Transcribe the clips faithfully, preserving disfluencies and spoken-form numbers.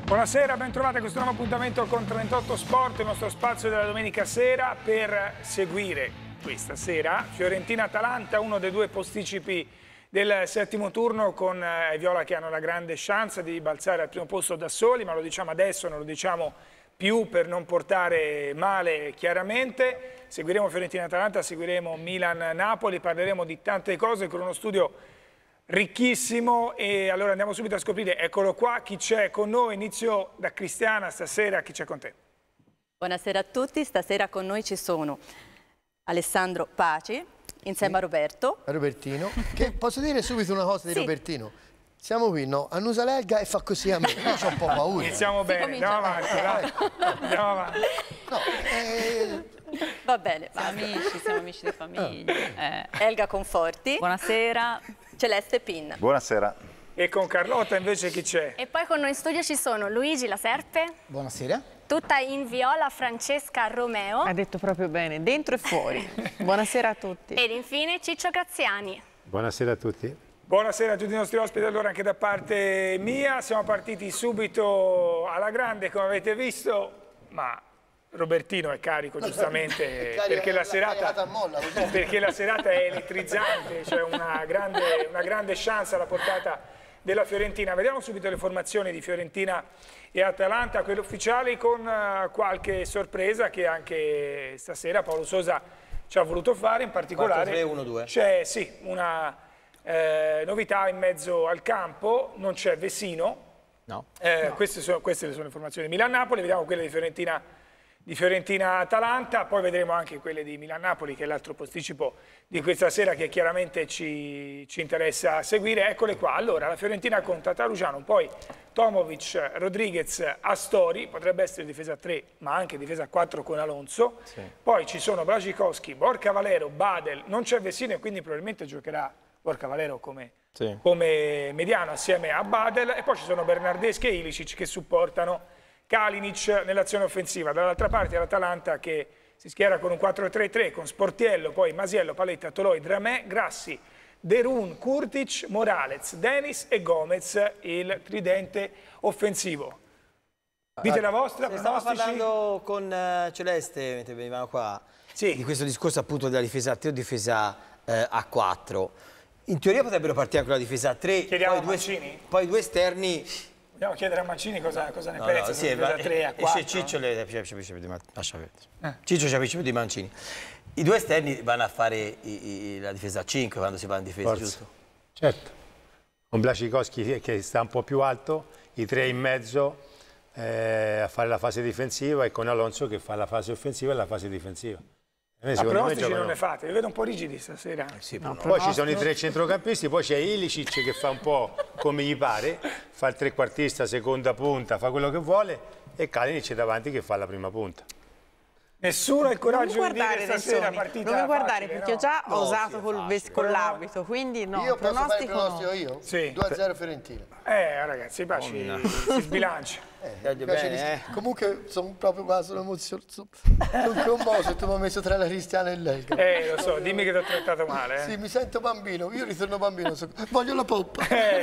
Buonasera, ben trovati a questo nuovo appuntamento con trentotto Sport, il nostro spazio della domenica sera per seguire questa sera Fiorentina-Atalanta, uno dei due posticipi del settimo turno, con i viola che hanno la grande chance di balzare al primo posto da soli, ma lo diciamo adesso, non lo diciamo più per non portare male chiaramente. Seguiremo Fiorentina-Atalanta, seguiremo Milan-Napoli, parleremo di tante cose con uno studio ricchissimo e allora andiamo subito a scoprire, eccolo qua, chi c'è con noi. Inizio da Cristiana, stasera chi c'è con te? Buonasera a tutti, stasera con noi ci sono Alessandro Paci insieme sì. a Roberto. A Robertino, che posso dire subito una cosa di sì. Robertino? Siamo qui, no? Annusa l'Elga e fa così a me, io ho un po' paura. Iniziamo bene, andiamo avanti, vai. Andiamo avanti. No, eh... Va bene, siamo amici, siamo amici di famiglia. Eh. Elga Conforti. Buonasera. Celeste Pin. Buonasera. E con Carlotta invece chi c'è? E poi con noi in studio ci sono Luigi La Serpe. Buonasera. Tutta in viola Francesca Romeo. Ha detto proprio bene, dentro e fuori. Buonasera a tutti. Ed infine Ciccio Graziani. Buonasera a tutti. Buonasera a tutti i nostri ospiti, allora anche da parte mia. Siamo partiti subito alla grande, come avete visto, ma Robertino è carico giustamente carico, perché, la serata, molla, perché la serata è elettrizzante, c'è una grande, una grande chance alla portata della Fiorentina. Vediamo subito le formazioni di Fiorentina e Atalanta, quelle ufficiali, con qualche sorpresa che anche stasera Paolo Sousa ci ha voluto fare. In particolare c'è sì, una eh, novità in mezzo al campo, non c'è Vesino. No. Eh, no. Queste, sono, queste sono le formazioni di Milan-Napoli, vediamo quelle di Fiorentina di Fiorentina-Atalanta, poi vedremo anche quelle di Milan-Napoli, che è l'altro posticipo di questa sera che chiaramente ci, ci interessa seguire. Eccole qua. Allora, la Fiorentina con Tatarusanu, poi Tomovic, Rodriguez, Astori, potrebbe essere difesa a tre, ma anche difesa a quattro con Alonso. Sì. Poi ci sono Blasicowski, Borca Valero, Badel, non c'è Vesino e quindi probabilmente giocherà Borca Valero come, sì. come mediano assieme a Badel, e poi ci sono Bernardeschi e Ilicic che supportano Kalinic nell'azione offensiva. Dall'altra parte l'Atalanta che si schiera con un quattro tre tre con Sportiello, poi Masiello, Paletta, Toloi, Dramè, Grassi, Derun, Kurtic, Morales, Denis e Gomez, il tridente offensivo. Dite la vostra. Stavo parlando con uh, Celeste mentre venivamo qua sì. di questo discorso appunto della difesa a tre o difesa uh, a quattro. In teoria potrebbero partire anche con la difesa a tre, poi due, poi due esterni. Andiamo a chiedere a Mancini cosa, cosa ne no, pensa. No, sì, ma, tre a quattro. Ciccio le eh. Ciccio capisce di Mancini. I due esterni vanno a fare i, i, la difesa a cinque quando si va in difesa, Forza. giusto? Certo. Con Blasicowski che sta un po' più alto, i tre in mezzo eh, a fare la fase difensiva e con Alonso che fa la fase offensiva e la fase difensiva. Ma pronostici non ne fate, vi vedo un po' rigidi stasera. Eh sì, no, poi ci sono i tre centrocampisti, poi c'è Ilicic che fa un po' come gli pare, fa il trequartista, seconda punta, fa quello che vuole, e Kalinic davanti che fa la prima punta. Nessuno ha il coraggio di dire stasera partita non mi guardare facile, perché no? ho già no, osato sì, con l'abito, quindi no. Io posso fare il pronostico no. io? Sì. due a zero Fiorentina. Eh ragazzi, Paci oh, si sbilancia. Eh, bene, eh. Comunque sono proprio qua, sono emozionato. Non commosso, tu mi hai messo tra la Cristiana e lei. Eh lo so, dimmi che ti ho trattato male. Eh. Sì, mi sento bambino, io ritorno bambino, so... voglio la poppa. Eh.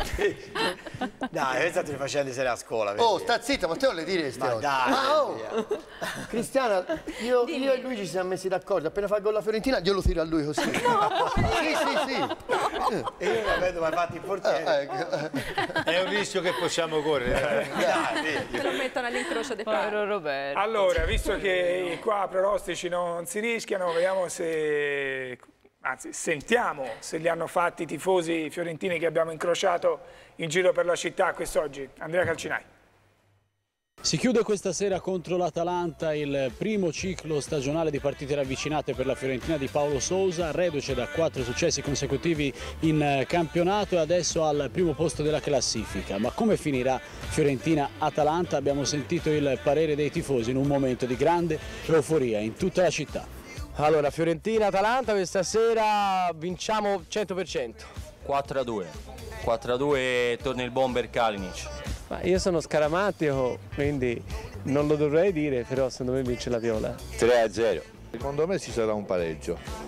Dai, questa te ne facendo sera a scuola. Oh, sta zitta, ma te non le diresti ma oggi. Dai, ah, oh. Cristiana, io, io e lui ci siamo messi d'accordo, appena fa il gol la Fiorentina glielo tiro a lui così. No, sì, sì, sì. No. E io la vedo, ma infatti il portiere. Ah, ecco. È un rischio che possiamo correre. Te lo mettono all'incrocio dei pali. Roberto. Allora, visto che qua pronostici non si rischiano, vediamo se, anzi sentiamo se li hanno fatti i tifosi fiorentini che abbiamo incrociato in giro per la città quest'oggi. Andrea Calcinai. Si chiude questa sera contro l'Atalanta il primo ciclo stagionale di partite ravvicinate per la Fiorentina di Paolo Sousa, reduce da quattro successi consecutivi in campionato e adesso al primo posto della classifica. Ma come finirà Fiorentina-Atalanta? Abbiamo sentito il parere dei tifosi in un momento di grande euforia in tutta la città. Allora, Fiorentina-Atalanta questa sera vinciamo cento per cento. quattro a due. quattro a due torna il bomber Kalinic. Ma io sono scaramantico, quindi non lo dovrei dire, però secondo me vince la Viola. tre a zero. Secondo me ci sarà un pareggio.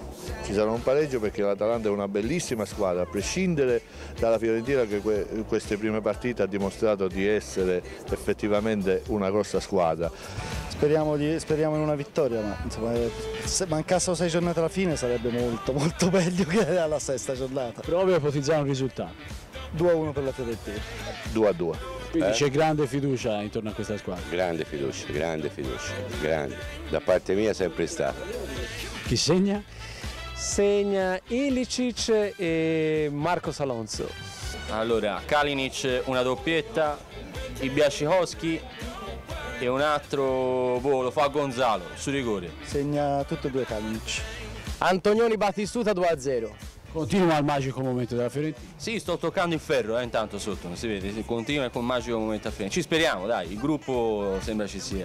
ci sarà un pareggio perché l'Atalanta è una bellissima squadra, a prescindere dalla Fiorentina che in queste prime partite ha dimostrato di essere effettivamente una grossa squadra. Speriamo, di, speriamo in una vittoria, ma insomma, se mancassero sei giornate alla fine sarebbe molto molto meglio che alla sesta giornata. Prova a ipotizzare un risultato. due a uno per la Fiorentina. due a due. Quindi eh? c'è grande fiducia intorno a questa squadra? Grande fiducia, grande fiducia, grande. Da parte mia sempre stata. Chi segna? Segna Ilicic e Marcos Alonso. Allora, Kalinic una doppietta, Ibiacikowski e un altro boh, lo fa Gonzalo, su rigore. Segna tutte e due Kalinic. Antonioni Battistuta due a zero. Continua il magico momento della Fiorentina? Sì, sto toccando il ferro, eh, intanto sotto, non si vede, continua con il magico momento a Fiorentina. Ci speriamo, dai, il gruppo sembra ci sia.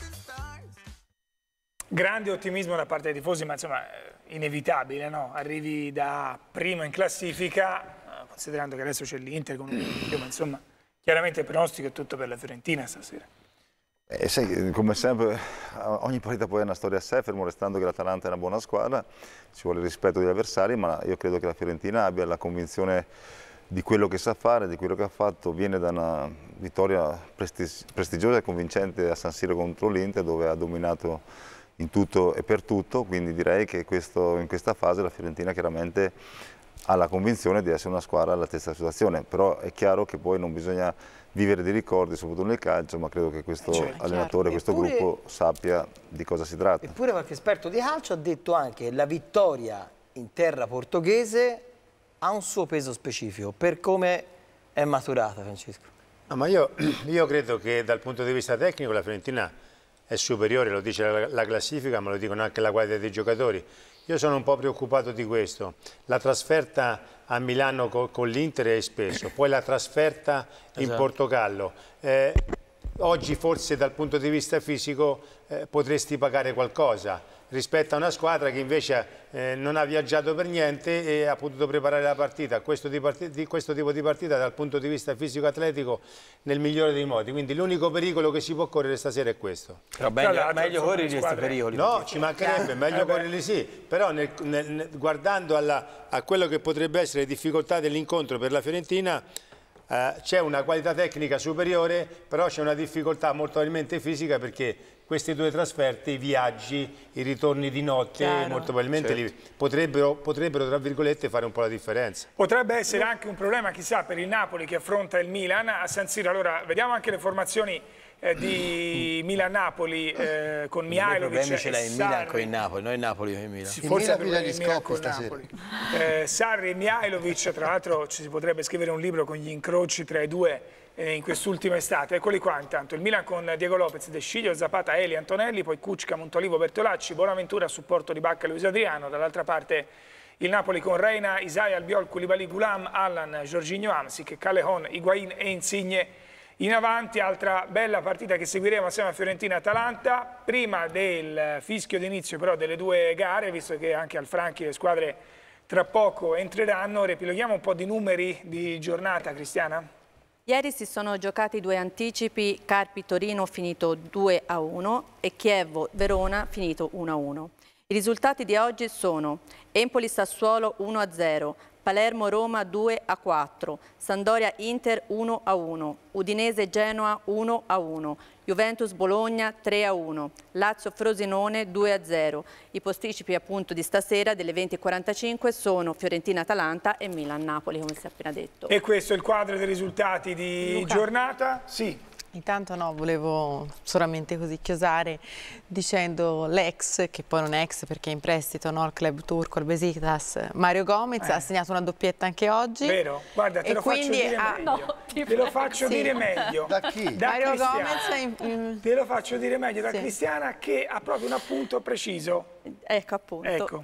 Grande ottimismo da parte dei tifosi, ma insomma inevitabile, no? Arrivi da primo in classifica, considerando che adesso c'è l'Inter con un video, ma insomma chiaramente il pronostico è tutto per la Fiorentina stasera. Eh, sì, come sempre ogni partita poi è una storia a sé, fermo restando che l'Atalanta è una buona squadra, ci vuole il rispetto degli avversari, ma io credo che la Fiorentina abbia la convinzione di quello che sa fare, di quello che ha fatto. Viene da una vittoria prestigiosa e convincente a San Siro contro l'Inter, dove ha dominato in tutto e per tutto, quindi direi che questo, in questa fase la Fiorentina chiaramente ha la convinzione di essere una squadra all'altezza della situazione, però è chiaro che poi non bisogna vivere di ricordi, soprattutto nel calcio, ma credo che questo cioè, allenatore, chiaro. questo eppure, gruppo sappia di cosa si tratta. Eppure qualche esperto di calcio ha detto anche che la vittoria in terra portoghese ha un suo peso specifico, per come è maturata, Francesco. No, ma io, io credo che dal punto di vista tecnico la Fiorentina è superiore, lo dice la, la classifica, ma lo dicono anche la qualità dei giocatori. Io sono un po' preoccupato di questo. La trasferta a Milano con, con l'Inter è spesso, poi la trasferta in esatto. Portogallo. Eh, oggi forse dal punto di vista fisico eh, potresti pagare qualcosa rispetto a una squadra che invece eh, non ha viaggiato per niente e ha potuto preparare la partita. Questo, di part di questo tipo di partita dal punto di vista fisico-atletico nel migliore dei modi. Quindi l'unico pericolo che si può correre stasera è questo. Però meglio, meglio correre questi pericoli. No, ci mancherebbe, meglio eh correrli sì. Però nel, nel, nel, guardando alla, a quello che potrebbe essere le difficoltà dell'incontro per la Fiorentina, eh, c'è una qualità tecnica superiore, però c'è una difficoltà molto probabilmente fisica, perché questi due trasferte, i viaggi, i ritorni di notte, Chiaro. molto probabilmente certo. li, potrebbero, potrebbero, tra virgolette, fare un po' la differenza. Potrebbe essere anche un problema, chissà, per il Napoli che affronta il Milan a San Siro. Allora, vediamo anche le formazioni eh, di Milan-Napoli eh, con Mihajlovic. I problemi ce l'ha il Milan con il Napoli, non il Napoli con il Milan. Sì, forse il Milan gli scoppi stasera. Eh, Sarri e Mihajlovic, tra l'altro ci si potrebbe scrivere un libro con gli incroci tra i due in quest'ultima estate. Eccoli qua intanto, il Milan con Diego Lopez, De Sciglio, Zapata, Eli, Antonelli, poi Kuczka, Montolivo, Bertolacci, Bonaventura a supporto di Bacca e Luis Adriano. Dall'altra parte il Napoli con Reina, Isaia, Albiol, Koulibaly, Gulam, Allan, Jorginho, Hamsik, Callejon, Higuain e Insigne in avanti. Altra bella partita che seguiremo assieme a Fiorentina-Atalanta, prima del fischio d'inizio però delle due gare, visto che anche al Franchi le squadre tra poco entreranno. Riepiloghiamo un po' di numeri di giornata, Cristiana? Ieri si sono giocati due anticipi, Carpi-Torino finito due a uno e Chievo-Verona finito uno a uno. I risultati di oggi sono Empoli-Sassuolo uno a zero, Palermo-Roma due a quattro, Sampdoria-Inter uno a uno, Udinese-Genoa uno a uno, Juventus-Bologna tre a uno, Lazio-Frosinone due a zero. I posticipi appunto di stasera delle venti e quarantacinque sono Fiorentina-Atalanta e Milan-Napoli, come si è appena detto. E questo è il quadro dei risultati di Luca. giornata? Sì. Intanto no, volevo solamente così chiosare dicendo l'ex, che poi non è ex perché è in prestito, no, al club turco, al Besiktas, Mario Gomez, eh. ha segnato una doppietta anche oggi. Vero? Guarda, te e lo faccio dire ha... meglio. No, te lo faccio sì. dire meglio. Da chi? Da Mario Cristiana. Gomez. In... Te lo faccio dire meglio da sì. Cristiana, che ha proprio un appunto preciso. Ecco appunto. Ecco.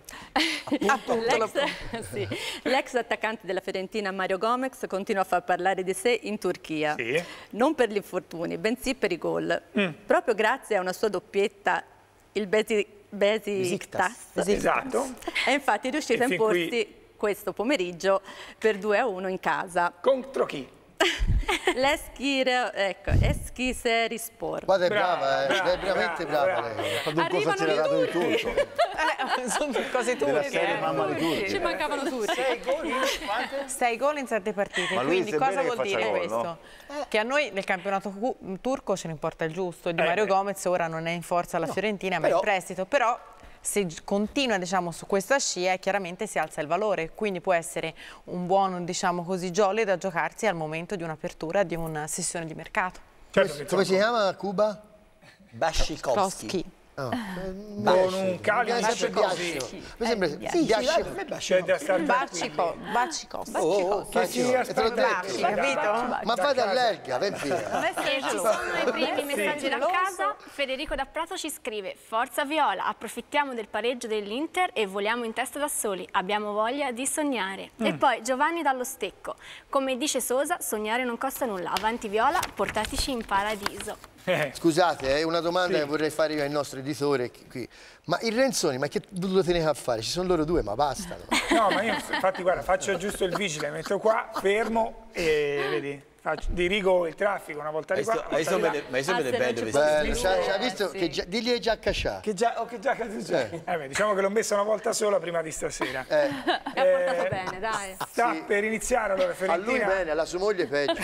L'ex sì. attaccante della Fiorentina Mario Gomez continua a far parlare di sé in Turchia. Sì. Non per gli infortuni, bensì per i gol. Mm. Proprio grazie a una sua doppietta il Besiktas esatto. è infatti riuscito a imporsi qui... questo pomeriggio per due a uno in casa. Contro chi? L'Eschire, ecco, Eschiserispor. Guarda, è brava, eh. È veramente brava, brava lei. Quando un corso accelerato di turco. Eh, sono cose turche. Ci mancavano tutti. Sei gol in Sei gol in sette partite. Ma Quindi cosa vuol dire gol, questo? No? Che a noi nel campionato turco ce ne importa il giusto. Di Eh, Mario beh. Gomez ora non è in forza alla No, Fiorentina, ma però- è in prestito. Però se continua, diciamo, su questa scia, chiaramente si alza il valore, quindi può essere un buon, diciamo così, jolly da giocarsi al momento di un'apertura di una sessione di mercato. Come, come si chiama Cuba? Bashikowski. Ah. Con un Kalinic così. Mi sembra Sì, C'è da stare Bacico, Bacico, Oh, che sia te l'ho detto. Baci, capito? Ma fai dall'Elga, ven via. E ci sono i primi messaggi da casa. Federico da Prato ci scrive: Forza Viola, approfittiamo del pareggio dell'Inter e voliamo in testa da soli. Abbiamo voglia di sognare. E poi Giovanni dallo Stecco: come dice Sosa, sognare non costa nulla. Avanti Viola, portateci in paradiso. Scusate, è una domanda che vorrei fare io ai nostri editori qui. Ma i Renzoni, ma che lo tenete a fare? Ci sono loro due, ma bastano. No, ma io infatti guarda, faccio giusto il vigile, metto qua, fermo e vedi, faccio, dirigo il traffico una volta di qua. Hai visto una volta bene, di ma hai visto là. bene bello Bello, vestito. c'ha, c'ha visto che già, digli è già cascià. Che già, oh, che già che c'è. Eh, beh, diciamo che l'ho messa una volta sola prima di stasera. Eh. E ha portato bene, dai. Sta Sì. per iniziare allora A Fiorentina. lui bene, alla sua moglie peggio.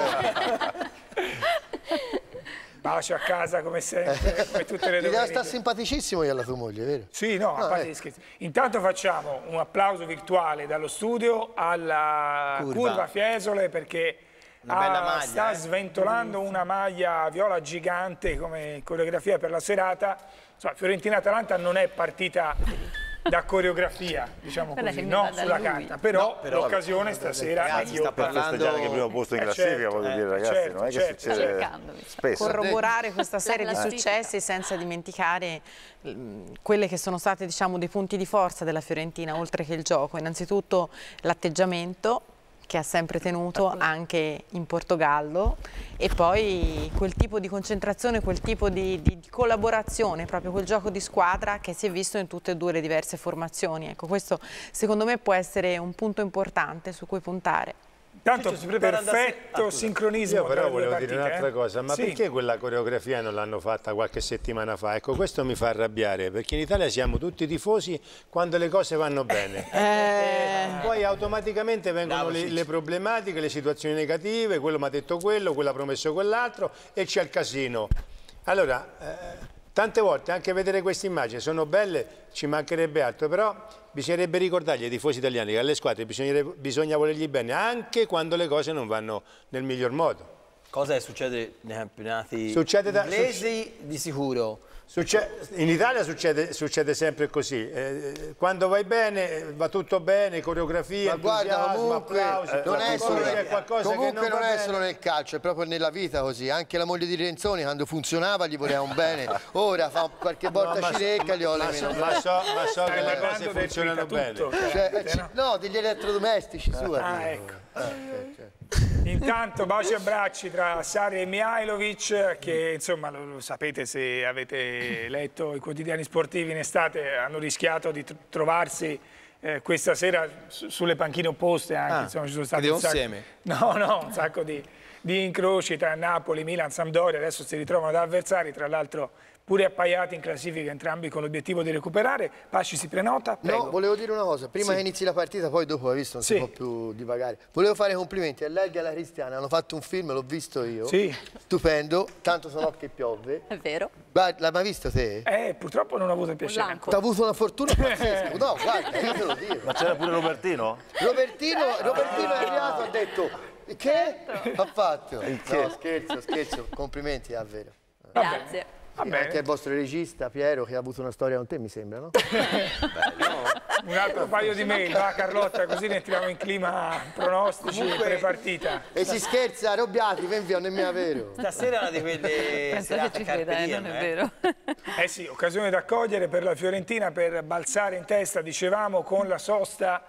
Bacio a casa come sempre, come tutte le Ti deve domeniche. stare simpaticissimo io alla tua moglie, vero? Sì, no, a Ah, parte eh. gli scherzi. Intanto facciamo un applauso virtuale dallo studio alla Curva. Curva Fiesole perché Una bella ha- maglia, sta eh. sventolando una maglia viola gigante come coreografia per la serata. Insomma, Fiorentina-Atalanta non è partita da coreografia, diciamo Quella così, che mi no? va da Sulla lui. carta, però, No, però- l'occasione stasera Ragazzi, è sta io. Per parlando- festeggiare anche il primo posto in Eh, classifica, certo, voglio eh, dire, ragazzi, certo, non è che certo. succede Cercandomi. spesso. Corroborare questa serie di classifica. successi senza dimenticare mm, quelle che sono state, diciamo, dei punti di forza della Fiorentina, oltre che il gioco. Innanzitutto l'atteggiamento che ha sempre tenuto anche in Portogallo, e poi quel tipo di concentrazione, quel tipo di, di- di collaborazione, proprio quel gioco di squadra che si è visto in tutte e due le diverse formazioni. Ecco, questo secondo me può essere un punto importante su cui puntare. Tanto Ciccio, si prepara da se- perfetto Ah, scusa. sincronismo Io tra però le due volevo dire partite, un'altra eh? cosa, ma Sì. perché quella coreografia non l'hanno fatta qualche settimana fa? Ecco, questo mi fa arrabbiare, perché in Italia siamo tutti tifosi quando le cose vanno bene. Poi automaticamente vengono le, le problematiche, le situazioni negative, quello mi ha detto quello, quello ha promesso quell'altro e c'è il casino. Allora, eh, tante volte anche vedere queste immagini sono belle, ci mancherebbe altro, però bisognerebbe ricordargli ai tifosi italiani che alle squadre bisognerebbe- bisogna volergli bene anche quando le cose non vanno nel miglior modo. Cosa succede nei campionati Succede da- inglesi di sicuro? Succe- in Italia succede, succede sempre così, eh, quando vai bene eh, va tutto bene, coreografia, Ma guarda, entusiasmo, comunque, applausi, non è solo, Quando c'è qualcosa comunque che non, non, è va solo bene, nel calcio, è proprio nella vita così. Anche la moglie di Renzoni quando funzionava gli voleva un bene, ora fa qualche volta ma- cirecca gli vuole ma, meno. ma so, ma so che le parlando cose del funzionano tutto, bene. Cioè, chiaramente, eh, no? no, degli elettrodomestici su. Ah, arrivo. ecco. Ah, ok, ok. Intanto baci e abbracci tra Sarri e Mihajlovic che insomma lo, lo sapete se avete letto i quotidiani sportivi in estate, hanno rischiato di tr- trovarsi eh, questa sera su- sulle panchine opposte anche, Ah, insomma ci sono stati che un sacco, insieme? no, no, un sacco di, di incroci tra Napoli, Milan, Sampdoria, adesso si ritrovano da avversari, tra l'altro pure appaiati in classifica entrambi con l'obiettivo di recuperare. Pasci si prenota, prego. No, volevo dire una cosa, prima Sì. che inizi la partita, poi dopo hai visto non Sì. si può più divagare. Volevo fare complimenti a Lerga e alla Cristiana, hanno fatto un film, l'ho visto io. Sì. Stupendo, tanto so che piove. È vero. Guarda, l'hai mai visto te? Eh, purtroppo non ho avuto il piacere. lampo. Ti ha avuto una fortuna pazzesca. No, guarda, io te lo dico. Ma c'era pure Robertino? Robertino, Robertino è arrivato, ha detto che ha fatto? che? No, scherzo, scherzo, complimenti, è vero. Grazie. Va Sì, bene. anche il vostro regista Piero che ha avuto una storia con te, mi sembra, no? Un altro paio di mail, va Carlotta, così ne entriamo in clima pronostici Comunque- pre-partita. E si scherza, Robbiati, ven via, non è mia vero. Stasera è una di quelle Penso che serate ci carpe creda, eh, diem, non è eh. vero. Eh sì, occasione da cogliere per la Fiorentina per balzare in testa, dicevamo, con la sosta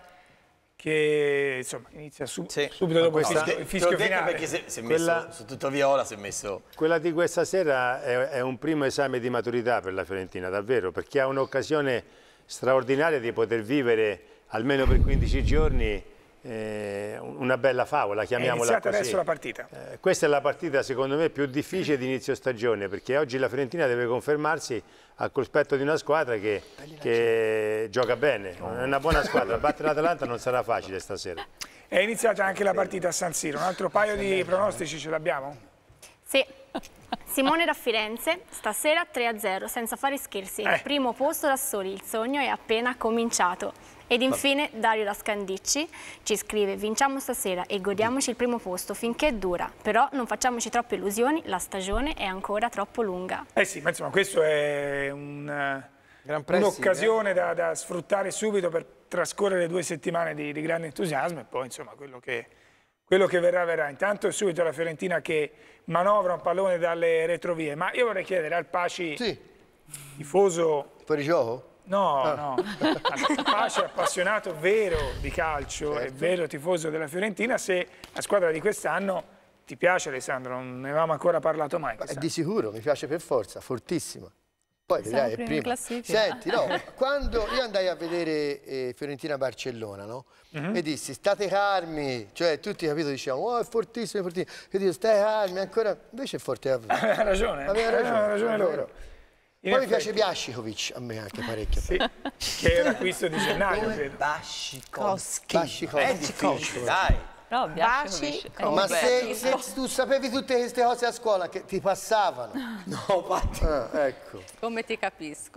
che insomma inizia su- Sì. subito dopo il questa- fischio, il Te l'ho fischio detto finale. perché si, si è Quella- messo su tutto viola, si è messo... Quella di questa sera è, è un primo esame di maturità per la Fiorentina, davvero, perché ha un'occasione straordinaria di poter vivere almeno per quindici giorni eh, una bella favola, chiamiamola così. È iniziata adesso la partita. Eh, questa è la partita secondo me più difficile di inizio stagione, perché oggi la Fiorentina deve confermarsi al cospetto di una squadra che, che gioca bene, è una buona squadra, battere l'Atalanta non sarà facile stasera. È iniziata anche la partita a San Siro, un altro paio di pronostici ce l'abbiamo? Sì. Simone da Firenze, stasera tre a zero, senza fare scherzi, Eh. primo posto da soli, il sogno è appena cominciato. Ed infine Dario da Scandicci ci scrive: vinciamo stasera e godiamoci il primo posto finché dura, però non facciamoci troppe illusioni, la stagione è ancora troppo lunga. Eh sì, ma insomma questo è un'occasione un da, da sfruttare subito per trascorrere due settimane di, di grande entusiasmo e poi insomma quello che, quello che verrà verrà. Intanto è subito la Fiorentina che manovra un pallone dalle retrovie, ma io vorrei chiedere al Paci, sì. tifoso... Fuori gioco? No, ah. no, al Paci appassionato vero di calcio certo. e vero tifoso della Fiorentina, se la squadra di quest'anno ti piace, Alessandro, non ne avevamo ancora parlato mai. È di sicuro, mi piace per forza, fortissima. Poi dai, è prima. Senti, no, quando io andai a vedere eh, Fiorentina-Barcellona, no? Mm-hmm. E dissi, state calmi, cioè tutti capito dicevano, oh è fortissimo, è fortissimo. Io dico, stai calmi, ancora, invece è forte. Aveva ragione, aveva ragione, aveva ragione loro. In Poi effetti. Mi piace Bjasicovic, a me anche parecchio. Sì, che è un acquisto di gennaio, credo. Bjasikovski. È difficile, dai. No, Baci, ma se, se tu sapevi tutte queste cose a scuola che ti passavano. No, Patti. Ah, ecco. Come ti capisco.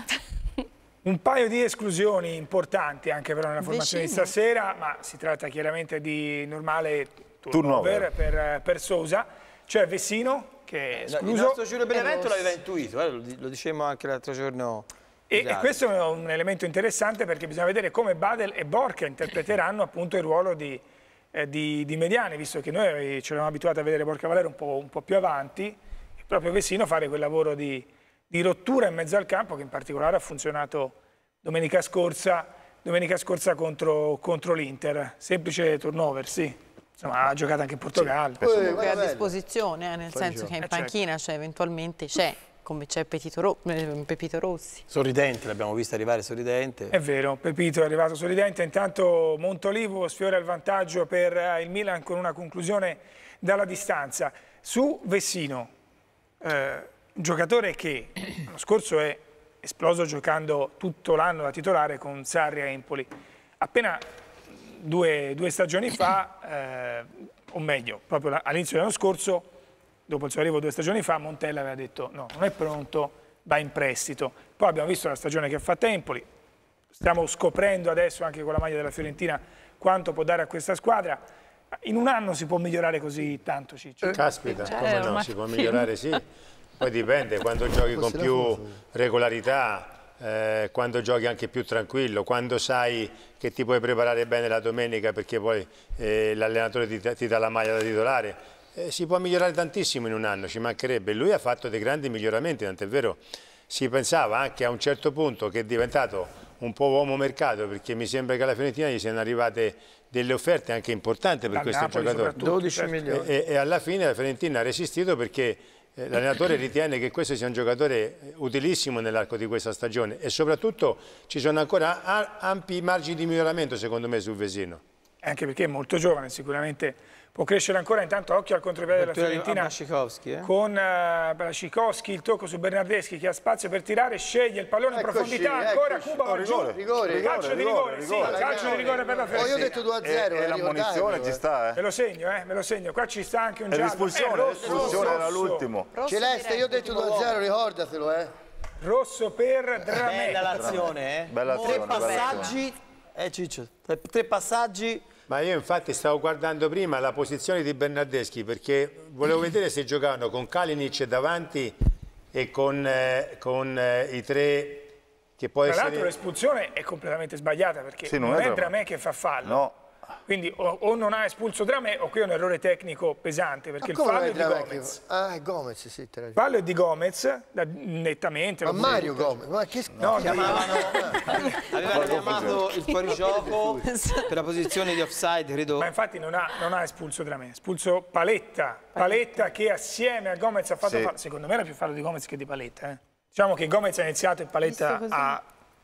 Un paio di esclusioni importanti anche però nella formazione Vicino. di stasera, ma si tratta chiaramente di normale turnover, turnover. Per, per Sousa. Cioè Vecino, che è escluso. Il nostro Giulio Benevento l'aveva intuito, eh? lo dicevamo anche l'altro giorno. E, e questo è un elemento interessante perché bisogna vedere come Badel e Borca interpreteranno appunto il ruolo di... Eh, di, di mediani, visto che noi ci eravamo abituati a vedere Borca Valero un po', un po' più avanti, e proprio Vecino fare quel lavoro di, di rottura in mezzo al campo che in particolare ha funzionato domenica scorsa, domenica scorsa contro, contro l'Inter. Semplice turnover, sì. Insomma, ha giocato anche in Portogallo. Sì, comunque è a disposizione, eh, nel Fuori senso gioco. che in panchina, cioè eventualmente c'è. Come c'è Ro Pepito Rossi. Sorridente, l'abbiamo visto arrivare sorridente. È vero, Pepito è arrivato sorridente. Intanto Montolivo sfiora il vantaggio per il Milan con una conclusione dalla distanza. Su Vecino, eh, un giocatore che l'anno scorso è esploso giocando tutto l'anno da titolare con Sarri a Empoli. Appena due, due stagioni fa, eh, o meglio, proprio all'inizio dell'anno scorso, dopo il suo arrivo due stagioni fa, Montella aveva detto no, non è pronto, va in prestito. Poi abbiamo visto la stagione che ha fatto Empoli, stiamo scoprendo adesso anche con la maglia della Fiorentina quanto può dare a questa squadra. In un anno si può migliorare così tanto, Ciccio? Caspita, come no, si può migliorare sì. Poi dipende, quando giochi con più regolarità, eh, quando giochi anche più tranquillo, quando sai che ti puoi preparare bene la domenica perché poi eh, l'allenatore ti, ti dà la maglia da titolare. Eh, si può migliorare tantissimo in un anno, ci mancherebbe. Lui ha fatto dei grandi miglioramenti, tant'è vero, si pensava anche a un certo punto che è diventato un po' uomo mercato, perché mi sembra che alla Fiorentina gli siano arrivate delle offerte anche importanti per questo giocatore. dodici milioni. E, e alla fine la Fiorentina ha resistito perché eh, l'allenatore ritiene che questo sia un giocatore utilissimo nell'arco di questa stagione e soprattutto ci sono ancora ampi margini di miglioramento secondo me sul Vesino. Anche perché è molto giovane, sicuramente può crescere ancora. Intanto occhio al contropiede della Fiorentina eh? con uh, Blasicowski, il tocco su Bernardeschi che ha spazio per tirare, sceglie il pallone in profondità, ancora Cuba va giù, rigore, calcio di rigore, rigore, sì, calcio di rigore per la Fiorentina. Oh, io ho detto due a zero, e, e la munizione ci sta, eh. Me lo segno, eh, me lo segno, qua ci sta anche un giallo. L'espulsione, l'espulsione era l'ultimo. Celeste, io ho detto due a zero, ricordatelo, eh. Rosso per Dramè. Bella l'azione, eh. Bella azione, tre passaggi, eh Ciccio, tre, tre passaggi. Ma io infatti stavo guardando prima la posizione di Bernardeschi perché volevo vedere se giocavano con Kalinic davanti e con, eh, con eh, i tre che poi... Tra l'altro l'espulsione è completamente sbagliata perché sì, non, non è, è Dramè che fa fallo. No. Quindi o, o non ha espulso Dramè o qui è un errore tecnico pesante perché ma il fallo è di Gomez. Che... Ah, è Gomez, sì. Il fallo è di Gomez, da, nettamente. Ma Mario Gomez, ma che no, chiamavano, avevano chiamato il fuorigioco per la posizione di offside, credo. Ma infatti non ha, non ha espulso Dramè, ha espulso Paletta, Paletta che assieme a Gomez ha fatto sì. fallo. Secondo me era più fallo di Gomez che di Paletta. Eh. Diciamo che Gomez ha iniziato e Paletta ha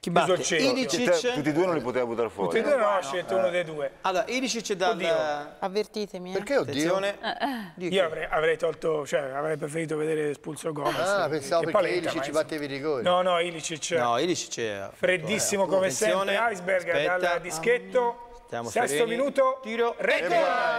Chi batte? Ilicic. Tutti e due non li poteva buttare fuori. Tutti e due no, ha scelto uno dei due. Allora, Ilicic dal... Oddio. Avvertitemi. Eh. Perché oddio? Eh, eh. Io avrei, avrei tolto, cioè avrei preferito vedere espulso Gomez. Ah, pensavo che perché paletta, Ilicic ma battevi i rigori. No, no, Ilicic. No, Ilicic è... Freddissimo come Attenzione, sempre, Iceberg aspetta. dal dischetto. Stiamo Sesto sereni. minuto, tiro, rete!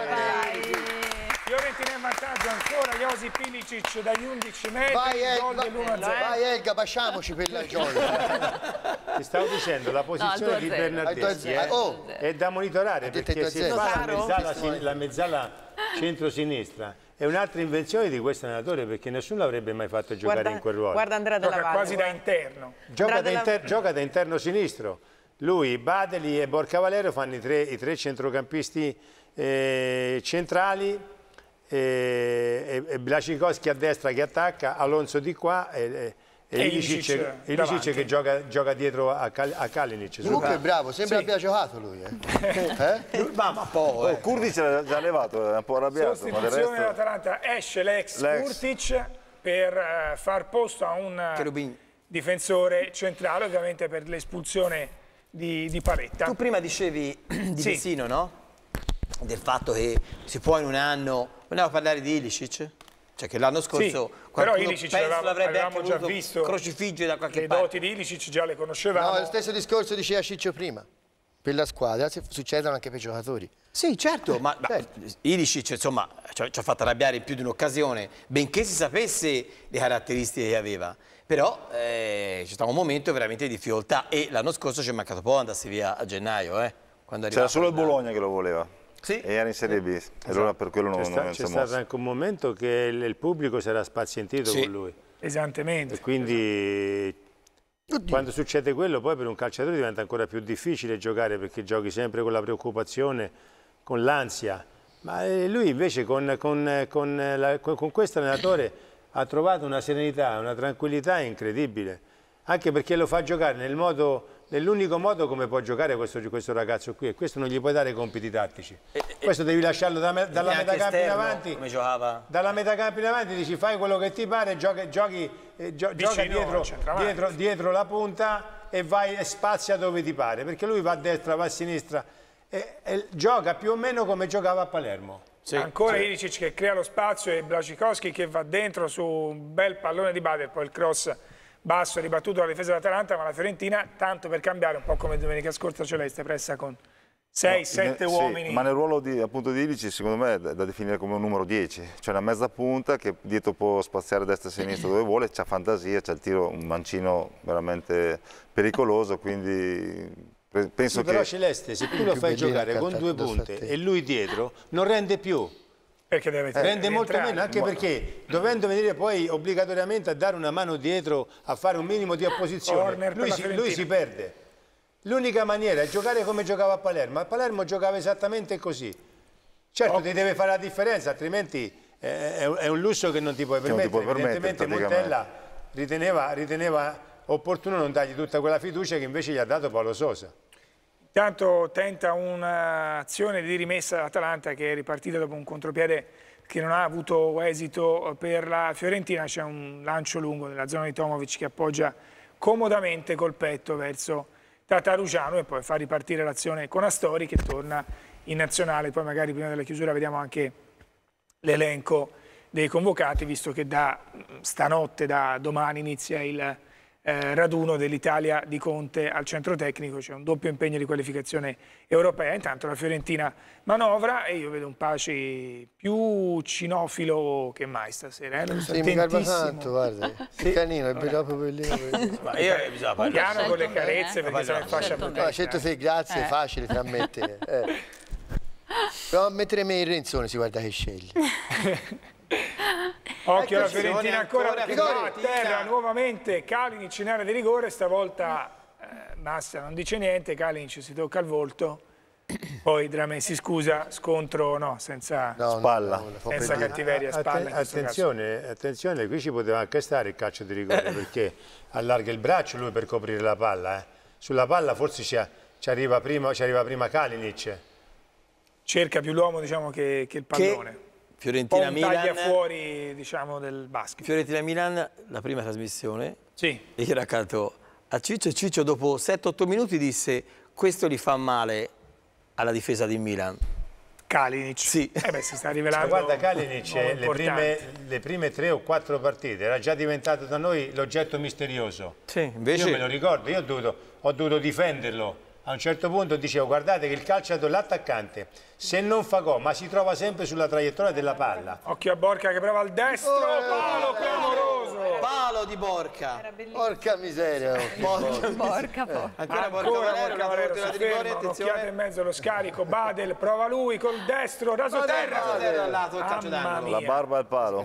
Fiorentina in vantaggio ancora, Josip Ilicic dagli undici metri, vai, il El, gol vai, dell'uno a zero. vai Elga, baciamoci per la gioia. Ti stavo dicendo, la posizione No, di Bernardeschi eh, oh. è da monitorare, perché se fa la mezzala, Sì. la mezzala centro-sinistra è un'altra invenzione di questo allenatore, perché nessuno l'avrebbe mai fatto giocare Guarda, in quel ruolo. guarda Andrea Della Valle. Quasi da interno. Gioca da, Della- inter gioca da interno sinistro. Lui, Badeli e Borca Valero fanno i tre, i tre centrocampisti eh, centrali, e, e Blachikowski a destra che attacca, Alonso di qua e, e, e Ilicic, Ilicic che gioca, gioca dietro a, Kal a Kalinic. Comunque è bravo, sembra Sì. abbia giocato lui. Eh? eh? Ma, ma poi... Oh, Kurtic l'ha già levato, è un po' arrabbiato. Ma del Sostituzione resto... dell'Atalanta, esce l'ex L'ex. Kurtic per eh, far posto a un Cherubin. difensore centrale, ovviamente per l'espulsione di, di Paletta. Tu prima dicevi di Sì. Vecino, no? Del fatto che si può in un anno... Vogliamo parlare di Ilicic? Cioè che l'anno scorso Sì, però qualcuno Ilicic penso l'avevamo- l'avrebbe avevamo anche già voluto visto. crocifiggere da qualche Le parte. doti di Ilicic già le conoscevamo. No, lo stesso discorso diceva Ciccio prima. Per la squadra se- succedono anche per i giocatori. Sì, certo, ma, ma certo. Ilicic insomma ci ha, ci ha fatto arrabbiare in più di un'occasione, benché si sapesse le caratteristiche che aveva. Però eh, c'è stato un momento veramente di difficoltà e l'anno scorso ci è mancato poco andarsi via a gennaio. Eh, C'era solo il Bologna che lo voleva. Sì. E era in Serie B, e allora per quello non, C'è sta, non si c'è è stato mosso. anche un momento che il, il pubblico si era spazientito Sì. con lui. Esattamente. E quindi quando succede quello poi per un calciatore diventa ancora più difficile giocare, perché giochi sempre con la preoccupazione, con l'ansia. Ma eh, lui invece con, con, con, la, con questo allenatore ha trovato una serenità, una tranquillità incredibile. Anche perché lo fa giocare nel modo, nell'unico modo come può giocare questo, questo ragazzo qui, e questo non gli puoi dare compiti tattici. E, questo devi lasciarlo da me, dalla neanche metà campo in esterno, avanti. come giocava? Dalla metà campo in avanti dici fai quello che ti pare, giochi, giochi, eh, gio, gioca Vicino dietro, al centravanti. dietro, dietro la punta e vai e spazia dove ti pare, perché lui va a destra, va a sinistra e, e gioca più o meno come giocava a Palermo. Sì, ancora sì. Ilicic che crea lo spazio e Blachikowski che va dentro su un bel pallone di Bader, poi il cross basso ribattuto dalla difesa dell'Atalanta, ma la Fiorentina, tanto per cambiare, un po' come domenica scorsa Celeste, pressa con sei sette no, uomini. Sì, ma nel ruolo di, appunto, di Ilicic secondo me è da, da definire come un numero dieci, cioè una mezza punta che dietro può spaziare a destra e a sinistra dove vuole, c'ha fantasia, c'ha il tiro, un mancino veramente pericoloso, quindi penso sì, però che... Celeste, se tu lo fai giocare con due punte e lui dietro, non rende più. Perché deve eh, rende molto meno, anche perché dovendo venire poi obbligatoriamente a dare una mano dietro, a fare un minimo di opposizione, lui si, lui si perde. L'unica maniera è giocare come giocava a Palermo. A Palermo giocava esattamente così. Certo, oh. ti deve fare la differenza, altrimenti eh, è un lusso che non ti puoi permettere. Ti puoi Evidentemente Montella riteneva, riteneva opportuno non dargli tutta quella fiducia che invece gli ha dato Paolo Sosa. Intanto tenta un'azione di rimessa dell'Atalanta che è ripartita dopo un contropiede che non ha avuto esito per la Fiorentina. C'è un lancio lungo nella zona di Tomovic che appoggia comodamente col petto verso Tatarugiano e poi fa ripartire l'azione con Astori che torna in nazionale. Poi magari prima della chiusura vediamo anche l'elenco dei convocati, visto che da stanotte, da domani inizia il Eh, raduno dell'Italia di Conte al centro tecnico, c'è un doppio impegno di qualificazione europea. Intanto la Fiorentina manovra e io vedo un Paci più cinofilo che mai stasera. Eh? Sì, mi garba tanto, guarda, sì. Canino, è proprio bellino. Ma io bisogna parlare. Piano con le carezze perché siamo in fascia protetta. No, certo, sì, grazie, è facile tra ammettere. Eh. Però a mettere me il Renzone si guarda che sceglie. Occhio alla Fiorentina ancora, ancora perché va a terra nuovamente Kalinic in area di rigore, stavolta eh, Massa non dice niente, Kalinic si tocca il volto, poi Dramé si scusa, scontro no, senza no, spalla, no, no, senza cattiveria, spalla. Attenzione, attenzione, qui ci poteva anche stare il calcio di rigore perché allarga il braccio lui per coprire la palla, eh. Sulla palla forse ci, ci, arriva prima, ci arriva prima Kalinic. Cerca più l'uomo diciamo che, che il pallone. Che... Fiorentina Milan taglia fuori diciamo del basket. Fiorentina Milan la prima trasmissione sì. e era accanto a Ciccio e Ciccio dopo sette otto minuti disse questo gli fa male alla difesa di Milan. Kalinic. Sì. Eh beh, si sta rivelando. Ma guarda, Kalinic le prime, le prime tre o quattro partite era già diventato da noi l'oggetto misterioso. Sì, invece... Io me lo ricordo, io ho dovuto, ho dovuto difenderlo. A un certo punto dicevo, guardate che il calciatore, l'attaccante, se non fa gol, ma si trova sempre sulla traiettoria della palla. Occhio a Borca che prova al destro, oh, palo clamoroso. Palo di Borca. Porca miseria. Borca, Borca. Po. Ancora Borca Valero, Borca Valero si ferma, un'occhiata in mezzo allo scarico, Badel prova lui col destro, raso terra. La barba al palo.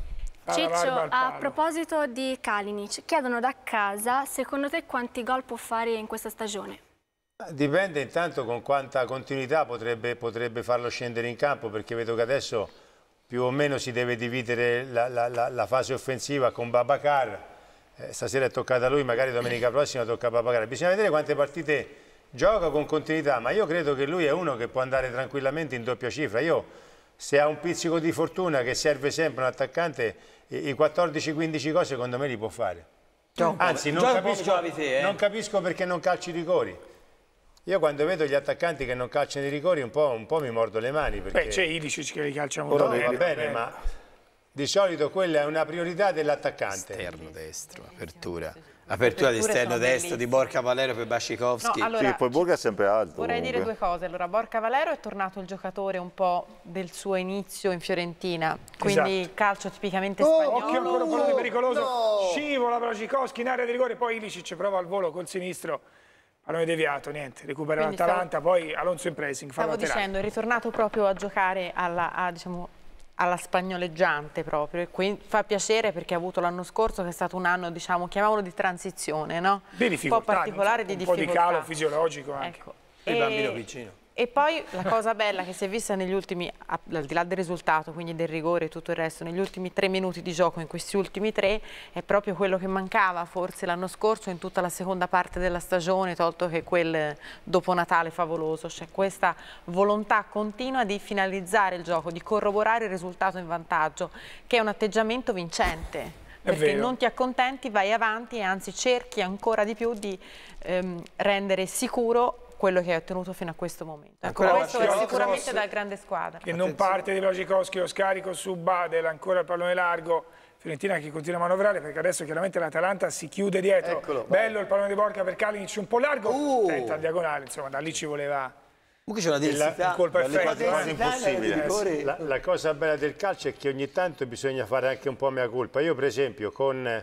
Ciccio, a proposito di Kalinic, chiedono da casa, secondo te quanti gol può fare in questa stagione? Dipende intanto con quanta continuità potrebbe, potrebbe farlo scendere in campo, perché vedo che adesso più o meno si deve dividere la, la, la, la fase offensiva con Babacar. Eh, stasera è toccata a lui, magari domenica prossima tocca a Babacar. Bisogna vedere quante partite gioca con continuità, ma io credo che lui è uno che può andare tranquillamente in doppia cifra. Io, se ha un pizzico di fortuna che serve sempre un attaccante, i quattordici quindici cose secondo me li può fare. Anzi, non capisco, te, eh? non capisco perché non calci i rigori. Io quando vedo gli attaccanti che non calciano i rigori un po', un po' mi mordo le mani. Perché... Beh, c'è Ilicic che li calcia molto no, bene. Va bene, bene, ma di solito quella è una priorità dell'attaccante. Esterno destro, apertura. Apertura di esterno destro di Borca Valero per Bacikowski. No, allora, sì, poi Borca è sempre alto. Vorrei comunque. dire due cose. Allora, Borca Valero è tornato il giocatore un po' del suo inizio in Fiorentina, quindi esatto. calcio tipicamente oh, spagnolo. Occhio ancora un po' pericoloso, no. Scivola Bacikowski in area di rigore, poi Ilicic prova al volo col sinistro. Pallone deviato, niente, recupera l'Atalanta, stavo... poi Alonso in pressing. Stavo dicendo, è ritornato proprio a giocare alla, a, diciamo, alla spagnoleggiante proprio, e quindi fa piacere perché ha avuto l'anno scorso che è stato un anno, diciamo, chiamiamolo di transizione, no? Di difficoltà, un po' particolare, di un difficoltà. po' di calo fisiologico anche. Ecco. Il e... bambino piccino. E poi la cosa bella che si è vista negli ultimi, al di là del risultato, quindi del rigore e tutto il resto, negli ultimi tre minuti di gioco, in questi ultimi tre, è proprio quello che mancava forse l'anno scorso in tutta la seconda parte della stagione, tolto che quel dopo Natale favoloso. C'è questa volontà continua di finalizzare il gioco, di corroborare il risultato in vantaggio, che è un atteggiamento vincente. È perché vero. non ti accontenti, vai avanti e anzi cerchi ancora di più di ehm, rendere sicuro quello che hai ottenuto fino a questo momento. Ecco, questo è sicuramente da grande squadra. Che non parte di Bacikowski, lo scarico su Badel, ancora il pallone largo. Fiorentina che continua a manovrare perché adesso chiaramente l'Atalanta si chiude dietro. Eccolo, bello vai. Il pallone di Borca per Kalinic un po' largo, uh. tenta il diagonale, insomma da lì ci voleva. Comunque c'è una densità, il colpo perfetto, è impossibile. La, la cosa bella del calcio è che ogni tanto bisogna fare anche un po' mea colpa. Io per esempio con...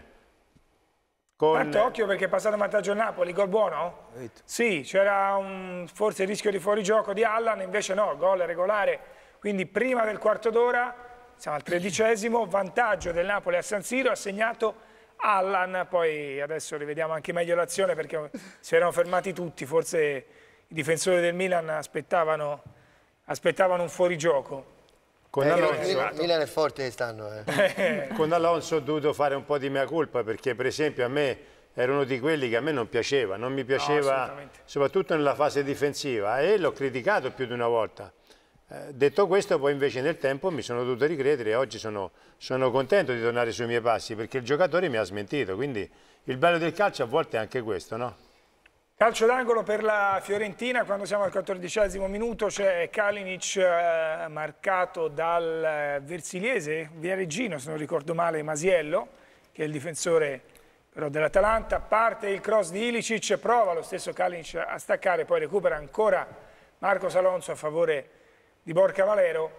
Con... Tanto occhio perché è passato in vantaggio il Napoli, gol buono? Sì, c'era forse il rischio di fuorigioco di Allan, invece no, gol regolare. Quindi prima del quarto d'ora, siamo al tredicesimo, vantaggio del Napoli a San Siro, ha segnato Allan, poi adesso rivediamo anche meglio l'azione perché si erano fermati tutti, forse i difensori del Milan aspettavano, aspettavano un fuorigioco. Con eh, Alonso, Milan è forte quest'anno. Eh. Con Alonso ho dovuto fare un po' di mea colpa perché per esempio a me era uno di quelli che a me non piaceva, non mi piaceva no, soprattutto nella fase difensiva e l'ho criticato più di una volta. Eh, detto questo poi invece nel tempo mi sono dovuto ricredere e oggi sono, sono contento di tornare sui miei passi perché il giocatore mi ha smentito, quindi il bello del calcio a volte è anche questo, no? Calcio d'angolo per la Fiorentina, quando siamo al quattordicesimo minuto c'è Kalinic eh, marcato dal Versiliese, Viareggino se non ricordo male, Masiello, che è il difensore però dell'Atalanta, parte il cross di Ilicic, prova lo stesso Kalinic a staccare, poi recupera ancora Marcos Alonso a favore di Borca Valero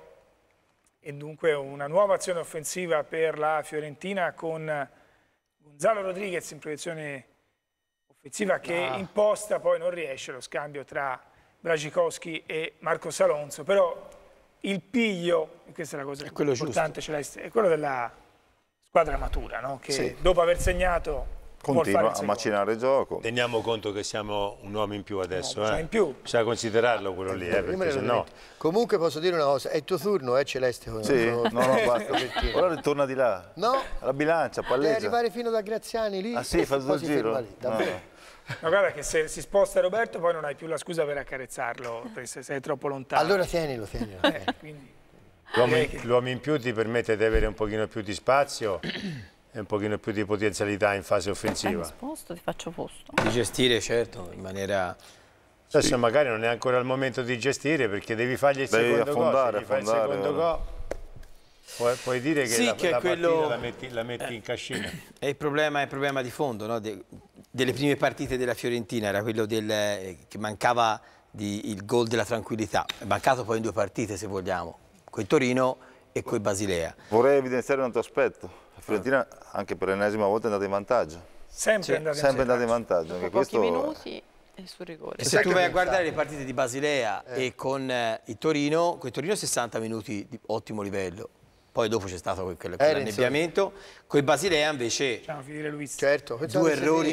e dunque una nuova azione offensiva per la Fiorentina con Gonzalo Rodriguez in proiezione offensiva che ah. imposta, poi non riesce lo scambio tra Bacikowski e Marcos Alonso, però il piglio, e questa è la cosa è importante, Celeste, è quello della squadra matura, no? Che sì. dopo aver segnato continua a macinare il gioco. Teniamo conto che siamo un uomo in più adesso, no, eh? in più. Bisogna considerarlo quello lì, eh, perché se no... Comunque posso dire una cosa, è il tuo turno, eh Celeste? Sì, no, no, basta. Ora ritorna di là. No. Alla bilancia, palleggia. Devi arrivare fino da Graziani lì. Ah sì, fa tutto il giro? Lì, davvero. Ma guarda che se si sposta Roberto poi non hai più la scusa per accarezzarlo, se sei troppo lontano. Allora tienilo, tienilo. Eh, quindi... L'uomo in più ti permette di avere un pochino più di spazio e un pochino più di potenzialità in fase offensiva. Ti sposto, ti faccio posto. Di gestire, certo, in maniera... Adesso sì. magari non è ancora il momento di gestire perché devi fargli il devi secondo affondare, gol, se gli fai il secondo gol puoi, puoi dire che sì, la, che la quello... partita la metti, la metti in cascina. È il problema, è il problema di fondo, no? De, delle prime partite della Fiorentina, era quello del, eh, che mancava di, il gol della tranquillità. È mancato poi in due partite, se vogliamo, con Torino e con Basilea. Vorrei evidenziare un altro aspetto. La Fiorentina anche per l'ennesima volta è andata in vantaggio. Sempre sì, andata in, sempre andata in vantaggio. Dopo Anche pochi questo... minuti e sul rigore. E se tu vai a guardare le partite di Basilea eh. e con eh, il Torino, con il Torino sessanta minuti di ottimo livello. Poi dopo c'è stato quel, quel, quell'annebbiamento. Con il Basilea invece facciamo finire Luis. Certo, due errori.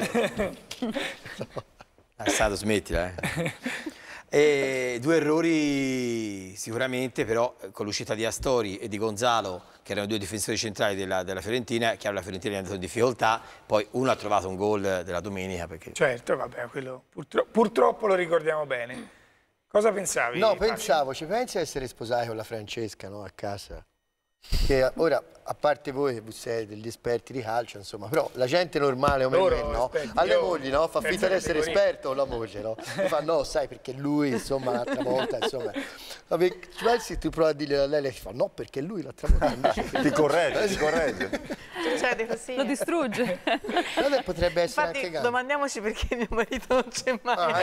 Alessandro, smettila. Eh. E due errori sicuramente, però con l'uscita di Astori e di Gonzalo, che erano due difensori centrali della, della Fiorentina, chiaro la Fiorentina è andata in difficoltà, poi uno ha trovato un gol della domenica. Perché... Certo, vabbè, quello purtro purtroppo lo ricordiamo bene. Cosa pensavi? No, pensavo, ci pensi a essere sposati con la Francesca, no, a casa? Che ora, a parte voi che siete degli esperti di calcio, insomma, però la gente normale come Loro, me, no? aspetti, Alle io, mogli, no? Fa finta di essere esperto con la moglie, no? E fa, no, sai, perché lui, insomma, l'altra volta, insomma... Vabbè, ci pensi, tu provi a dire a lei, lei fa, no, perché lui l'altra volta... ti corregge, ti corregge. Succede così. Lo distrugge. Vabbè, potrebbe essere Infatti, anche domandiamoci perché mio marito non c'è mai. Ah,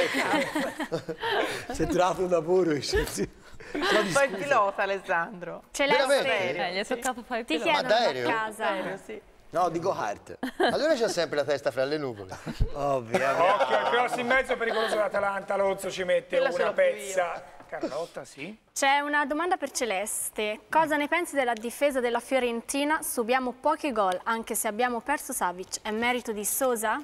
ecco. Si è trovato un lavoro, Fai il pilota, Alessandro. Celeste, eh, gli è toccato fare il ti pilota. chiedono a casa. Aereo, sì. No, dico Hart. Allora c'ha sempre la testa fra le nuvole. Ovviamente. Occhio al cross in mezzo, pericoloso l'Atalanta, Lozzo ci mette Quella una pezza. Carlotta, sì. C'è una domanda per Celeste. Cosa ne pensi della difesa della Fiorentina? Subiamo pochi gol, anche se abbiamo perso Savic. È merito di Sosa?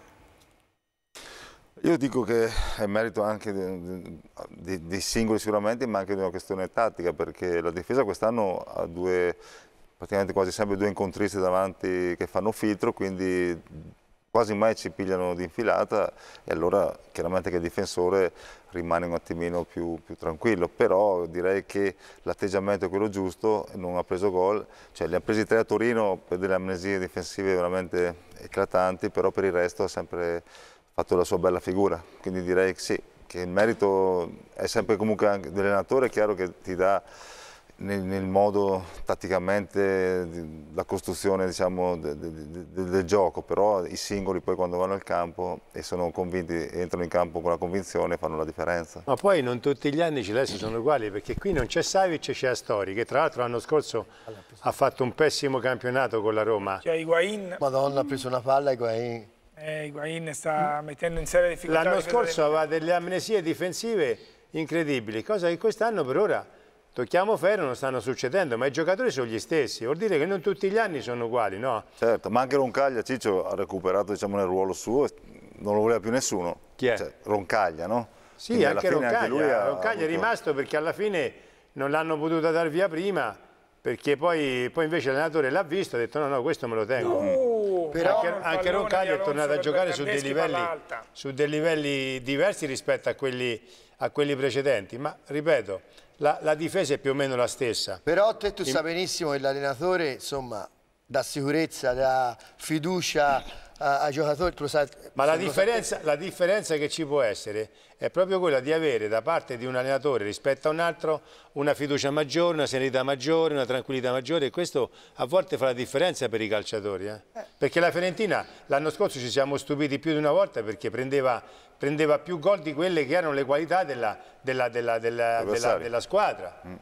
Io dico che è merito anche di, di, di singoli sicuramente, ma anche di una questione tattica, perché la difesa quest'anno ha due, praticamente quasi sempre due incontristi davanti che fanno filtro, quindi quasi mai ci pigliano di infilata e allora chiaramente che il difensore rimane un attimino più, più tranquillo, però direi che l'atteggiamento è quello giusto, non ha preso gol, cioè li ha presi tre a Torino per delle amnesie difensive veramente eclatanti, però per il resto ha sempre fatto la sua bella figura, quindi direi che sì, che il merito è sempre comunque anche dell'allenatore, è chiaro che ti dà nel, nel modo tatticamente la costruzione diciamo, de, de, de, del gioco, però i singoli poi quando vanno al campo e sono convinti, entrano in campo con la convinzione, fanno la differenza. Ma poi non tutti gli anni Celeste sono uguali, perché qui non c'è Savic e c'è Astori, che tra l'altro l'anno scorso ha fatto un pessimo campionato con la Roma. C'è Higuain. Madonna, ha preso una palla Higuain. Eh, Higuain sta mettendo in seria difficoltà. L'anno scorso aveva delle amnesie difensive incredibili, cosa che quest'anno per ora, tocchiamo ferro, non stanno succedendo, ma i giocatori sono gli stessi, vuol dire che non tutti gli anni sono uguali, no? Certo, ma anche Roncaglia, Ciccio ha recuperato diciamo, nel ruolo suo, non lo voleva più nessuno. Chi è? Cioè, Roncaglia, no? Sì, quindi anche Roncaglia, anche lui ha, Roncaglia ha avuto... è rimasto perché alla fine non l'hanno potuta dar via prima, perché poi, poi invece l'allenatore l'ha visto e ha detto no, no, questo me lo tengo. No, però anche, anche Roncaglia è tornato a giocare su dei, livelli, su dei livelli diversi rispetto a quelli, a quelli precedenti, ma ripeto, la, la difesa è più o meno la stessa. Però te tu sai benissimo che l'allenatore, insomma, dà sicurezza, dà fiducia ai giocatori. Tu lo sai, ma la differenza, la differenza che ci può essere è proprio quella di avere da parte di un allenatore rispetto a un altro una fiducia maggiore, una serenità maggiore, una tranquillità maggiore, e questo a volte fa la differenza per i calciatori. Eh? Eh. Perché la Fiorentina l'anno scorso ci siamo stupiti più di una volta perché prendeva, prendeva più gol di quelle che erano le qualità della, della, della, della, della, della squadra. Mm.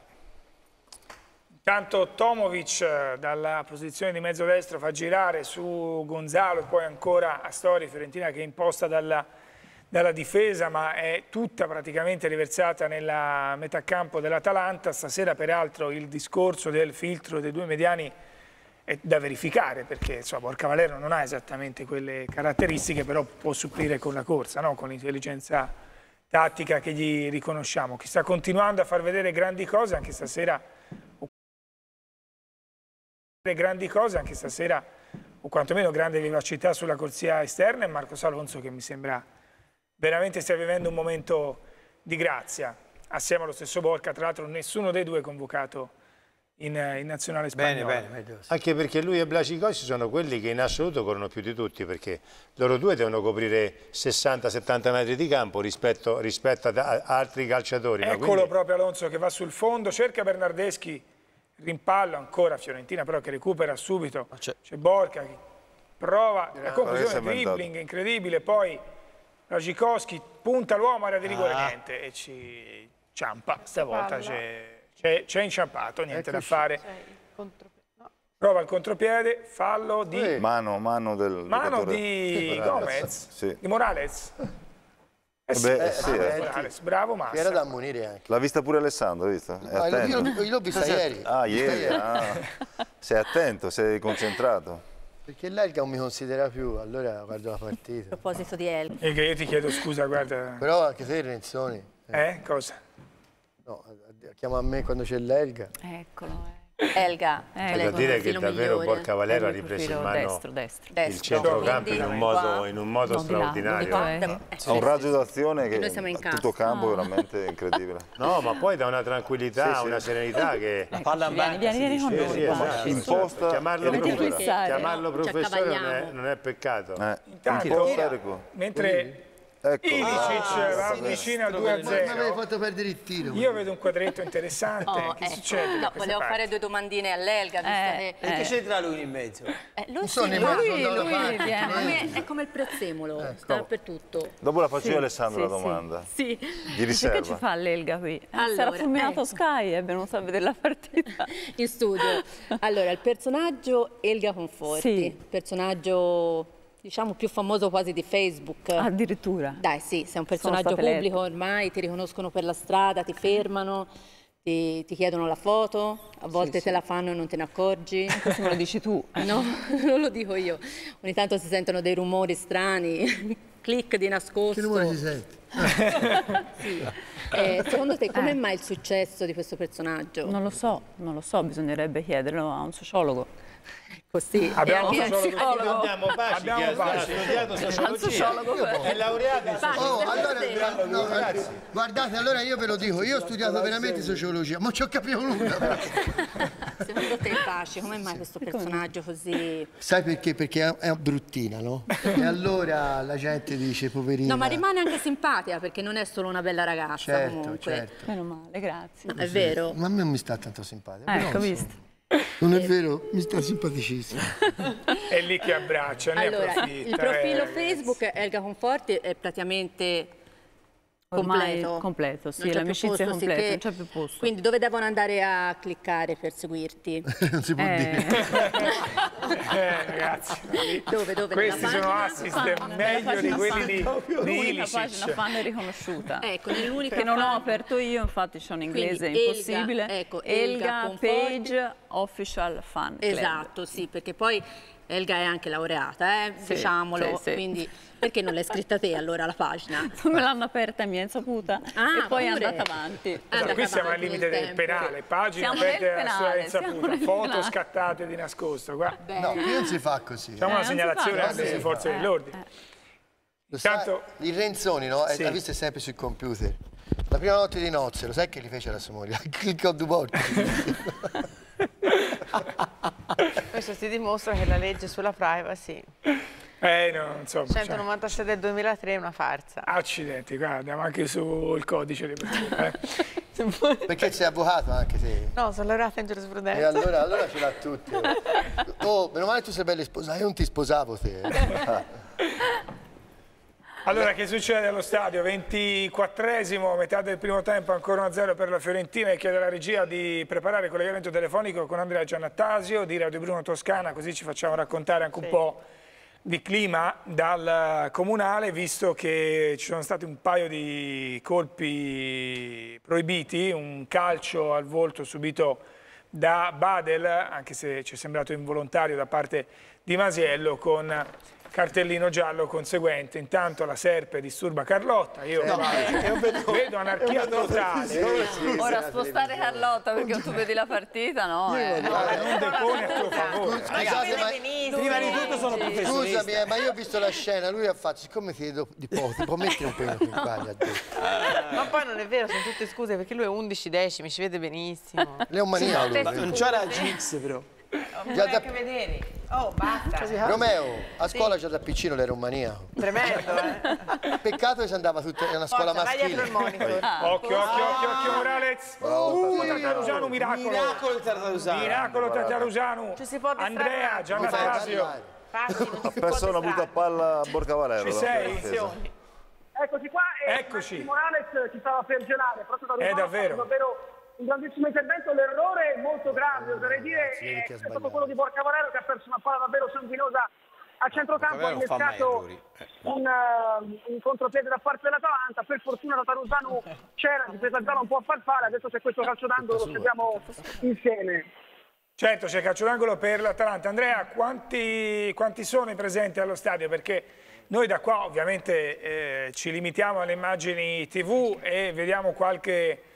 Intanto Tomovic dalla posizione di mezzo destro fa girare su Gonzalo e poi ancora Astori, Fiorentina che è imposta dalla, dalla difesa ma è tutta praticamente riversata nella metà campo dell'Atalanta. Stasera peraltro il discorso del filtro dei due mediani è da verificare perché insomma, Borcavalero non ha esattamente quelle caratteristiche, però può supplire con la corsa, no? Con l'intelligenza tattica che gli riconosciamo, che sta continuando a far vedere grandi cose anche stasera. grandi cose anche stasera o quantomeno grande vivacità sulla corsia esterna e Marcos Alonso che mi sembra veramente stia vivendo un momento di grazia assieme allo stesso Borca, tra l'altro nessuno dei due è convocato in, in nazionale spagnola. Bene, bene, bene. Anche perché lui e Blachikowski sono quelli che in assoluto corrono più di tutti, perché loro due devono coprire sessanta settanta metri di campo rispetto, rispetto ad altri calciatori. Eccolo quindi... proprio Alonso che va sul fondo, cerca Bernardeschi, rimpallo ancora Fiorentina però che recupera subito, c'è Borca che prova, la conclusione dribbling incredibile, poi Blachikowski punta l'uomo, area di rigore, ah. niente, e ci ciampa, stavolta c'è inciampato, niente da fare. Prova il contropiede, fallo di... Eh. Mano, mano del... Mano di Gomez, sì. Di Morales. Eh sì, Beh, eh, sì, eh, eh. Morales, bravo Massa. Era da ammonire anche. L'ha vista pure Alessandro, visto? È ah, io l'ho vista ieri. Ah, ieri, ah. Sei attento, sei concentrato. Perché l'Elga non mi considera più, allora guardo la partita. A proposito di Elga. E che io ti chiedo scusa, guarda... Però anche te Renzoni. Eh, eh cosa? No, chiama a me quando c'è l'Elga. Eccolo, eh. Elga, eh, devo dire che davvero Borca Valero ha ripreso in mano destro, destro. il destro. centrocampo in un modo, in un modo straordinario. Ha un raggio d'azione che a tutto campo ah. veramente incredibile. No, ma poi da una tranquillità, sì, una sì. serenità che... La palla in banca, vieni, vieni, vieni con sì, esatto. Imposta chiamarlo, e professore, recupera. chiamarlo professore non è, non è peccato. Eh. Intanto, Imposta e recupera. mentre... Ecco. Ilicic ah, va sì, vicino a sì, due a zero. Ma mi avevi fatto perdere il tiro. Io vedo un quadretto interessante. Oh, che eh. succede? No, volevo parte? fare due domandine all'Elga. Eh, perché eh. c'entra lui in mezzo? Eh, lui sono sì, rimasto lui, dalla lui parte, viene. eh. Come- è come il prezzemolo, Ecco. sta dappertutto. Dopo la faccio Sì, Alessandro sì, la domanda. Sì. Di riserva. Che ci fa l'Elga qui? Allora, Sarà fulminato ecco. Sky e è venuto a vedere la partita. In studio. Allora, il personaggio Elga Conforti, Sì. personaggio diciamo più famoso quasi di Facebook. Addirittura. Dai, sì, sei un personaggio pubblico ormai, ti riconoscono per la strada, ti fermano, ti, ti chiedono la foto, a volte sì, te sì. la fanno e non te ne accorgi. Questo me lo dici tu. No, non lo dico io. Ogni tanto si sentono dei rumori strani, click di nascosto. Che rumore si sente? Sì. Eh, secondo te come Eh. mai il successo di questo personaggio? Non lo so, non lo so, bisognerebbe chiederlo a un sociologo. Così. Abbiamo E un anche- sociologo. Abbiamo Baci, Abbiamo che ha Baci. studiato sociologia, è laureato in Baci, Oh, secondo allora, te- no, guardate, guardate, allora io ve lo dico, io ho studiato veramente sociologia, ma ci ho capito nulla. Secondo te, Baci, come mai questo personaggio così... Sai perché? Perché è bruttina, no? E allora la gente dice, poverina. No, ma rimane anche simpatica, perché non è solo una bella ragazza, Certo, comunque. certo. Meno male, grazie. No, è vero. Ma a me non mi sta tanto simpatica. Ah, però, ecco, insomma, visto. Non è vero? Mi sta simpaticissimo. È lì che abbraccia, ne Allora, approfitta. il profilo eh, Facebook Elga Conforti è praticamente Ormai completo. completo, sì, Non c'è più l'amicizia è posto, completa, sicché- non c'è più posto. Quindi dove devono andare a cliccare per seguirti? Non si può Eh. dire. Eh, ragazzi, Dove, dove? questi Nella sono pagina? assist Fan, meglio di nella quelli di, pagina di L'unica pagina Ilicic. fan è riconosciuta. Ecco, nell'unica Che non ho fan- aperto io, infatti c'è un inglese Quindi Elga, impossibile. ecco, Elga Elga Conforti. Page Official Fan Club. Esatto, sì, perché poi Elga è anche laureata, eh, Sì, diciamolo, sì, sì. quindi perché non l'hai scritta te allora la pagina? Me l'hanno aperta a mia insaputa Ah, e poi è pure. andata avanti. È andata Qui siamo al avanti limite nel del tempo. penale, pagine Siamo aperte nel alla sua penale, siamo insaputa, nel foto penale. scattate di nascosto. Qua. Beh, No, qui non si fa così. Facciamo Eh, una non si segnalazione fa, alle sì. forze Eh, dell'ordine. Lo sai, Intanto- il Renzoni, no? Sì. L'ha visto sempre sul computer. La prima notte di nozze, lo sai che gli fece la sua moglie? Cliccò due volte. Questo ti dimostra che la legge sulla privacy Eh, no, insomma, cioè, centonovantasei del duemilatré è una farsa. accidenti, guarda, andiamo anche sul codice di procedura. Eh. Perché sei avvocato anche te? No, sono laureata in E giurisprudenza. allora, allora ce l'ha tutti. Oh, meno male tu sei bello sposato, io non ti sposavo te. Allora, che succede allo stadio? ventiquattresimo, metà del primo tempo, ancora uno a zero per la Fiorentina e chiede alla regia di preparare il collegamento telefonico con Andrea Giannattasio di Radio Bruno Toscana, così ci facciamo raccontare anche un po' di clima dal comunale, visto che ci sono stati un paio di colpi proibiti, un calcio al volto subito da Badel, anche se ci è sembrato involontario da parte di Masiello, con cartellino giallo conseguente. Intanto la Serpe disturba Carlotta, io no, vedo, vedo, vedo anarchia totale. Sì, sì, ora spostare Carlotta perché tu vedi la partita, no? Eh. No, non depone a tuo favore. Scusate, ma prima di tutto sono professionista. Scusami, eh, ma io ho visto la scena, lui ha fatto, siccome ti vedo di poco, ti può mettere un pelo qui qua, gli ha detto. Ma poi non è vero, sono tutte scuse perché lui è undici decimi, ci vede benissimo. Leomania lui. Non c'era Gix però. Non vuoi anche vedere. Oh, basta. Romeo, a scuola già da piccino l'era un maniaco. Tremendo, eh. Peccato che si andava tutta in una scuola Forza, maschile. vai dietro il monitor. Ah. Occhio, occhio, occhio, occhio, Morales. Uh, Tatarusano, miracolo. Miracolo Tatarusano. Miracolo Tatarusano. Ci si può distrarre. Andrea, Giannatasio. Ha perso una butta palla a Borca Valero. Ci sei? Eccoci qua. Eccoci. Morales ci stava per gelare. È davvero. davvero un grandissimo intervento, l'errore è molto grave, oserei dire, è, è stato quello di Borca Valero che ha perso una palla davvero sanguinosa a centrocampo, ha innescato un, uh, un contropiede da parte dell'Atalanta. Per fortuna Tatarusano c'era, difesa gialla un po' a farfalla, adesso c'è questo calcio d'angolo, lo seguiamo insieme. Certo, c'è calcio d'angolo per l'Atalanta. Andrea, quanti, quanti sono i presenti allo stadio? Perché noi da qua ovviamente eh, ci limitiamo alle immagini tivù e vediamo qualche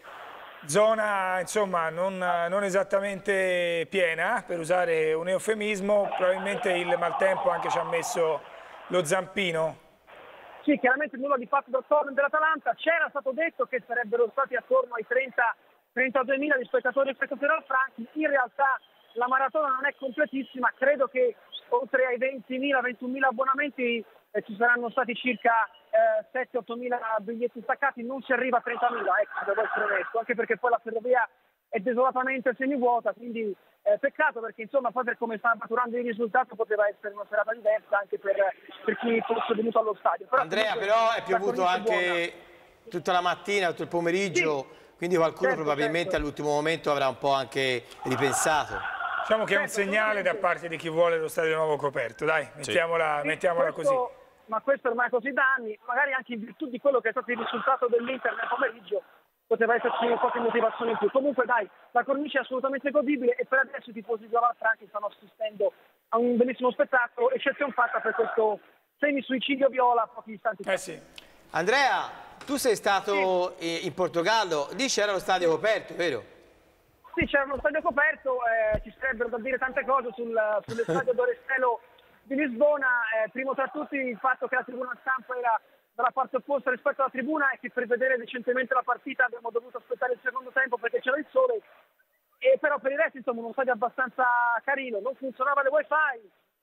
zona insomma non, non esattamente piena, per usare un eufemismo. Probabilmente il maltempo anche ci ha messo lo zampino. Sì, chiaramente nulla di fatto dal torneo dell'Atalanta. C'era stato detto che sarebbero stati attorno ai trenta trentaduemila di spettatori spettatori al Franchi. In realtà la maratona non è completissima, credo che oltre ai ventimila ventunomila abbonamenti eh, ci saranno stati circa eh, sette ottomila biglietti staccati, non si arriva a trentamila, ecco, devo essere onesto, anche perché poi la ferrovia è desolatamente semivuota, quindi eh, peccato, perché insomma poi per come sta maturando il risultato poteva essere una serata diversa anche per, per chi fosse venuto allo stadio. Però, Andrea, comunque, però è piovuto anche buona. Tutta la mattina, tutto il pomeriggio, sì, quindi qualcuno certo, probabilmente certo. all'ultimo momento avrà un po' anche ripensato. Diciamo che è un segnale da parte di chi vuole lo stadio nuovo coperto, dai, mettiamola, sì, mettiamola questo, così. Ma questo ormai così da anni, magari anche in virtù di quello che è stato il risultato dell'Inter nel pomeriggio, poteva esserci qualche motivazione in più. Comunque dai, la cornice è assolutamente godibile e per adesso i tifosi di Val Franchi stanno assistendo a un bellissimo spettacolo, eccezione fatta per questo semi-suicidio viola pochi istanti fa. Eh sì. Andrea, tu sei stato sì. in Portogallo, lì c'era lo stadio coperto, vero? Sì, c'era uno stadio coperto, eh, ci sarebbero da dire tante cose sul, sullo stadio d'Orestelo di Lisbona, eh, primo tra tutti il fatto che la tribuna stampa era dalla parte opposta rispetto alla tribuna e che per vedere decentemente la partita abbiamo dovuto aspettare il secondo tempo perché c'era il sole, e però per il resto insomma uno stadio abbastanza carino, non funzionava il wifi,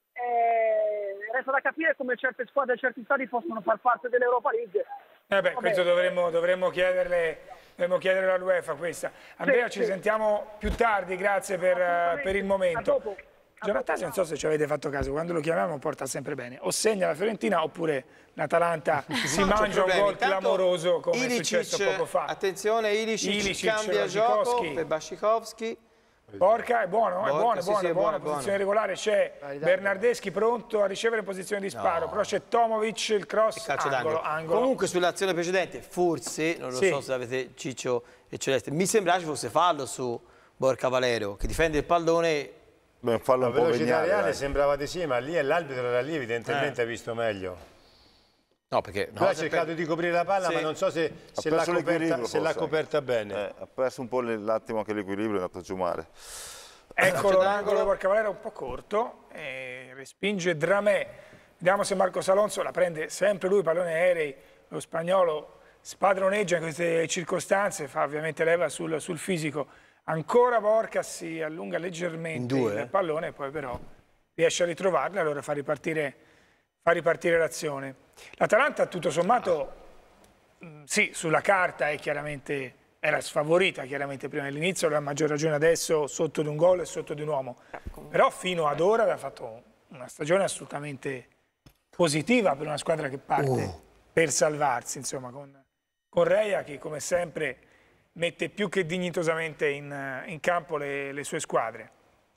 eh, resta da capire come certe squadre e certi stadi possono far parte dell'Europa League. Eh beh, questo dovremmo, dovremmo chiederle, dovremmo chiedere all'UEFA questa. Andrea, sì, ci sì. sentiamo più tardi, grazie per, per il momento. Giannatasio, non so se ci avete fatto caso, quando lo chiamiamo porta sempre bene, o segna la Fiorentina oppure l'Atalanta si no, mangia un gol clamoroso come Ilicic, è successo poco fa. Attenzione, Ilicic, Ilicic cambia gioco per Bashikowski. Porca, è buono, Borca, è buono, sì, buono, sì, è buono, buono, posizione buono. regolare, c'è Bernardeschi pronto a ricevere in posizione di sparo, no. Però c'è Tomovic, il cross, angolo, angolo. Comunque sull'azione precedente, forse, non lo sì. so se avete Ciccio e Celeste, mi sembrava ci fosse fallo su Borca Valero, che difende il pallone. Beh, fallo la un po' velocità vegnale, reale eh. sembrava di sì, ma lì l'arbitro era lì, evidentemente ha eh. visto meglio. No, perché no, ha cercato per... di coprire la palla, sì. ma non so se, se l'ha coperta, coperta bene. Eh, ha perso un po' l'attimo anche l'equilibrio, è andato giù male. Eccolo, l'angolo di Borca Valero un po' corto, e respinge Dramé. Vediamo se Marcos Alonso la prende sempre lui, pallone aerei, lo spagnolo spadroneggia in queste circostanze, fa ovviamente leva sul, sul fisico. Ancora Borca si allunga leggermente due, il eh? pallone, poi però riesce a ritrovarlo e allora fa ripartire, fa ripartire l'azione. L'Atalanta tutto sommato, sì, sulla carta è chiaramente... era sfavorita chiaramente prima dell'inizio, a maggior ragione adesso sotto di un gol e sotto di un uomo, però fino ad ora aveva fatto una stagione assolutamente positiva per una squadra che parte uh. per salvarsi, insomma, con, con Reia che come sempre mette più che dignitosamente in, in campo le, le sue squadre.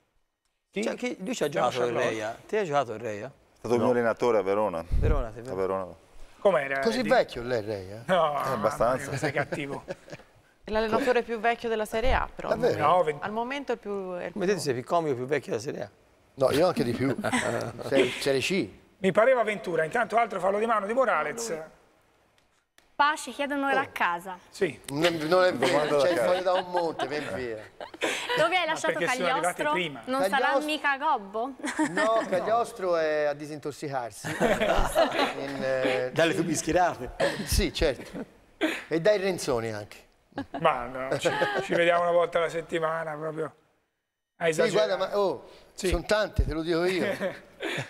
Sì? Cioè, chi, lui ci ha giocato il Reia, te hai giocato il Reia? È stato il mio allenatore a Verona. Verona, a Verona. Com'era? Così di... vecchio lei, Reia? No, è abbastanza. Mia, sei cattivo. L'allenatore più vecchio della Serie A, però. Al, no, al momento è il più... È il Come te sei più comico, più vecchio della Serie A? No, io anche di più. Serie C. Mi pareva Ventura, intanto altro fallo di mano di Morales. Paci chiedono oh. a casa. Sì. Non, non è vero, c'è fuori da un monte, ven via. Dove hai lasciato Cagliostro? Non Cagliostro... sarà mica Gobbo? No, Cagliostro è a disintossicarsi. In, eh, Dalle tue bischierate? Sì, certo. E dai Renzoni anche. Ma no, ci, ci vediamo una volta alla settimana proprio. Sì, guarda, ma oh, sì. sono tante, te lo dico io.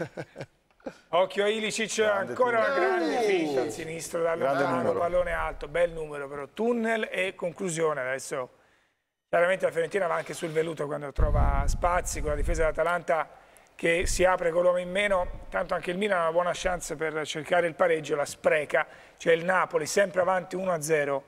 Occhio a Ilicic, grande ancora una grande finta al sinistro dal lontano, pallone alto, bel numero però, tunnel e conclusione. Adesso chiaramente la Fiorentina va anche sul velluto quando trova spazi con la difesa dell'Atalanta che si apre con l'uomo in meno, tanto anche il Milan ha una buona chance per cercare il pareggio, la spreca, c'è il Napoli sempre avanti uno a zero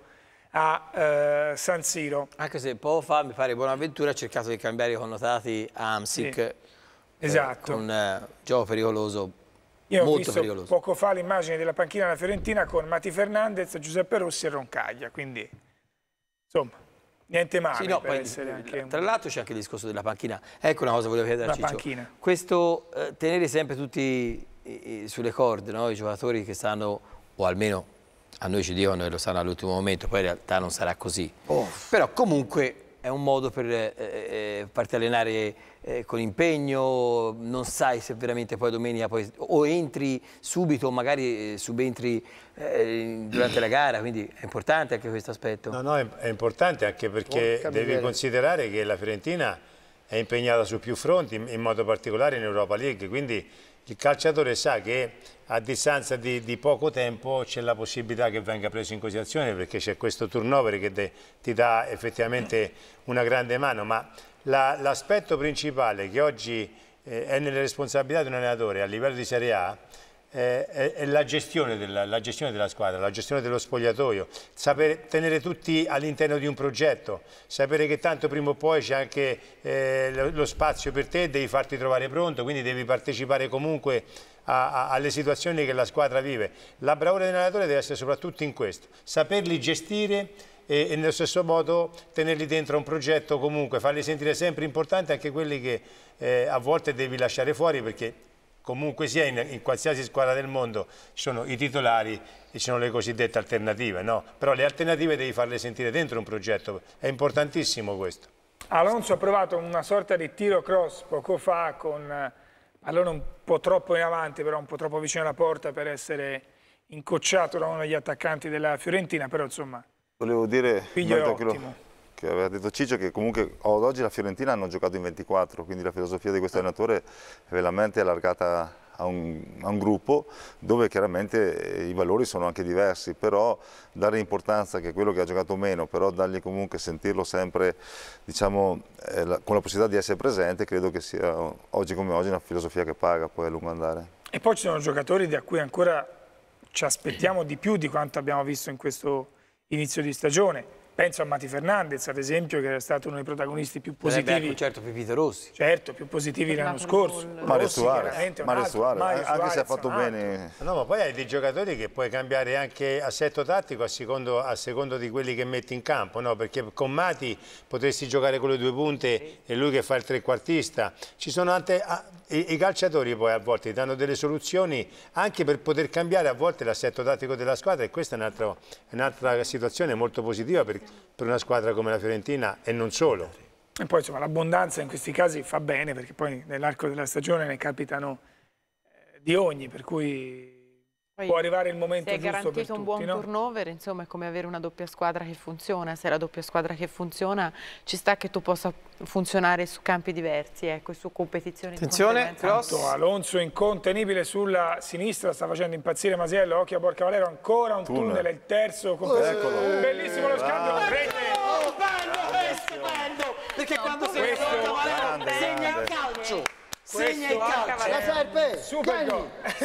a eh, San Siro. Anche se poco fa mi pare Bonaventura ha cercato di cambiare i connotati a Amsic, sì. Esatto. eh, con eh, gioco pericoloso. Io Molto ho visto pericoloso. poco fa l'immagine della panchina della Fiorentina con Mati Fernandez, Giuseppe Rossi e Roncaglia, quindi insomma niente male sì, no, per poi, essere anche... Tra l'altro c'è anche il discorso della panchina. Ecco una cosa volevo chiedere a Ciccio. Panchina. Questo eh, tenere sempre tutti i, i, sulle corde, no? I giocatori che stanno, o almeno a noi ci dicono che lo sanno all'ultimo momento, poi in realtà non sarà così. Oh. Però comunque è un modo per eh, eh, farti allenare eh, con impegno, non sai se veramente poi domenica poi, o entri subito o magari eh, subentri eh, durante la gara, quindi è importante anche questo aspetto. No, no, è, è importante anche perché oh, devi considerare che la Fiorentina è impegnata su più fronti, in modo particolare in Europa League, quindi il calciatore sa che a distanza di, di poco tempo c'è la possibilità che venga preso in considerazione perché c'è questo turnover che de, ti dà effettivamente una grande mano, ma l'aspetto principale che oggi eh, è nelle responsabilità di un allenatore a livello di Serie A eh, è, è la gestione, della, la gestione della squadra, la gestione dello spogliatoio, sapere tenere tutti all'interno di un progetto, sapere che tanto prima o poi c'è anche eh, lo, lo spazio per te, devi farti trovare pronto, quindi devi partecipare comunque a, a, alle situazioni che la squadra vive. La bravura dell'allenatore deve essere soprattutto in questo, saperli gestire e, e nello stesso modo tenerli dentro un progetto, comunque farli sentire sempre importanti anche quelli che eh, a volte devi lasciare fuori perché comunque sia in, in qualsiasi squadra del mondo ci sono i titolari e ci sono le cosiddette alternative, no? Però le alternative devi farle sentire dentro un progetto, è importantissimo questo. Alonso ha provato una sorta di tiro cross poco fa con pallone un po' troppo in avanti, però un po' troppo vicino alla porta per essere incocciato da uno degli attaccanti della Fiorentina, però insomma volevo dire figlio è ottimo. Che aveva detto Ciccio che comunque ad oggi la Fiorentina hanno giocato in ventiquattro, quindi la filosofia di questo allenatore è veramente allargata a un, a un gruppo dove chiaramente i valori sono anche diversi, però dare importanza che quello che ha giocato meno, però dargli comunque sentirlo sempre diciamo, eh, la, con la possibilità di essere presente, credo che sia oggi come oggi una filosofia che paga poi a lungo andare. E poi ci sono giocatori da cui ancora ci aspettiamo di più di quanto abbiamo visto in questo inizio di stagione. Penso a Mati Fernandez, ad esempio, che è stato uno dei protagonisti più positivi. Ecco, certo, Pepito Rossi. Certo, più positivi l'anno scorso. Mario Suarez, Mario Suarez, anche se ha fatto bene. No, ma poi hai dei giocatori che puoi cambiare anche assetto tattico a secondo, a secondo di quelli che metti in campo, no? Perché con Mati potresti giocare con le due punte e lui che fa il trequartista. Ci sono anche ah, i, i calciatori poi a volte ti danno delle soluzioni anche per poter cambiare a volte l'assetto tattico della squadra e questa è un'altra un'altra situazione molto positiva per per una squadra come la Fiorentina e non solo. E poi insomma l'abbondanza in questi casi fa bene perché poi nell'arco della stagione ne capitano eh, di ogni, per cui poi può arrivare il momento giusto per tutti. Se è garantito un buon no? turnover, insomma è come avere una doppia squadra che funziona, se è la doppia squadra che funziona ci sta che tu possa funzionare su campi diversi, ecco, su competizioni. Attenzione, cross. Alonso incontenibile sulla sinistra, sta facendo impazzire Masiello, occhio a Borcavalero, ancora un tunnel, tunnel il terzo. Con... Bellissimo lo scambio, rete! Oh, bello questo, bello! Perché no, quando sei Borcavalero segna il calcio! Segna il calcio! La serpe! Super gol!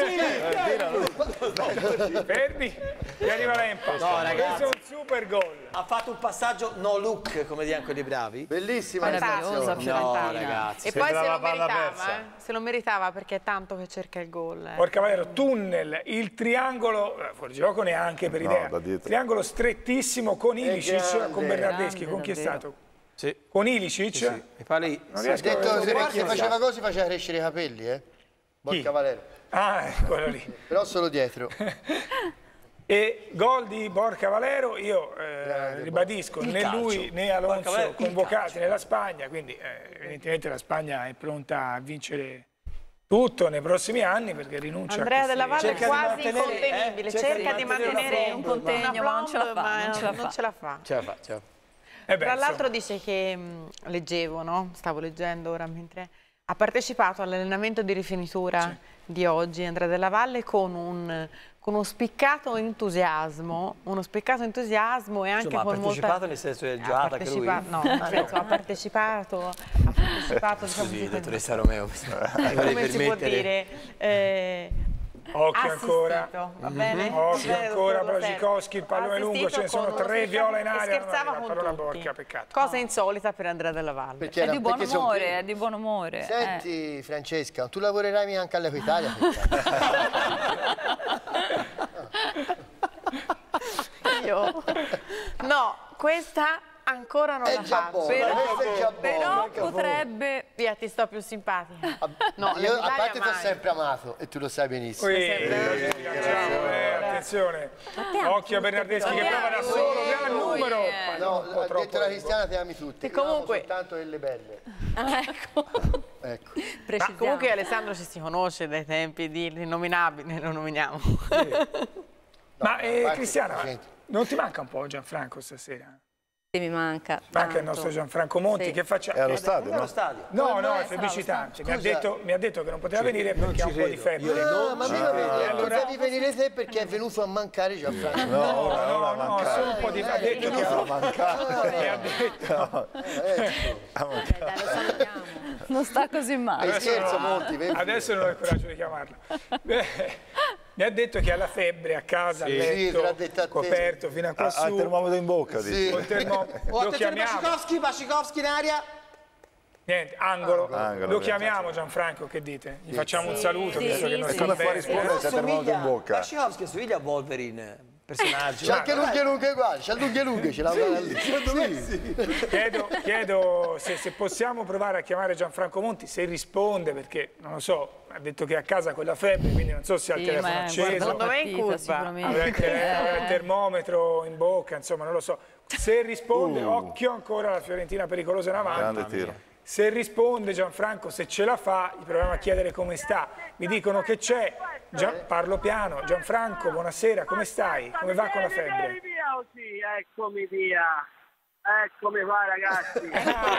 Fermi! E arriva l'Empoli. No, ragazzi! Questo è un super gol! Ha fatto un passaggio no look, come dicono quelli bravi. Bellissima meravigliosa no, ragazzi. E poi se lo meritava, eh? se lo meritava perché è tanto che cerca il gol. Eh. Borcavalero, tunnel, il triangolo, fuori gioco neanche per idea, no, triangolo strettissimo con Ilicic, con Bernardeschi, con chi è stato? Sì. Con Ilicic? Sì, sì. Mi pare... Non riesco detto, a vedere chi faceva così faceva crescere i capelli, eh? Borcavalero. Ah, quello lì. Però solo dietro. E gol di Borja Valero, io eh, ribadisco, né calcio. lui né Alonso Valero, convocati nella Spagna, quindi eh, evidentemente la Spagna è pronta a vincere tutto nei prossimi anni perché rinuncia Andrea a Della Valle è quasi incontenibile, eh? cerca, cerca di mantenere un contegno, ma non ce la fa. Non ce la fa. Non ce la fa. Ce la fa, ce la fa. Eh beh, Tra l'altro dice che, mh, leggevo, no? Stavo leggendo ora mentre... Ha partecipato all'allenamento di rifinitura sì. di oggi, Andrea Della Valle, con un, con uno spiccato entusiasmo, uno spiccato entusiasmo e anche Insomma, con molta... ha partecipato nel senso che è giocata anche lui? No, nel senso ha partecipato, ha partecipato... Scusi, diciamo, dottoressa Romeo, come si può dire... Eh, Occhio ancora, va bene? Occhio bene, ancora, Brozikowski, il pallone lungo, ce ne sono tre viola in aria, scherzava non con pallone a tutti. Borca, peccato. Cosa insolita per Andrea Della Valle. Perché È era- di buon perché sono umore, pieni. è di buon umore. Senti eh. Francesca, tu lavorerai anche all'Equitalia? Io? No, questa ancora non È la già faccio. buona, Però, questa è già buona, però cavolo. potrebbe... Via, ti sto più simpatica. No, Io a l'Italia parte ti ho mai. sempre amato e tu lo sai benissimo. Ui, eh, eh, attenzione, occhio a Bernardeschi che prova da solo, gran numero. No, Un po' ha troppo. detto la Cristiana ti ami tutte, E comunque- io amo soltanto delle belle. Ah, ecco. Ecco. Ma Precisiamo. comunque Alessandro ci si conosce dai tempi di L'innominabile, lo nominiamo. Ma eh, parte- Cristiana, gente. non ti manca un po' Gianfranco stasera? Sì, mi manca. Manca il tanto. nostro Gianfranco Monti, Sì. che facciamo? È allo stadio, Allo no? stadio. No, Come no, mai è febbricitante. Mi ha, Scusa. detto, mi ha detto che non poteva venire perché ha un po' di febbre. Ah, ma mi allora- potevi venire te perché è venuto a mancare Gianfranco. No, ora No, non no, ha no, mancato. solo un po' di... Ha detto che Non ha mancato. mi ha detto... Ecco. Dai, lo salutiamo. Non sta così male. Hai scherzo, no, Monti, vedi? adesso non ho il coraggio di chiamarlo. Beh, mi ha detto che ha la febbre a casa, a Sì, letto, te l'ha detto a te. coperto fino a qua Ha su. il termometro in bocca, Sì. dice. Col termo- Oh, lo attenzione, chiamiamo. Bacikowski, Bacikowski in aria. Niente, angolo. Angolo, Lo bene. chiamiamo Gianfranco, che dite? Gli facciamo un saluto, sì, visto sì, che non sì, sta Come fa a bene. rispondere se ha il termometro in bocca? Bacikowski assomiglia a Wolverine, personaggio. C'è anche l'unghie lunghe uguali, c'è l'unghie lunghe, ce l'ha uguale lì. Chiedo, chiedo se, se possiamo provare a chiamare Gianfranco Monti, se risponde, perché non lo so, ha detto che è a casa con la febbre, quindi non so se ha il Sì, telefono ma acceso. guarda la Secondo me è in partita, curva. sicuramente. Avrà il, tele- avrà il termometro in bocca, insomma, non lo so. Se risponde, Uh. occhio ancora la Fiorentina pericolosa in avanti. Grande tiro. Se risponde Gianfranco, se ce la fa, gli proviamo a chiedere come sta. Mi dicono che c'è, Gian- parlo piano. Gianfranco, buonasera, come stai? Come va con la febbre? Vieni via così, eccomi via. Eccomi qua ragazzi.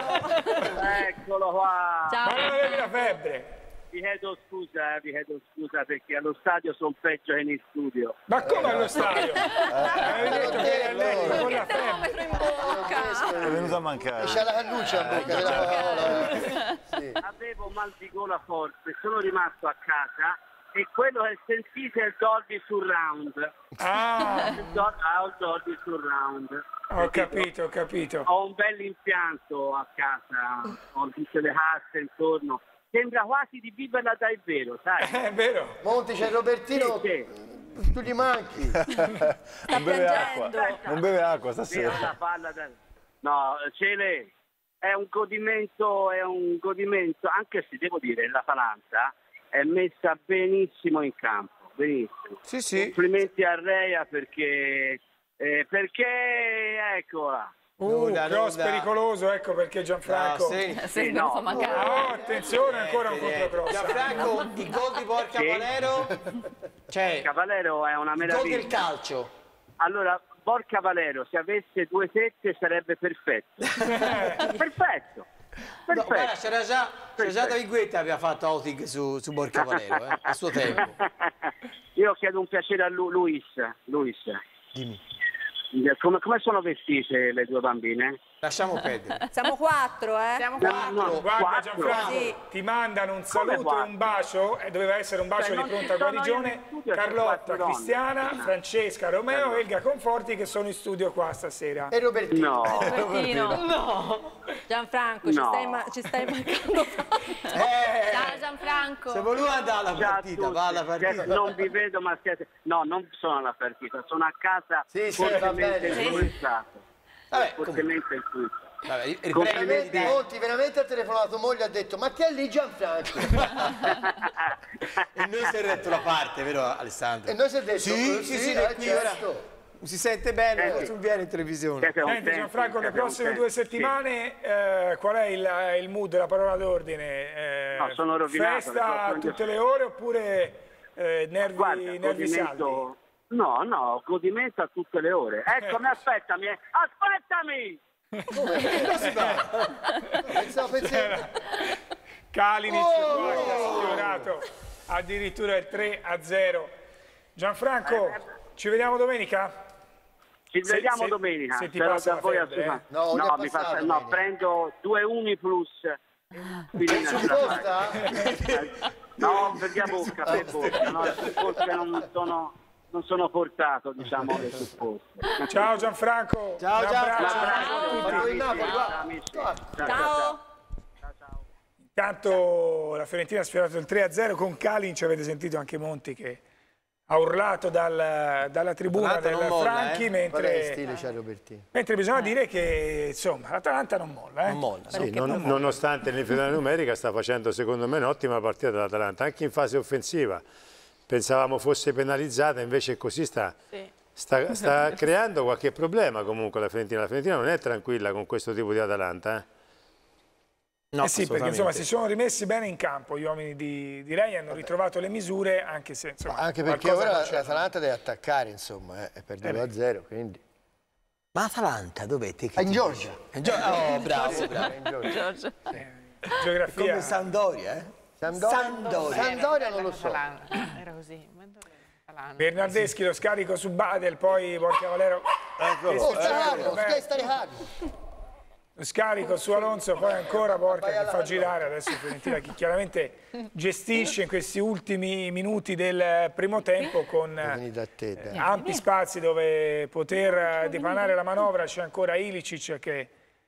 Eccolo qua. Ciao. Ma non avevi la febbre? Vi chiedo scusa, eh, vi chiedo scusa perché allo stadio sono peggio che in studio. Ma come allo stadio? Avevi detto che eri a letto con la febbre. Termometro in bocca. È venuto a mancare. C'è la cannuccia in bocca della parola. Sì. Avevo mal di gola forte, sono rimasto a casa e quello che sentite è il Dolby Surround. Ah, Il Dol- ah, il Dolby Surround. ho capito, ho capito. Ho un bel impianto a casa, ho tutte le casse intorno. Sembra quasi di viverla dal vero, sai? È vero. Monti, c'è Robertino, Sì, sì. tu gli manchi. Non beve acqua. Non beve acqua Sì, stasera. la palla da- No, Cele, è un godimento, è un godimento, anche se devo dire, l'Atalanta è messa benissimo in campo, benissimo. Sì, sì. Complimenti a Rea perché, eh, perché, eccola. Uh, Nuda, cross nuda. pericoloso, ecco perché Gianfranco. No, sì. Sì, no. non fa mancare. Oh, attenzione, ancora un controcross. Gianfranco, il gol di Borca Sì. Valero. Cioè, Cavallero è una il gol meraviglia. del calcio. Allora, Borca Valero, se avesse due sette sarebbe perfetto. Perfetto. No, Perfetto. guarda, c'era già, c'era già David Guetta aveva fatto outing su, su Borca Valero, eh, a suo tempo. Io chiedo un piacere a Lu- Luis. Luis. Dimmi. Come, come sono vestite le due bambine? Lasciamo perdere. Siamo quattro, eh? Siamo No, qua. no, Guarda quattro. Gianfranco, Sì. ti mandano un Come saluto e quattro? un bacio, e doveva essere un bacio Cioè, di non pronta ci sono io guarigione, in studio, c'è Carlotta, quattro donne. Cristiana, Francesca, Romeo e Elga Conforti che sono in studio qua stasera. E Robertino. No. Robertino. No. Gianfranco, ci No. stai, ma- ci stai mancando. Eh, Ciao Gianfranco. se voluva andare alla Ciao a partita, tutti. va alla partita. Siete- Non vi vedo ma siete... No, non sono alla partita, sono a casa Sì, sì, va fortemente bene. influenzato. Vabbè, Fortemente influenzato. Vabbè, veramente, Monti veramente ha telefonato moglie e ha detto ma che è lì Gianfranco? E noi si è detto la parte, vero Alessandro? E noi si è detto sì, sì, sì, eh, certo. Si sente bene, Senti, non viene in televisione. Senti Gianfranco, le prossime due settimane sì. eh, qual è il, il mood, la parola d'ordine? Eh, no, sono rovinato. Festa a tutte le ore oppure eh, nervi, Guarda, nervi saldi? No, no, godimento a tutte le ore. Eccomi, aspettami, aspettami! Come si fa? Kalinic oh! che ha sfiorato addirittura il tre a zero. Gianfranco, eh, ci vediamo domenica? Ci se, vediamo se, domenica. Se ti passa da voi perdere, eh? No, no, mi passa, no, prendo due Uniplus. No, per via bocca, per bocca. No, supposte non sono, non sono portato, diciamo, alle supposte. Ciao Gianfranco. Ciao, un ciao. Ciao. Intanto la Fiorentina ha sfiorato il tre a zero con Kalinic, avete sentito anche Monti che ha urlato dal, dalla tribuna del Franchi, eh? mentre, stile, mentre bisogna dire che insomma l'Atalanta non molla. Eh? Non molla. Sì, non, non molla. Nonostante l'inferiorità numerica sta facendo secondo me un'ottima partita dell'Atalanta, anche in fase offensiva. Pensavamo fosse penalizzata, invece così sta, sì. sta, sta creando qualche problema comunque la Fiorentina. La Fiorentina non è tranquilla con questo tipo di Atalanta. Eh? No, eh sì, perché insomma si sono rimessi bene in campo gli uomini di, di Rei, hanno ritrovato le misure, anche se insomma, anche perché ora l'Atalanta deve attaccare, insomma, eh, per due a zero, quindi. Ma Atalanta dov'è? In Georgia. In Georgia. Oh, bravo, bravo. In Georgia. Sì. Geografia. Come Sampdoria, eh? Sampdoria, Sampdoria. Sampdoria non lo so. Era così. Bernardeschi lo scarico su Badel, poi Borca Valero. Eccolo. Oh, stai stare calmo. Scarico su Alonso, poi ancora Borca che fa girare adesso Fiorentina che chiaramente gestisce in questi ultimi minuti del primo tempo con eh, ampi spazi dove poter dipanare la manovra. C'è ancora Ilicic che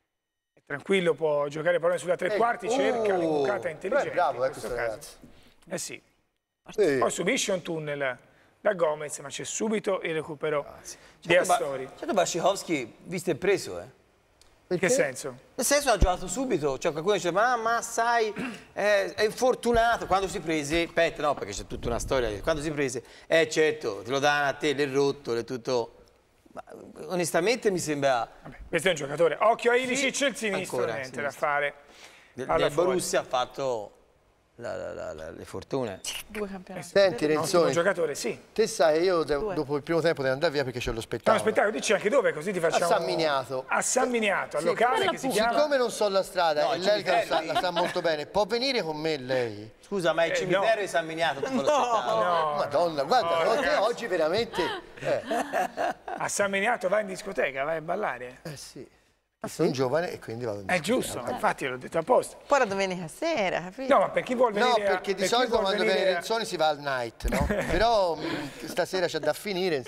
è tranquillo, può giocare pallone sulla tre quarti, cerca l'imbucata intelligente. Bravo, eh, questo ragazzo. Eh sì. sì. Poi subisce un tunnel da Gomez, ma c'è subito il recupero ah, sì. di Astori. Certo, Bacikowski, visto e preso, eh. In che senso? Nel senso ha giocato subito, cioè qualcuno dice ma, ma sai, eh, è infortunato, quando si prese, aspetta no perché c'è tutta una storia, quando si prese, eh certo, te lo danno a te, l'è rotto, l'è tutto, ma, onestamente mi sembra... Vabbè, questo è un giocatore, occhio a Ilicic, sì, il sinistro, ancora, niente sinistro. da fare. Del Borussia ha fatto... La, la, la, la, le fortune. Due campionati. Senti Renzoni, un giocatore, sì. Te sai, io devo, dopo il primo tempo devo andare via perché c'è lo spettacolo. No, spettacolo, dici anche dove, così ti facciamo... A San Miniato. A San Miniato, al sì, locale che si chiama... Siccome non so la strada, no, e lei la sa, la sa molto bene, può venire con me lei? Scusa, ma il eh, cimitero no. di San Miniato dopo no, lo spettacolo? No, Madonna, guarda, no, te oggi veramente... Eh. A San Miniato vai in discoteca, vai a ballare. Eh sì. Sono giovane e quindi vado in È giusto, eh. infatti l'ho detto apposta. Poi la domenica sera, capito? No, ma per chi vuol venire... No, perché di per solito quando viene Renzoni si va al night, no? Però stasera c'è da finire.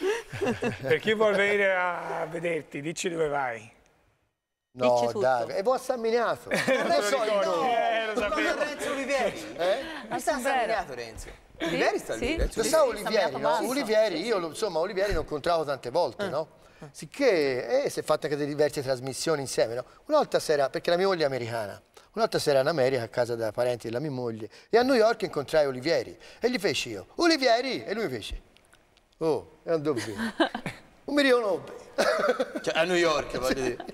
Per chi vuol venire a vederti, dici dove vai. No, dai, e vuoi a San Miniato? Non lo so, no. Eh, lo sapevo. Renzo Olivieri. Eh? Mi sta a San Miniato, Renzo. Sì? Olivieri sta lì. Lo sì, sa sì, Olivieri, no? Olivieri, io insomma Olivieri l'ho incontrato tante volte, no? Sicché eh, si è fatta anche delle diverse trasmissioni insieme, no? Una volta sera, perché la mia moglie è americana, una volta sera in America a casa dei parenti della mia moglie e a New York incontrai Olivieri e gli feci io, Olivieri! E lui fece, oh, è un doppio, non mi riconobbe. Cioè a New York, voglio dire.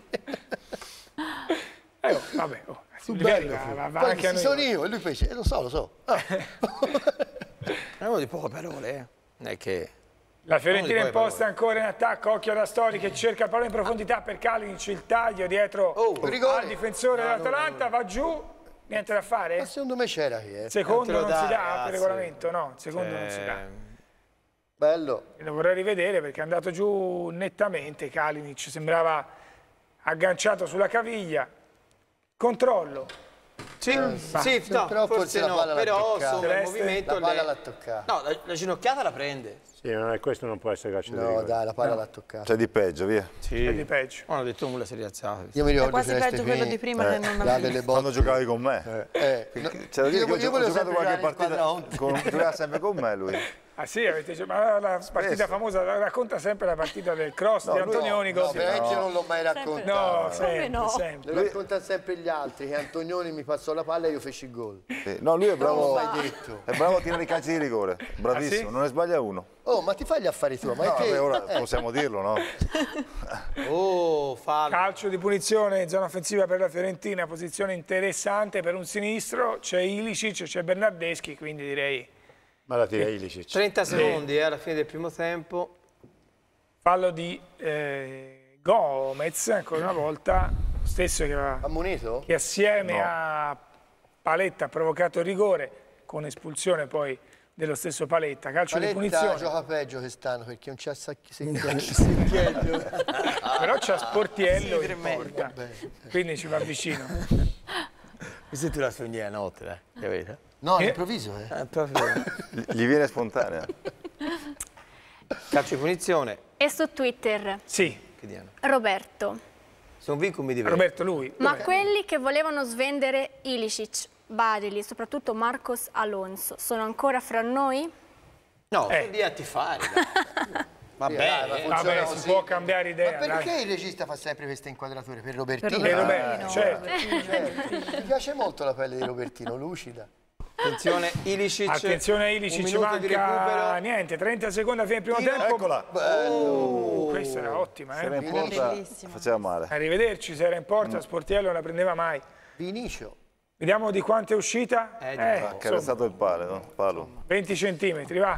Eh, oh, vabbè, oh. Bello, va, va poi anche a New sono York. io e lui fece, eh, lo so, lo so. Ah. È uno di poche parole, eh. Non è che... La Fiorentina imposta ancora in attacco, occhio ad Astori che cerca il pallone in profondità per Kalinic, il taglio dietro oh, al difensore no, dell'Atalanta, no, no, no. va giù, niente da fare? Ma secondo me c'era chi, eh. Secondo non dà, si dà ragazzi. per regolamento, no, secondo cioè... non si dà. Bello. E lo vorrei rivedere perché è andato giù nettamente Kalinic, sembrava agganciato sulla caviglia, controllo. Sì, eh, sì, sì no, però forse, forse la no, palla però l'ha insomma il movimento... La palla le... l'ha toccata. No, la, la ginocchiata la prende. Sì, non è, questo non può essere calcio no, di rigore. No, dai, la palla no. l'ha toccata. C'è di peggio, via. Sì. C'è di peggio. Non ho detto nulla, si è rialzato. Io mi ricordo è quasi peggio quello di prima eh, che non avevo. Quando giocavi con me. Eh, eh, no, c'era io, io, io ho giocato qualche partita, con, giocava sempre con me lui. Ah sì, avete ma la partita Spesso. famosa, racconta sempre la partita del cross no, di Antonioni. No, no, veramente no. non l'ho mai raccontato. No, sempre, no. sempre. Lo raccontano sempre gli altri, che Antonioni mi passò la palla e io feci il gol. Sì. No, lui è bravo, no, detto. è bravo a tirare i calci di rigore, bravissimo, ah, sì? non ne sbaglia uno. Oh, ma ti fai gli affari tuoi? Ma no, è che... ora eh. possiamo dirlo, no? Oh, fallo. Calcio di punizione, zona offensiva per la Fiorentina, posizione interessante per un sinistro, c'è Ilicic, c'è Bernardeschi, quindi direi... Ma la tira Ilicic. trenta secondi eh, alla fine del primo tempo. Fallo di eh, Gomez, ancora una volta, stesso che, aveva, ammonito? che assieme no. a Paletta ha provocato il rigore, con espulsione poi dello stesso Paletta. Calcio Paletta di punizione. Gioca peggio quest'anno perché non c'ha secchiello. Però c'ha Sportiello in porta, quindi ci va vicino. Mi senti la sogna la notte, eh? Capite? No, all'improvviso, eh. eh proprio... Gli viene spontanea. Calcio di punizione. E su Twitter? Sì. Roberto. Se non vinco mi diverto. Roberto, lui. Ma quelli che volevano svendere Ilicic, Barili, soprattutto Marcos Alonso, sono ancora fra noi? No, eh. sono lì a tifare. Va sì, bene, dai, vabbè, si può cambiare idea. Ma perché dai. il regista fa sempre queste inquadrature? Per Robertino? Per Robertino, certo. certo. Mi piace molto la pelle di Robertino, lucida. Attenzione Ilicic. Attenzione a Ilicic, ci manca niente, trenta secondi alla fine del primo tempo. Eccola. Oh, questa era ottima, eh. Se era in porta, faceva male. Arrivederci, se era in porta, mm. Sportiello non la prendeva mai. Vinicio. Vediamo di quanto è uscita. Eh, eh, ha carezzato il palo, no? palo. venti centimetri, va.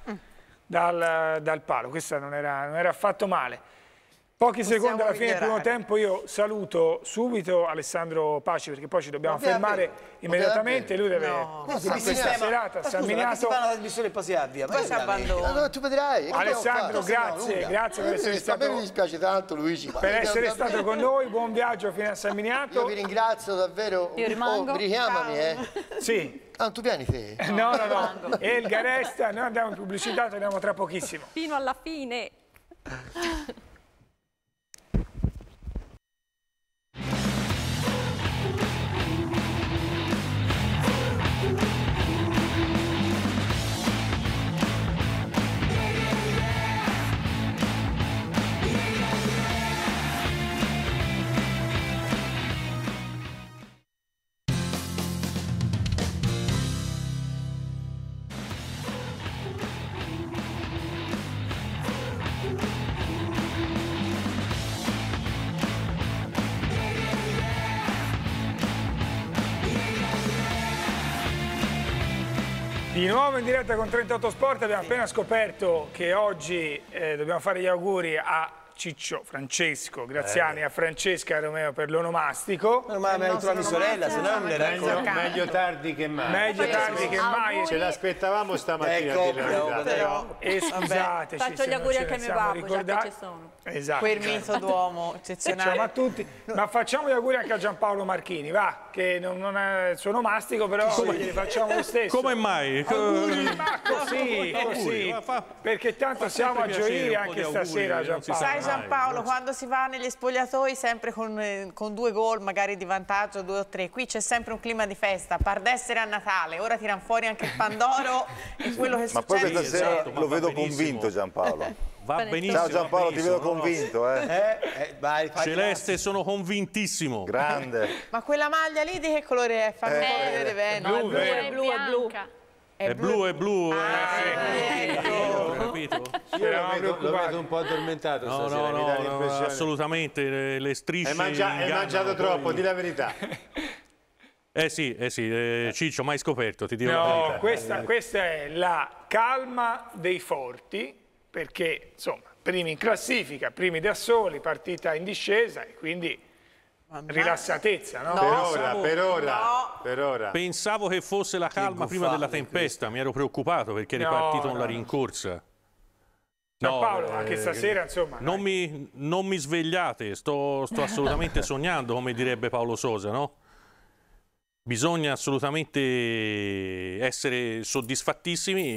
Dal, dal palo, questa non era, non era affatto male. Pochi Possiamo secondi alla fine del primo tempo, io saluto subito Alessandro Paci perché poi ci dobbiamo non fermare immediatamente, lui deve... No, no, questa sistema. serata, si Miniato... si fa una trasmissione e poi si avvia, poi si abbandona. No, tu vedrai. Alessandro, grazie, no, grazie per essere stato... A me mi dispiace tanto Luigi. Per essere stato con noi, buon viaggio fino a San Miniato. Io vi ringrazio davvero. Io rimango. Oh, richiamami, eh. Sì. Ah, tu vieni te? No, no, no. E il Garesta, noi andiamo in pubblicità, torniamo tra pochissimo. Fino alla fine. Di nuovo in diretta con trentotto Sport, abbiamo appena scoperto che oggi eh, dobbiamo fare gli auguri a Ciccio, Francesco, Graziani, eh. a Francesca e a Romeo per l'onomastico. No, ma mi hai detto mia sorella, se no non le meglio, meglio tardi che mai. Meglio tardi che mai. Ce l'aspettavamo stamattina. Ecco, però, però. E scusateci. Faccio gli auguri anche a mio babbo, già che ci sono. Esatto. Quel mito d'uomo eccezionale. A tutti. Ma facciamo gli auguri anche a Giampaolo Marchini, va, che non, non è il suo onomastico, però glieli facciamo lo stesso. Come mai? Auguri, ma così, così. Perché tanto siamo a gioire anche stasera, Giampaolo. Sai Giampaolo, quando si va negli spogliatoi sempre con, eh, con due gol magari di vantaggio, due o tre, qui c'è sempre un clima di festa, par d'essere a Natale, ora tirano fuori anche il Pandoro e quello che ma succede. Poi questa sera esatto, lo vedo benissimo. Convinto Giampaolo. Va benissimo. Ciao Giampaolo, ti vedo convinto. Eh. Eh, eh, vai, Celeste, sono convintissimo. Grande. Ma quella maglia lì di che colore è? Fammi eh, vedere bene. Blu, no, è blu, è blu. È blu, è blu. Ah, eh, ecco. ho capito. Io lo vedo, lo vedo un po' addormentato No, stasera, no, mi dà no, l'impressione. assolutamente, le, le strisce Hai, mangia, hai mangiato troppo, poi... di la verità. Eh sì, eh sì, eh, Ciccio, mai scoperto, ti dico la No, verità. questa, questa è la calma dei forti, perché insomma, primi in classifica, primi da soli, partita in discesa e quindi rilassatezza, no? No, per ora, per ora, no. per ora. Pensavo che fosse la calma prima della tempesta, mi ero preoccupato perché eri No, partito no, con la no. rincorsa. No, Paolo, eh, anche stasera, insomma. Non mi, non mi svegliate, sto, sto assolutamente sognando, come direbbe Paolo Sosa, no? Bisogna assolutamente essere soddisfattissimi,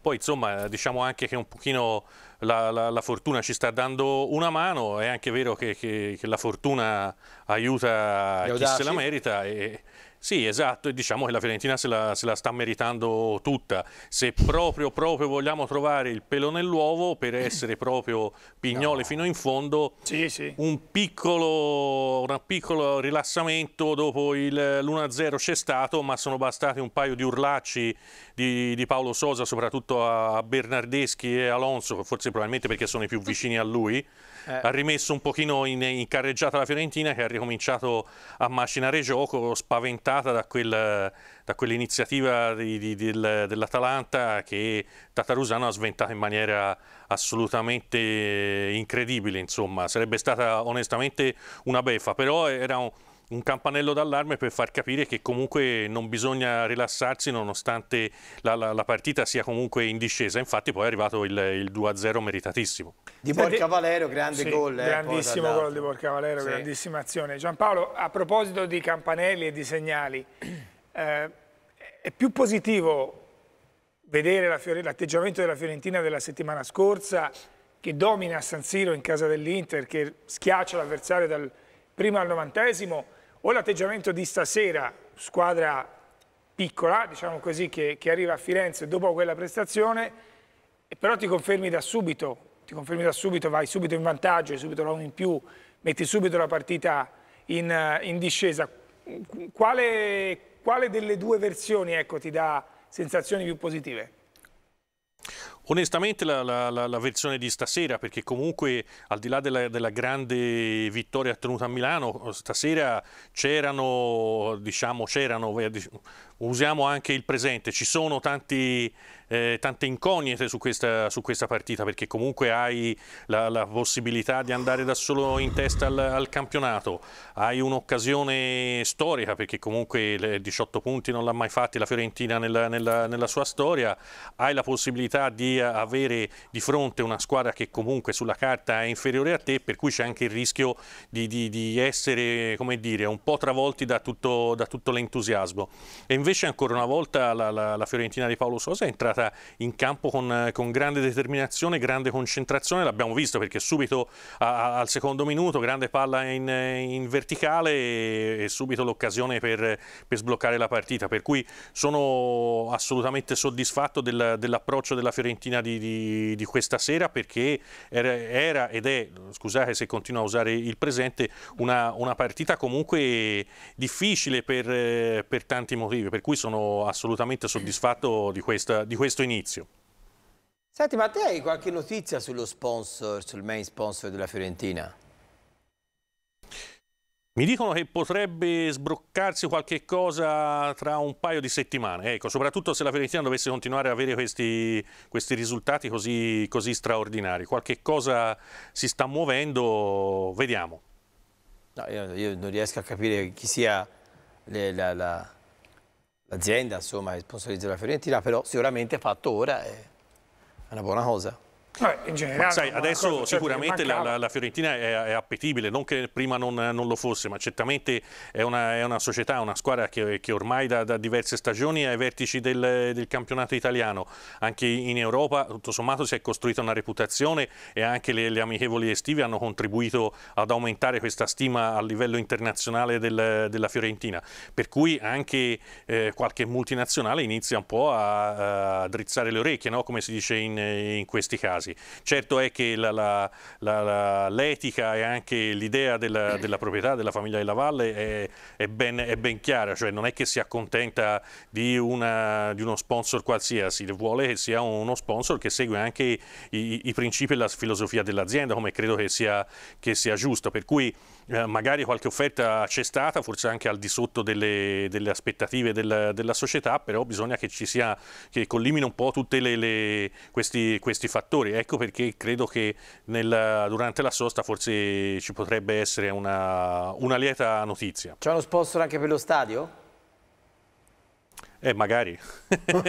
Poi insomma diciamo anche che un pochino la, la, la fortuna ci sta dando una mano, è anche vero che, che, che la fortuna aiuta chi se la merita. E, sì, esatto, e diciamo che la Fiorentina se la, se la sta meritando tutta. Se proprio, proprio vogliamo trovare il pelo nell'uovo, per essere proprio pignole no. fino in fondo, sì, sì. Un, piccolo, un piccolo rilassamento dopo l'uno a zero c'è stato, ma sono bastati un paio di urlacci di, di Paulo Sousa, soprattutto a Bernardeschi e Alonso, forse probabilmente perché sono i più vicini a lui. Eh. Ha rimesso un pochino in, in carreggiata la Fiorentina, che ha ricominciato a macinare gioco, spaventata da, quel, da quell'iniziativa di, di, del, dell'Atalanta che Tatarusano ha sventato in maniera assolutamente incredibile. Insomma, sarebbe stata onestamente una beffa, però era un, un campanello d'allarme per far capire che comunque non bisogna rilassarsi nonostante la, la, la partita sia comunque in discesa. Infatti poi è arrivato il, il due a zero meritatissimo. Di Borca Valero, grande sì, gol. Eh, grandissimo gol di Borca Valero, sì. grandissima azione. Giampaolo, a proposito di campanelli e di segnali, eh, è più positivo vedere l'atteggiamento della Fiorentina della settimana scorsa, che domina a San Siro in casa dell'Inter, che schiaccia l'avversario dal primo al novantesimo, o l'atteggiamento di stasera, squadra piccola, diciamo così, che, che arriva a Firenze dopo quella prestazione, e però ti confermi da subito, ti confermi da subito, vai subito in vantaggio, hai subito la uno in più, metti subito la partita in, in discesa. Quale, quale delle due versioni, ecco, ti dà sensazioni più positive? Onestamente la, la, la, la versione di stasera, perché comunque al di là della, della grande vittoria ottenuta a Milano, stasera c'erano, diciamo, c'erano, usiamo anche il presente, ci sono tanti, eh, tante incognite su questa, su questa partita, perché comunque hai la, la possibilità di andare da solo in testa al, al campionato, hai un'occasione storica, perché comunque diciotto punti non l'ha mai fatti la Fiorentina nella, nella, nella sua storia, hai la possibilità di avere di fronte una squadra che comunque sulla carta è inferiore a te, per cui c'è anche il rischio di, di, di essere, come dire, un po' travolti da tutto, da tutto l'entusiasmo. E invece ancora una volta la, la, la Fiorentina di Paulo Sousa è entrata in campo con, con grande determinazione, grande concentrazione, l'abbiamo visto perché subito a, al secondo minuto grande palla in, in verticale e, e subito l'occasione per, per sbloccare la partita, per cui sono assolutamente soddisfatto del, dell'approccio della Fiorentina Di, di, di questa sera, perché era, era ed è, scusate se continuo a usare il presente, una, una partita comunque difficile per, per tanti motivi, per cui sono assolutamente soddisfatto di, questa, di questo inizio. Senti, ma te hai qualche notizia sullo sponsor, sul main sponsor della Fiorentina? Mi dicono che potrebbe sbroccarsi qualche cosa tra un paio di settimane, ecco, soprattutto se la Fiorentina dovesse continuare ad avere questi, questi risultati così, così straordinari. Qualche cosa si sta muovendo, vediamo. No, io, io non riesco a capire chi sia l'azienda, la, la, insomma, che sponsorizza la Fiorentina, però sicuramente fatto ora è una buona cosa. In generale, ma sai, adesso cosa, sicuramente la, la, la Fiorentina è, è appetibile, non che prima non, non lo fosse, ma certamente è una, è una società, una squadra che, che ormai da, da diverse stagioni è ai vertici del, del campionato italiano. Anche in Europa tutto sommato si è costruita una reputazione, e anche le, le amichevoli estive hanno contribuito ad aumentare questa stima a livello internazionale del, della Fiorentina, per cui anche eh, qualche multinazionale inizia un po' a, a drizzare le orecchie, no? Come si dice in, in questi casi. Certo è che l'etica e anche l'idea della, della proprietà della famiglia Della Valle è, è, ben, è ben chiara, cioè non è che si accontenta di, una, di uno sponsor qualsiasi, vuole che sia uno sponsor che segue anche i, i principi e la filosofia dell'azienda, come credo che sia, che sia giusto, per cui eh, magari qualche offerta c'è stata, forse anche al di sotto delle, delle aspettative del, della società, però bisogna che ci sia, che collimino un po' tutti questi, questi fattori. Ecco perché credo che nel, durante la sosta forse ci potrebbe essere una, una lieta notizia. C'è uno sponsor anche per lo stadio? Eh, magari.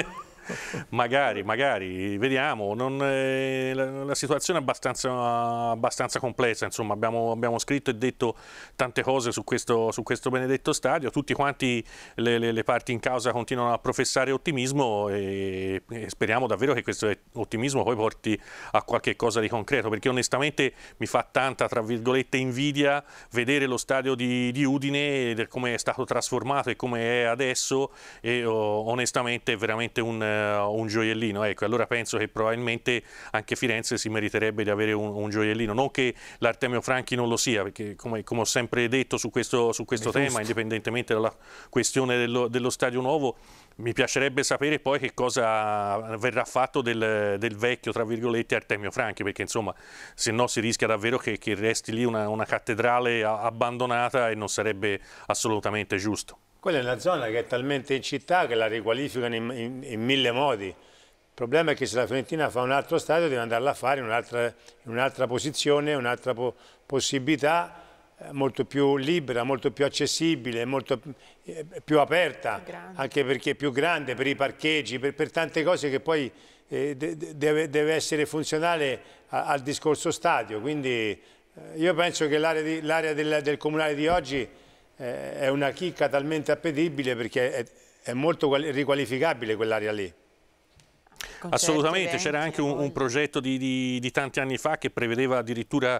magari, magari, vediamo. Non, eh, la, la situazione è abbastanza, abbastanza complessa, insomma, abbiamo, abbiamo scritto e detto tante cose su questo, su questo benedetto stadio, tutti quanti le, le, le parti in causa continuano a professare ottimismo e, e speriamo davvero che questo ottimismo poi porti a qualche cosa di concreto, perché onestamente mi fa tanta, tra virgolette, invidia vedere lo stadio di, di Udine, come è stato trasformato e come è adesso, e oh, onestamente è veramente un, uh, un gioiellino. Ecco, allora penso che probabilmente anche Firenze si meriterebbe di avere un, un gioiellino, non che l'Artemio Franchi non lo sia, perché come, come ho sempre detto su questo, su questo tema, indipendentemente dalla questione dello, dello stadio nuovo, mi piacerebbe sapere poi che cosa verrà fatto del, del vecchio, tra virgolette, Artemio Franchi, perché insomma se no si rischia davvero che, che resti lì una, una cattedrale abbandonata e non sarebbe assolutamente giusto. Quella è una zona che è talmente in città che la riqualificano in, in, in mille modi. Il problema è che se la Fiorentina fa un altro stadio deve andarla a fare in un'altra, in un'altra posizione, un'altra po possibilità, molto più libera, molto più accessibile, molto eh, più aperta, anche perché è più grande per i parcheggi, per, per tante cose che poi eh, de deve, deve essere funzionale a, al discorso stadio. Quindi eh, io penso che l'area del, del comunale di oggi eh, è una chicca talmente appetibile, perché è, è molto riqualificabile quell'area lì. Assolutamente, c'era anche un, un progetto di, di, di tanti anni fa che prevedeva addirittura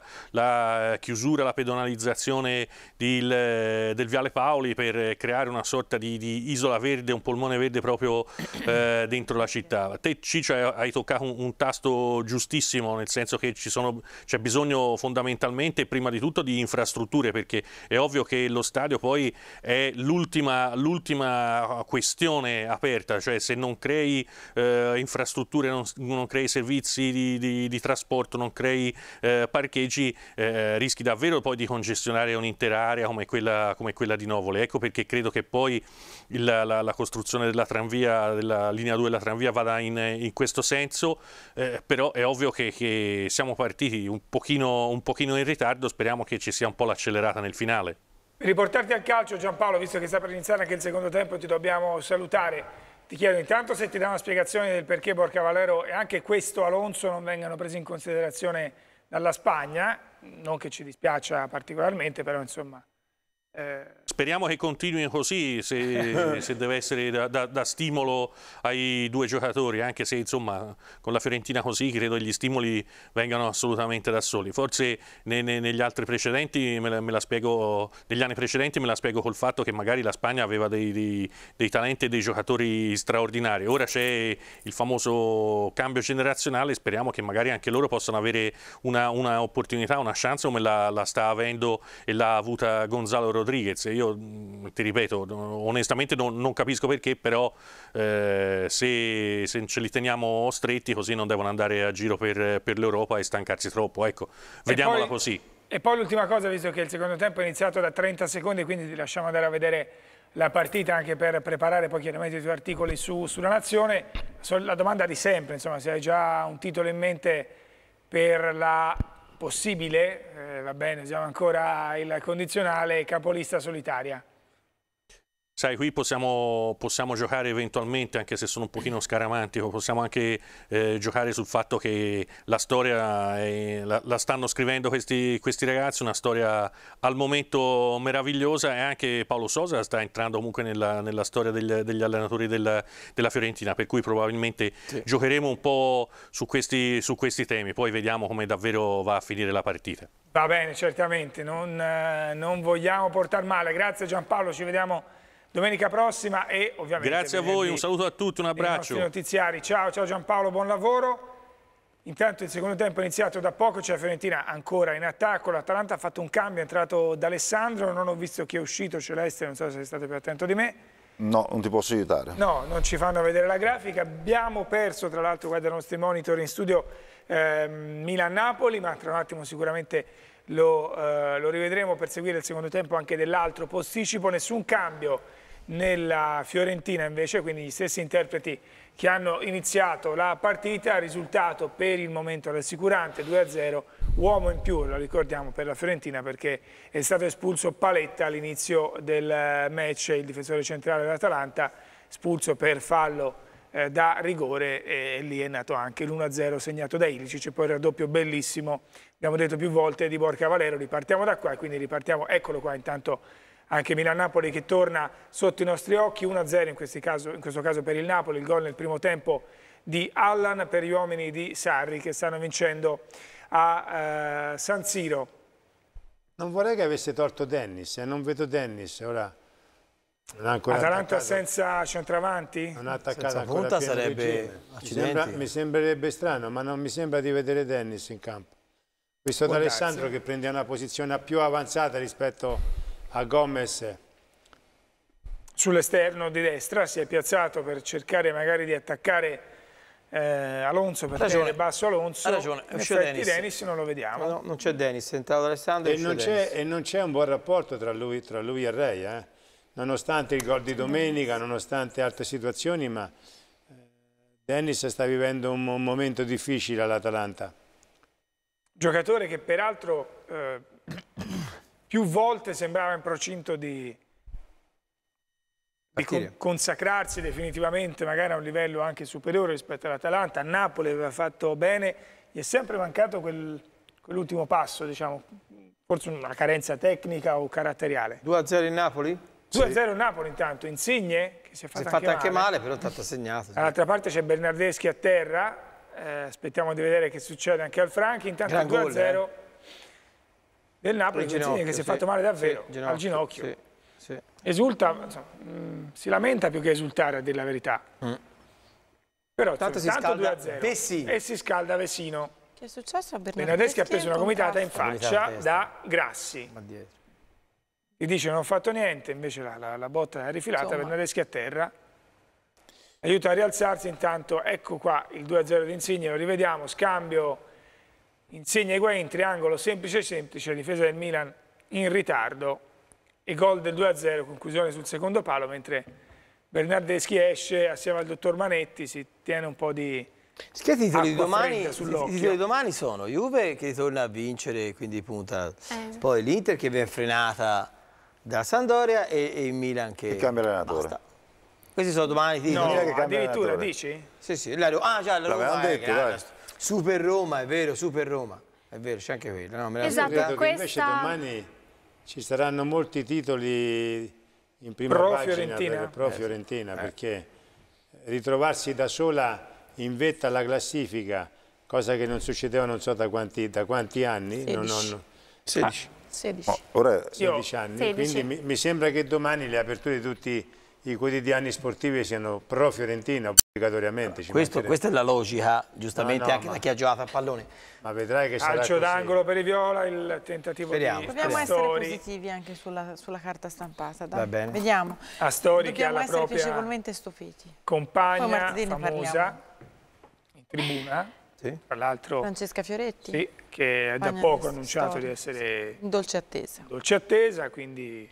la chiusura, la pedonalizzazione di, il, del Viale Paoli per creare una sorta di, di isola verde, un polmone verde proprio eh, dentro la città. Te, Ciccio, hai toccato un, un tasto giustissimo, nel senso che c'è bisogno fondamentalmente prima di tutto di infrastrutture, perché è ovvio che lo stadio poi è l'ultima l'ultima questione aperta, cioè se non crei eh, infrastrutture, non, non crei servizi di, di, di trasporto, non crei eh, parcheggi, eh, rischi davvero poi di congestionare un'intera area come quella, come quella di Novole. Ecco perché credo che poi il, la, la costruzione della tranvia, della linea due della tranvia vada in, in questo senso, eh, però è ovvio che, che siamo partiti un pochino, un pochino in ritardo, speriamo che ci sia un po' l'accelerata nel finale. Per riportarti al calcio, Giampaolo, visto che sta per iniziare anche il secondo tempo, ti dobbiamo salutare. Ti chiedo intanto se ti dà una spiegazione del perché Borca Valero e anche questo Alonso non vengano presi in considerazione dalla Spagna, non che ci dispiaccia particolarmente, però insomma... Eh... Speriamo che continui così, se, se deve essere da, da, da stimolo ai due giocatori, anche se insomma con la Fiorentina così credo che gli stimoli vengano assolutamente da soli. Forse ne, ne, negli altri precedenti me la, me la spiego, negli anni precedenti me la spiego col fatto che magari la Spagna aveva dei, dei, dei talenti e dei giocatori straordinari. Ora c'è il famoso cambio generazionale, speriamo che magari anche loro possano avere una, una opportunità, una chance come la, la sta avendo e l'ha avuta Gonzalo Rodriguez. Io ti ripeto, onestamente non, non capisco perché, però eh, se, se ce li teniamo stretti così non devono andare a giro per, per l'Europa e stancarsi troppo, ecco, vediamola poi, così. E poi l'ultima cosa, visto che il secondo tempo è iniziato da trenta secondi, quindi ti lasciamo andare a vedere la partita anche per preparare poi chiaramente i tuoi articoli su, sulla Nazione. La domanda di sempre, insomma, se hai già un titolo in mente per la... possibile, eh, va bene, usiamo ancora il condizionale, capolista solitaria. Sai, qui possiamo, possiamo giocare eventualmente, anche se sono un pochino scaramantico, possiamo anche eh, giocare sul fatto che la storia è, la, la stanno scrivendo questi, questi ragazzi, una storia al momento meravigliosa, e anche Paulo Sousa sta entrando comunque nella, nella storia degli, degli allenatori della, della Fiorentina, per cui probabilmente sì, giocheremo un po' su questi, su questi temi, poi vediamo come davvero va a finire la partita. Va bene, certamente, non, eh, non vogliamo portar male. Grazie Giampaolo, ci vediamo domenica prossima e ovviamente... Grazie a voi, un saluto a tutti, un abbraccio. Notiziari. Ciao, ciao Giampaolo, buon lavoro. Intanto il secondo tempo è iniziato da poco, c'è la Fiorentina ancora in attacco, l'Atalanta ha fatto un cambio, è entrato D'Alessandro, non ho visto chi è uscito, Celeste, non so se sei stato più attento di me. No, non ti posso aiutare. No, non ci fanno vedere la grafica, abbiamo perso, tra l'altro guarda i nostri monitor in studio, eh, Milan-Napoli, ma tra un attimo sicuramente lo, eh, lo rivedremo per seguire il secondo tempo anche dell'altro posticipo, nessun cambio nella Fiorentina invece, quindi gli stessi interpreti che hanno iniziato la partita, risultato per il momento rassicurante, due a zero, uomo in più, lo ricordiamo, per la Fiorentina perché è stato espulso Paletta all'inizio del match, il difensore centrale dell'Atalanta, espulso per fallo eh, da rigore e lì è nato anche l'uno a zero segnato da Ilicic e poi il raddoppio bellissimo, abbiamo detto più volte, di Borca Valero. Ripartiamo da qua e quindi ripartiamo, eccolo qua intanto anche Milan-Napoli che torna sotto i nostri occhi, uno a zero in, caso, in questo caso per il Napoli, il gol nel primo tempo di Allan per gli uomini di Sarri che stanno vincendo a eh, San Siro. Non vorrei che avesse torto Dennis, eh? Non vedo Dennis, ora non ha ancora Atalanta attaccato. Senza centravanti? Non ha attaccato senza ancora punta pieno sarebbe mi, sembra, mi sembrerebbe strano, ma non mi sembra di vedere Dennis in campo. Visto da Alessandro che prende una posizione più avanzata rispetto a Gomez. Sull'esterno di destra si è piazzato per cercare magari di attaccare Eh, Alonso per tenere basso Alonso. Ha ragione, è in uscito effetti Dennis. Dennis non lo vediamo. No, no, non c'è Dennis, è entrato Alessandro e, e non c'è un buon rapporto tra lui, tra lui e Rei, eh? Nonostante il gol di domenica, nonostante altre situazioni, ma eh, Dennis sta vivendo un, un momento difficile all'Atalanta. Giocatore che peraltro eh, più volte sembrava in procinto di di con consacrarsi definitivamente magari a un livello anche superiore rispetto all'Atalanta. A Napoli aveva fatto bene, gli è sempre mancato quel, quell'ultimo passo, diciamo, forse una carenza tecnica o caratteriale. due a zero in Napoli? due a zero in Napoli intanto, Insigne che si è fatto si è anche, anche male. male, però tanto segnato. Dall'altra parte c'è Bernardeschi a terra, eh, aspettiamo di vedere che succede anche al Franchi, intanto il due a zero eh. del Napoli, Insigne che si è fatto male davvero, sì, ginocchio, al ginocchio. Sì. Sì. Esulta, insomma, mh, si lamenta più che esultare a dire la verità. Mm. Però tanto si scalda due a zero Vessino. E si scalda Vesino. Che è successo a Bernardeschi? Bernardeschi ha preso una gomitata in faccia da Grassi. Gli dice non ho fatto niente, invece la, la, la botta è rifilata, insomma. Bernardeschi a terra. Aiuta a rialzarsi, intanto ecco qua il due a zero di Insigne, lo rivediamo, scambio Insigne e Higuaín, triangolo semplice semplice, difesa del Milan in ritardo. E gol del due a zero, conclusione sul secondo palo, mentre Bernardeschi esce assieme al dottor Manetti, si tiene un po' di Scherzi, i titoli di domani, i titoli di domani sono Juve che torna a vincere, quindi punta, eh. poi l'Inter che viene frenata da Sampdoria e, e il Milan che, che cambia allenatore. Basta. Questi sono domani i titoli. No, che addirittura dici? Sì, sì. La, ah già, la Roma è detto, grande. Super Roma, è vero, Super Roma. È vero, c'è anche quello. No, me esatto, credo questa... che invece domani ci saranno molti titoli in prima pro pagina Fiorentina, per, pro eh, Fiorentina eh. perché ritrovarsi da sola in vetta alla classifica, cosa che non succedeva non so da quanti, da quanti anni, sedici. Non ho, sedici. Ah, sedici. Oh, ora sedici anni, sedici. quindi mi, mi sembra che domani le aperture di tutti i quotidiani sportivi siano pro Fiorentina obbligatoriamente. Questo, questa è la logica, giustamente, no, no, anche ma... da chi ha giocato a pallone. Ma vedrai che sarà calcio d'angolo per i viola, il tentativo speriamo, di Proviamo a Astori. essere positivi anche sulla, sulla carta stampata. Dai. Va bene. Vediamo. Astori che ha Dobbiamo la essere propria piacevolmente stupiti. compagna famosa in tribuna, sì. tra l'altro Francesca Fioretti, sì, che da poco ha annunciato storia. di essere in dolce attesa. dolce attesa, quindi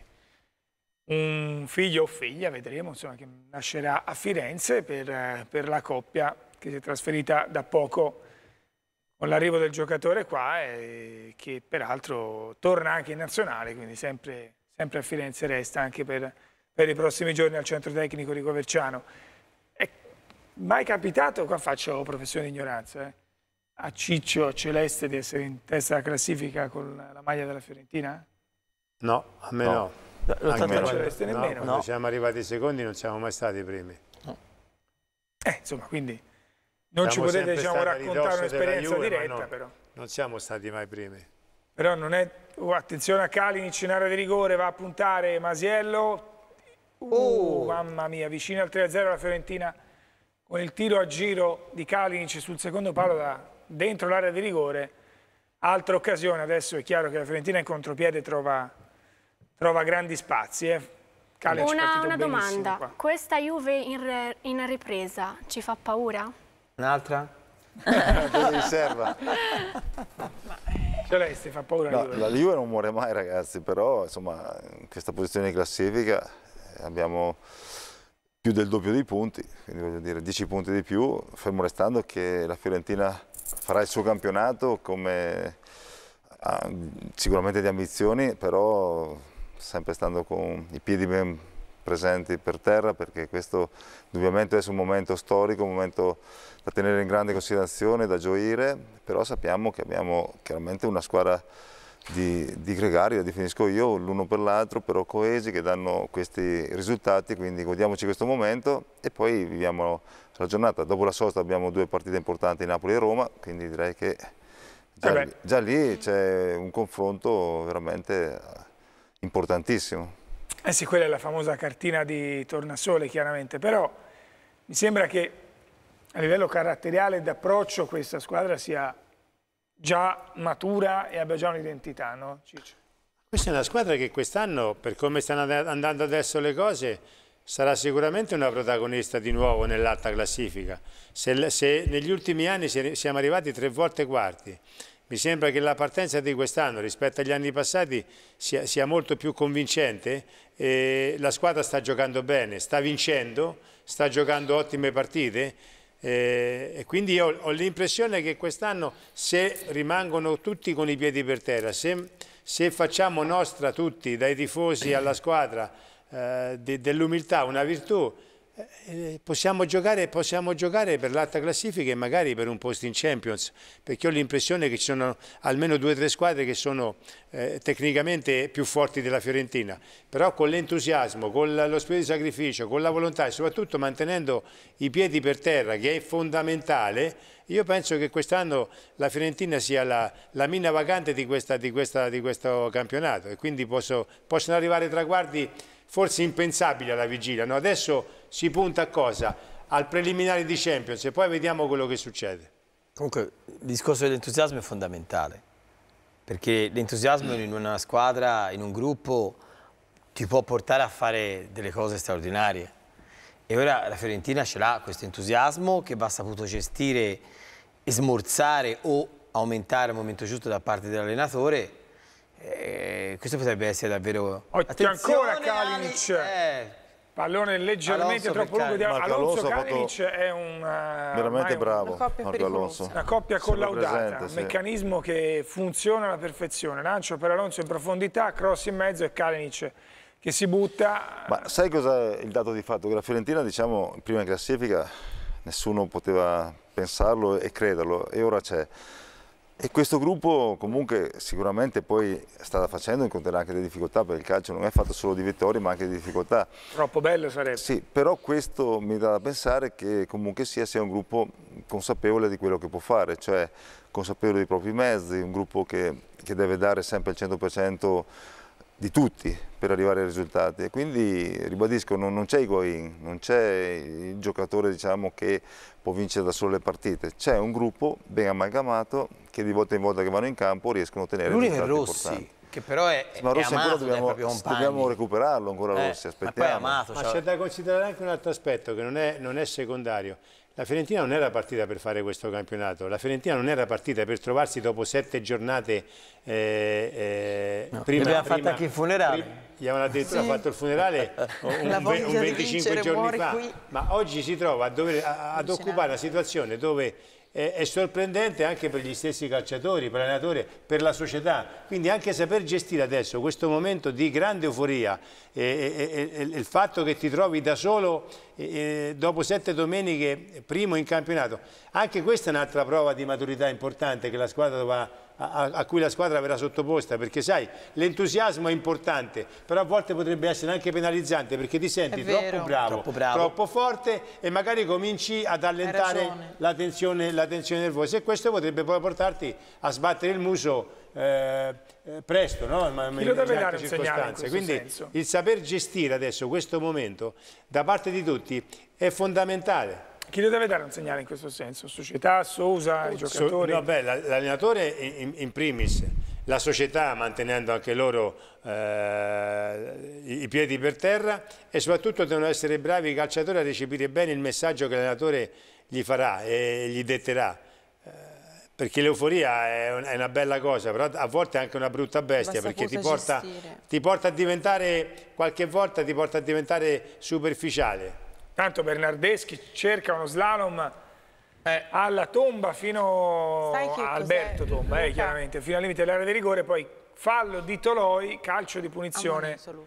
un figlio o figlia, vedremo, insomma, che nascerà a Firenze per, per la coppia che si è trasferita da poco con l'arrivo del giocatore qua e che peraltro torna anche in nazionale, quindi sempre, sempre a Firenze resta anche per, per i prossimi giorni al centro tecnico di Coverciano. È mai capitato, qua faccio professione di ignoranza, eh, a Ciccio Celeste di essere in testa alla classifica con la maglia della Fiorentina? No, a me no. no. Non Celeste no, nemmeno. Quando no. siamo arrivati secondi non siamo mai stati i primi. No. Eh, insomma, quindi non siamo ci potete diciamo, raccontare un'esperienza diretta, no, però. Non siamo stati mai primi. Però non è... Oh, attenzione a Kalinic in area di rigore, va a puntare Masiello. Uh, oh. Mamma mia, vicino al tre a zero la Fiorentina con il tiro a giro di Kalinic sul secondo palo da dentro l'area di rigore. Altra occasione, adesso è chiaro che la Fiorentina in contropiede trova, trova grandi spazi. Eh. Kalinic una, una domanda, qua. Questa Juve in, re, in ripresa ci fa paura? Un'altra? riserva. Celeste fa paura. No, la Juve non muore mai, ragazzi, però insomma in questa posizione di classifica abbiamo più del doppio dei punti, quindi voglio dire dieci punti di più, fermo restando che la Fiorentina farà il suo campionato come sicuramente di ambizioni, però sempre stando con i piedi ben presenti per terra, perché questo indubbiamente è un momento storico, un momento da tenere in grande considerazione, da gioire, però sappiamo che abbiamo chiaramente una squadra di, di gregari, la definisco io, l'uno per l'altro, però coesi, che danno questi risultati, quindi godiamoci questo momento e poi viviamo la giornata. Dopo la sosta abbiamo due partite importanti, Napoli e Roma, quindi direi che già, eh già lì c'è un confronto veramente importantissimo. Eh sì, quella è la famosa cartina di tornasole, chiaramente, però mi sembra che a livello caratteriale e d'approccio questa squadra sia già matura e abbia già un'identità, no Ciccio? Questa è una squadra che quest'anno, per come stanno andando adesso le cose, sarà sicuramente una protagonista di nuovo nell'alta classifica. Se, se negli ultimi anni siamo arrivati tre volte quarti, mi sembra che la partenza di quest'anno rispetto agli anni passati sia, sia molto più convincente. E la squadra sta giocando bene, sta vincendo, sta giocando ottime partite. Eh, e quindi io ho l'impressione che quest'anno, se rimangono tutti con i piedi per terra, se, se facciamo nostra tutti, dai tifosi alla squadra, eh, de, dell'umiltà una virtù, eh, possiamo, giocare, possiamo giocare per l'alta classifica e magari per un posto in Champions, perché ho l'impressione che ci sono almeno due o tre squadre che sono eh, tecnicamente più forti della Fiorentina, però con l'entusiasmo, con lo spirito di sacrificio, con la volontà e soprattutto mantenendo i piedi per terra, che è fondamentale. Io penso che quest'anno la Fiorentina sia la, la mina vagante di, questa, di, questa, di questo campionato e quindi posso, possono arrivare traguardi forse impensabili alla vigilia, no? Adesso si punta a cosa? Al preliminare di Champions e poi vediamo quello che succede. Comunque il discorso dell'entusiasmo è fondamentale, perché l'entusiasmo in una squadra, in un gruppo, ti può portare a fare delle cose straordinarie. E ora la Fiorentina ce l'ha questo entusiasmo che va saputo gestire e smorzare o aumentare al momento giusto da parte dell'allenatore. Eh, questo potrebbe essere davvero... Occhio ancora Kalinic, eh. pallone leggermente Alonso troppo lungo di Alonso. Alonso Kalinic è un veramente un, bravo, una coppia, Alonso. Una coppia collaudata, presente, un sì. meccanismo che funziona alla perfezione. Lancio per Alonso in profondità, cross in mezzo e Kalinic che si butta. Ma sai cos'è il dato di fatto? Che la Fiorentina, diciamo, in prima classifica nessuno poteva pensarlo e crederlo, e ora c'è. E questo gruppo comunque sicuramente poi sta facendo, incontrerà anche delle difficoltà, perché il calcio non è fatto solo di vittorie ma anche di difficoltà. Troppo bello sarebbe. Sì, però questo mi dà da pensare che comunque sia, sia un gruppo consapevole di quello che può fare, cioè consapevole dei propri mezzi, un gruppo che, che deve dare sempre il cento per cento di tutti per arrivare ai risultati. E quindi ribadisco, non, non c'è Higuaín, non c'è il giocatore, diciamo, che può vincere da solo le partite, c'è un gruppo ben amalgamato che di volta in volta che vanno in campo riescono a ottenere risultati importanti. Rossi, che però è, ma Rossi è amato dobbiamo, dai propri compagni. dobbiamo recuperarlo ancora eh, Rossi, aspettiamo. Ma, amato, ma cioè... c'è da considerare anche un altro aspetto che non è, non è secondario. La Fiorentina non era partita per fare questo campionato, la Fiorentina non era partita per trovarsi dopo sette giornate eh, eh, no, prima, abbiamo prima, fatto anche il funerale. Prima, gli avevano addirittura sì. fatto il funerale un, un venticinque giorni fa, qui. Ma oggi si trova a dover, a, ad occupare una situazione dove è, è sorprendente anche per gli stessi calciatori, per l'allenatore, per la società. Quindi anche saper gestire adesso questo momento di grande euforia e, e, e, e il fatto che ti trovi da solo e, e dopo sette domeniche primo in campionato, anche questa è un'altra prova di maturità importante che la squadra dovrà A, a cui la squadra verrà sottoposta, perché sai, l'entusiasmo è importante, però a volte potrebbe essere anche penalizzante, perché ti senti troppo bravo, troppo bravo, troppo forte e magari cominci ad allentare la tensione, la tensione nervosa, e questo potrebbe poi portarti a sbattere il muso eh, eh, presto, no? Ma Chi lo deve dare un segnale in questo Quindi senso? Il saper gestire adesso questo momento da parte di tutti è fondamentale. Chi lo deve dare un segnale in questo senso? Società, Sousa, i giocatori? So, no, beh, l'allenatore in, in primis, la società mantenendo anche loro eh, i, i piedi per terra, e soprattutto devono essere bravi i calciatori a recepire bene il messaggio che l'allenatore gli farà e gli detterà. Eh, perché l'euforia è, un, è una bella cosa, però a volte è anche una brutta bestia, perché ti porta, ti porta a diventare, qualche volta ti porta a diventare superficiale. Tanto Bernardeschi cerca uno slalom eh, alla tomba fino a Alberto Tomba, eh, chiaramente, fino al limite dell'area di rigore, poi fallo di Toloi, calcio di punizione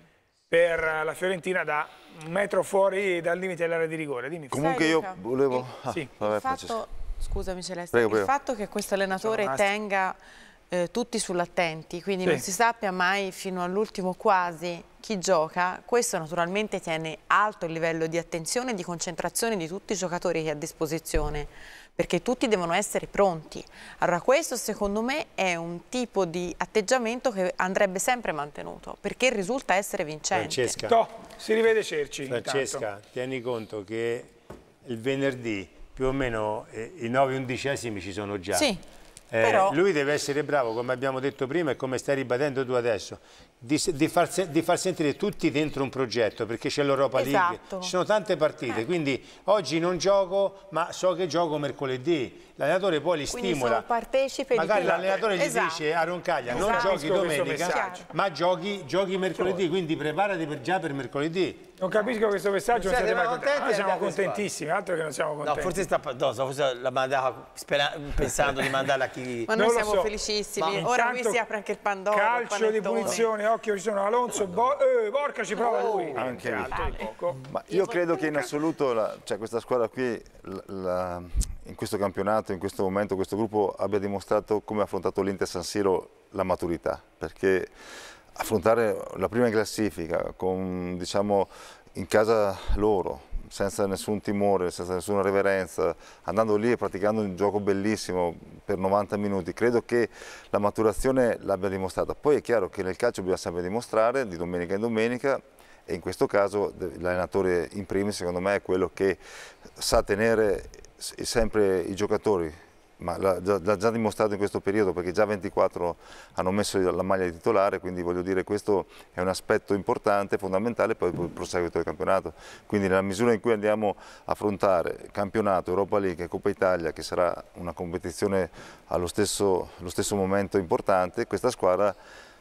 per la Fiorentina da un metro fuori dal limite dell'area di rigore. Dimmi. Comunque io volevo... Ah, sì. vabbè, il fatto, scusami Celeste, prego, il prego. fatto che questo allenatore tenga eh, tutti sull'attenti, quindi sì. non si sappia mai fino all'ultimo quasi chi gioca, questo naturalmente tiene alto il livello di attenzione e di concentrazione di tutti i giocatori che ha a disposizione, perché tutti devono essere pronti. Allora questo secondo me è un tipo di atteggiamento che andrebbe sempre mantenuto, perché risulta essere vincente. Francesca, Toh, si rivede Cerci. Francesca, intanto. tieni conto che il venerdì più o meno eh, i nove undicesimi ci sono già. Sì, eh, però... Lui deve essere bravo, come abbiamo detto prima e come stai ribadendo tu adesso, di, di, far, di far sentire tutti dentro un progetto, perché c'è l'Europa League, esatto. ci sono tante partite, eh. quindi oggi non gioco, ma so che gioco mercoledì. L'allenatore poi li Quindi stimola. sono partecipe Magari di l'allenatore gli esatto. dice a Roncaglia Esatto. non giochi domenica, messaggio. ma giochi, giochi mercoledì, quindi preparati per, già per mercoledì. Non capisco questo messaggio, non siete mai contenti? Noi siamo abbiate contentissimi, altro che non siamo contenti. No, forse, sta, no, forse la mandava spera, pensando di mandarla a chi... Ma noi Non lo siamo so. felicissimi, Ma ora qui intanto si apre anche il Pandoro. calcio il di punizione, occhio, ci sono Alonso, Bo eh, Borca ci prova lui. Anche lì. Altro di poco. Ma io credo che in assoluto la, cioè questa squadra qui la, la, in questo campionato, in questo momento, questo gruppo abbia dimostrato come ha affrontato l'Inter San Siro la maturità, perché affrontare la prima in classifica con, diciamo, in casa loro, senza nessun timore, senza nessuna reverenza, andando lì e praticando un gioco bellissimo per novanta minuti, credo che la maturazione l'abbia dimostrata. Poi è chiaro che nel calcio bisogna sempre dimostrare, di domenica in domenica, e in questo caso l'allenatore in primis secondo me è quello che sa tenere sempre i giocatori, ma l'ha già dimostrato in questo periodo, perché già ventiquattro hanno messo la maglia di titolare, quindi voglio dire questo è un aspetto importante, fondamentale per il proseguito del campionato. Quindi nella misura in cui andiamo a affrontare campionato, Europa League e Coppa Italia, che sarà una competizione allo stesso, allo stesso momento importante, questa squadra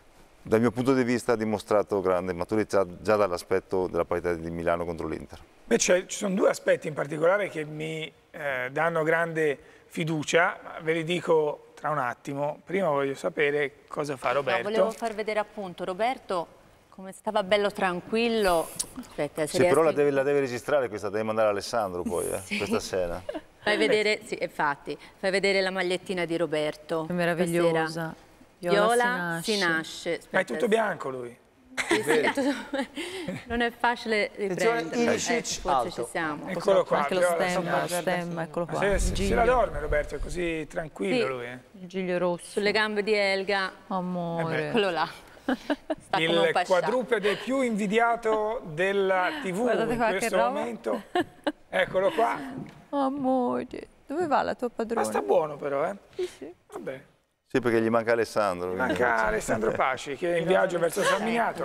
dal mio punto di vista ha dimostrato grande maturità già dall'aspetto della partita di Milano contro l'Inter. Ci sono due aspetti in particolare che mi eh, danno grande fiducia, ve li dico tra un attimo. Prima voglio sapere cosa fa Roberto. No, volevo far vedere appunto Roberto come stava bello tranquillo. Aspetta, se sì, riesci... però la deve, la deve registrare questa, deve mandare a Alessandro poi, eh, sì. questa scena. Fai vedere, sì, infatti, fai vedere la magliettina di Roberto. È meravigliosa. Viola, Viola si nasce. Si nasce. Aspetta, ma è tutto bianco lui. Sì, sì, è tutto... non è facile riprendere, eh, forse ci siamo. Eccolo qua, anche lo stemma, lo stemma, eccolo qua. Se, se, se la dorme Roberto, è così tranquillo sì, lui. Eh. Il giglio rosso. Sulle gambe di Elga. Amore. Eccolo là. Sta il quadrupede più invidiato della tivù in questo momento. Eccolo qua. Amore, dove va la tua padrona? Ma sta buono però, eh? Sì, sì. Vabbè. Sì, perché gli manca Alessandro. Manca Alessandro Pasci, che è in viaggio verso San Miniato.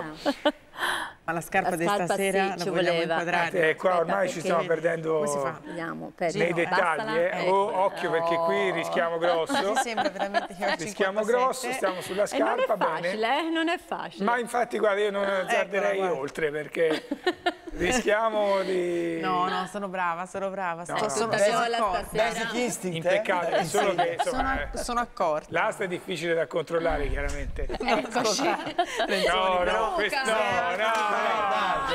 Ma la scarpa, la scarpa di stasera sì, la vogliamo voleva. inquadrare. Eh, qua ormai ci stiamo perdendo Vediamo, nei dettagli. Eh. Ecco. Oh, occhio, perché qui rischiamo grosso. Sembra veramente che rischiamo grosso, stiamo sulla scarpa. E non è facile, bene. Eh, non è facile. Ma infatti, guarda, io non azzarderei ecco, oltre, perché rischiamo di... No, no, sono brava, sono brava. No, sono, no. sono accorta. Basic instinct, impeccabile, eh? solo che insomma, sono, sono accorta. L'asta è difficile da controllare, chiaramente. Eccoci. No, no, questo, no, no, no.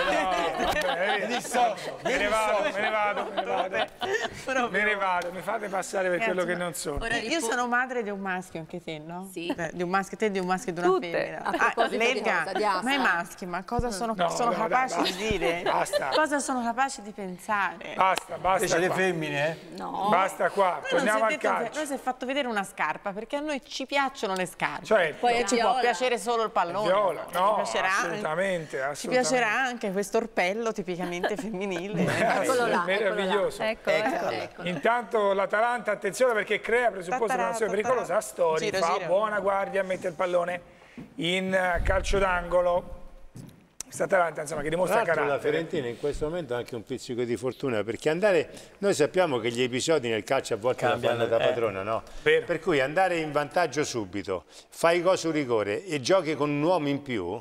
Me ne vado, me ne vado, me ne vado, me ne vado, mi fate passare per quello che non sono. Io sono madre di un maschio, anche te, no? Sì. Di un maschio, te di un maschio e di una Tutte. femmina. A proposito ah, di cosa? Di asta? Ma i maschi, ma cosa sono, no, sono no, capaci no, di dire? Basta. Cosa sono capaci di pensare? Basta, basta. Invece le femmine, eh? No. Basta qua, torniamo al calcio. Noi si è fatto vedere una scarpa, perché a noi ci piacciono le scarpe. Cioè, poi ci può piacere solo il pallone. Viola, no, piacerà, assolutamente, assolutamente. Ci piacerà anche questo orpello tipicamente femminile. Eccolo là, meraviglioso. Ecco, ecco, ecco. Intanto l'Atalanta, attenzione perché crea presupposto di un'azione pericolosa. Astori gira, fa gira. buona guardia, mette il pallone in calcio d'angolo. Questa Atalanta insomma che dimostra carattere. La Fiorentina in questo momento ha anche un pizzico di fortuna, perché andare, noi sappiamo che gli episodi nel calcio a volte cambiano da padrona, eh. no? Vero. Per cui andare in vantaggio subito, fai gol sul rigore e giochi con un uomo in più,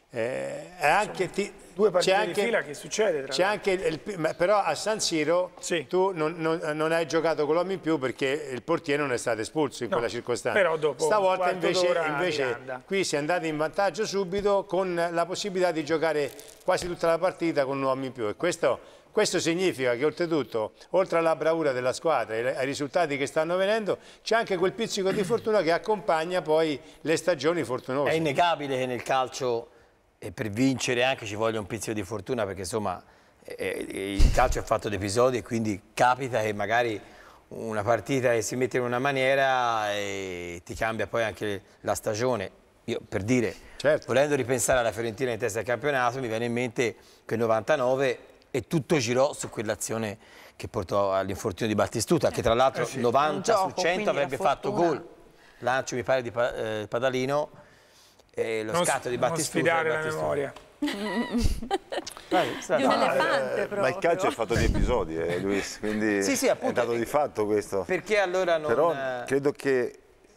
Eh, è anche ti, due partite anche, di fila che succede c'è anche il, però a San Siro sì. tu non, non, non hai giocato con l'uomo in più perché il portiere non è stato espulso in no, quella circostanza. Però dopo stavolta invece, invece qui si è andati in vantaggio subito con la possibilità di giocare quasi tutta la partita con un uomo in più e questo Questo significa che oltretutto, oltre alla bravura della squadra e ai risultati che stanno venendo, c'è anche quel pizzico di fortuna che accompagna poi le stagioni fortunose. È innegabile che nel calcio eh, per vincere anche ci voglia un pizzico di fortuna perché insomma eh, il calcio è fatto di episodi e quindi capita che magari una partita che si mette in una maniera e ti cambia poi anche la stagione. Io per dire, certo. volendo ripensare alla Fiorentina in testa del campionato mi viene in mente che il novantanove e tutto girò su quell'azione che portò all'infortunio di Battistuta, che tra l'altro eh sì. novanta gioco, su cento avrebbe fatto gol. Lancio mi pare di eh, Padalino e lo non scatto di Battistuta. Non sfidare la memoria. Vai, di un elefante proprio. Ma il calcio è fatto di episodi, eh, Luis, quindi sì, sì, appunto, è dato di fatto questo. Perché allora non... Però credo che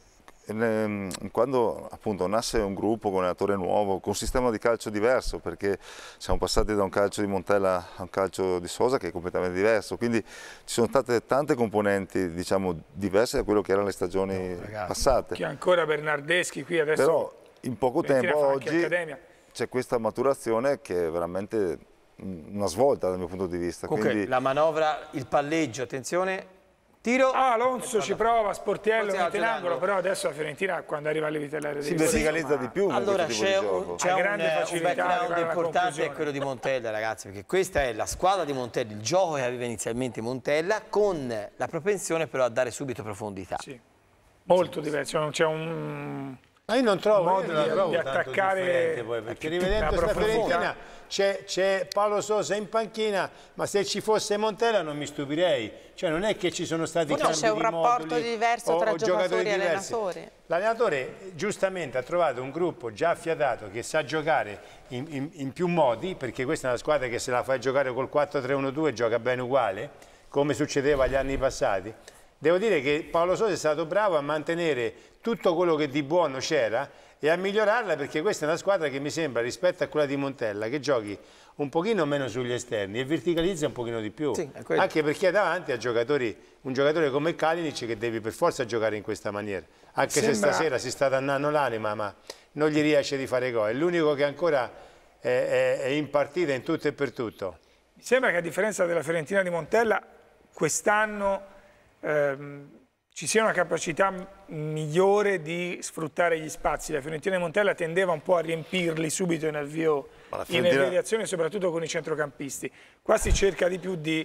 quando appunto nasce un gruppo con un allenatore nuovo, con un sistema di calcio diverso, perché siamo passati da un calcio di Montella a un calcio di Sosa che è completamente diverso, quindi ci sono state tante componenti diciamo diverse da quello che erano le stagioni no, passate. Che ancora Bernardeschi qui adesso... Però in poco tempo oggi c'è questa maturazione che è veramente una svolta dal mio punto di vista. Comunque quindi... la manovra, il palleggio, attenzione... Tiro. Ah, Alonso ci prova, Sportiello mette in angolo, però adesso la Fiorentina quando arriva al Vitellere si verticalizza di più. Allora c'è un, un, un background importante è quello di Montella, ragazzi, perché questa è la squadra di Montella, il gioco che aveva inizialmente Montella, con la propensione però a dare subito profondità. Sì. Molto sì. diverso, non c'è un... Ma io non trovo, modo io non di, trovo di attaccare poi, perché rivedendo questa Fiorentina c'è Paolo Sosa in panchina, ma se ci fosse Montella non mi stupirei, cioè non è che ci sono stati cambi c'è un di rapporto moduli, diverso o, tra o giocatori e allenatori. L'allenatore giustamente ha trovato un gruppo già affiatato che sa giocare in, in, in più modi, perché questa è una squadra che se la fai giocare col quattro tre uno due gioca bene uguale, come succedeva gli anni passati. Devo dire che Paolo Sosa è stato bravo a mantenere tutto quello che di buono c'era e a migliorarla, perché questa è una squadra che mi sembra, rispetto a quella di Montella, che giochi un pochino meno sugli esterni e verticalizza un pochino di più, sì, anche perché davanti a giocatori, un giocatore come Kalinic che devi per forza giocare in questa maniera, anche sembra... se stasera si sta dannando l'anima, ma non gli riesce di fare gol, è l'unico che ancora è, è, è in partita in tutto e per tutto. Mi sembra che a differenza della Fiorentina di Montella quest'anno ehm, ci sia una capacità migliore di sfruttare gli spazi. La Fiorentina di Montella tendeva un po' a riempirli subito in avvio Fiorentina... in mediazione, soprattutto con i centrocampisti. Qua si cerca di più di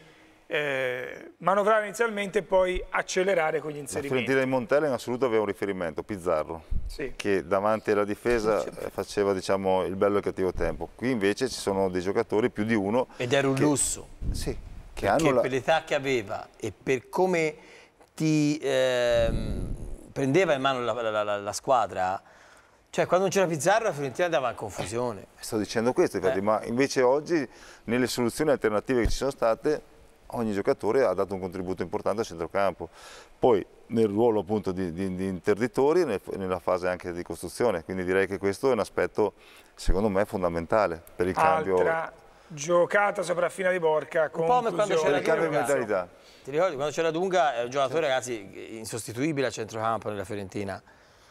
eh, manovrare inizialmente e poi accelerare con gli inserimenti. La Fiorentina di Montella in assoluto aveva un riferimento, Pizzarro, sì. che davanti alla difesa faceva diciamo, il bello e il cattivo tempo. Qui invece ci sono dei giocatori, più di uno. Ed era un che... lusso. Sì. Che Perché hanno la... per l'età che aveva e per come ti ehm, prendeva in mano la, la, la, la squadra, cioè quando non c'era Pizzarro la Fiorentina andava in confusione. Sto dicendo questo, infatti, eh. ma invece oggi nelle soluzioni alternative che ci sono state ogni giocatore ha dato un contributo importante al centrocampo. Poi nel ruolo appunto di, di, di interditori e nella fase anche di costruzione, quindi direi che questo è un aspetto secondo me fondamentale per il cambio. Altra giocata sopraffina di Borca, un po' come quando c'era il cambio di mentalità. Ti ricordi, quando c'era Dunga è un giocatore, ragazzi, insostituibile a centrocampo nella Fiorentina.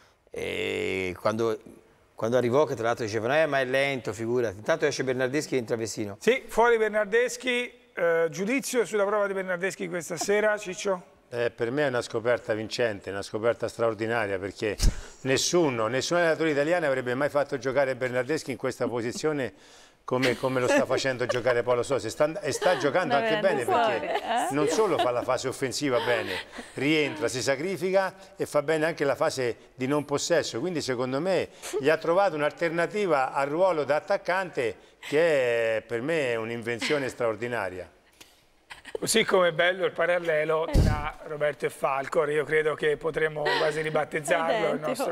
E quando, quando arrivò, che tra l'altro dicevano, eh, ma è lento, figurati. Intanto esce Bernardeschi e entra Vesino. Sì, fuori Bernardeschi. Eh, giudizio sulla prova di Bernardeschi questa sera, Ciccio? Eh, per me è una scoperta vincente, una scoperta straordinaria, perché nessuno, nessun allenatore italiano avrebbe mai fatto giocare Bernardeschi in questa posizione Come, come lo sta facendo giocare Paolo Sosa, e sta, e sta giocando no, anche bene fuori, perché eh? non solo fa la fase offensiva bene, rientra, si sacrifica e fa bene anche la fase di non possesso, quindi secondo me gli ha trovato un'alternativa al ruolo da attaccante che è, per me è un'invenzione straordinaria. Così come è bello il parallelo tra Roberto e Falcor, io credo che potremmo quasi ribattezzarlo il nostro,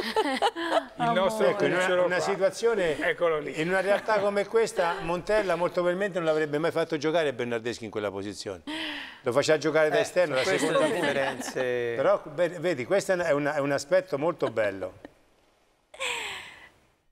il nostro ecco, in una, una situazione, eccolo lì. In una realtà come questa Montella molto probabilmente non l'avrebbe mai fatto giocare Bernardeschi in quella posizione, lo faceva giocare da esterno, eh, la seconda differenze... però vedi, questo è un, è un aspetto molto bello.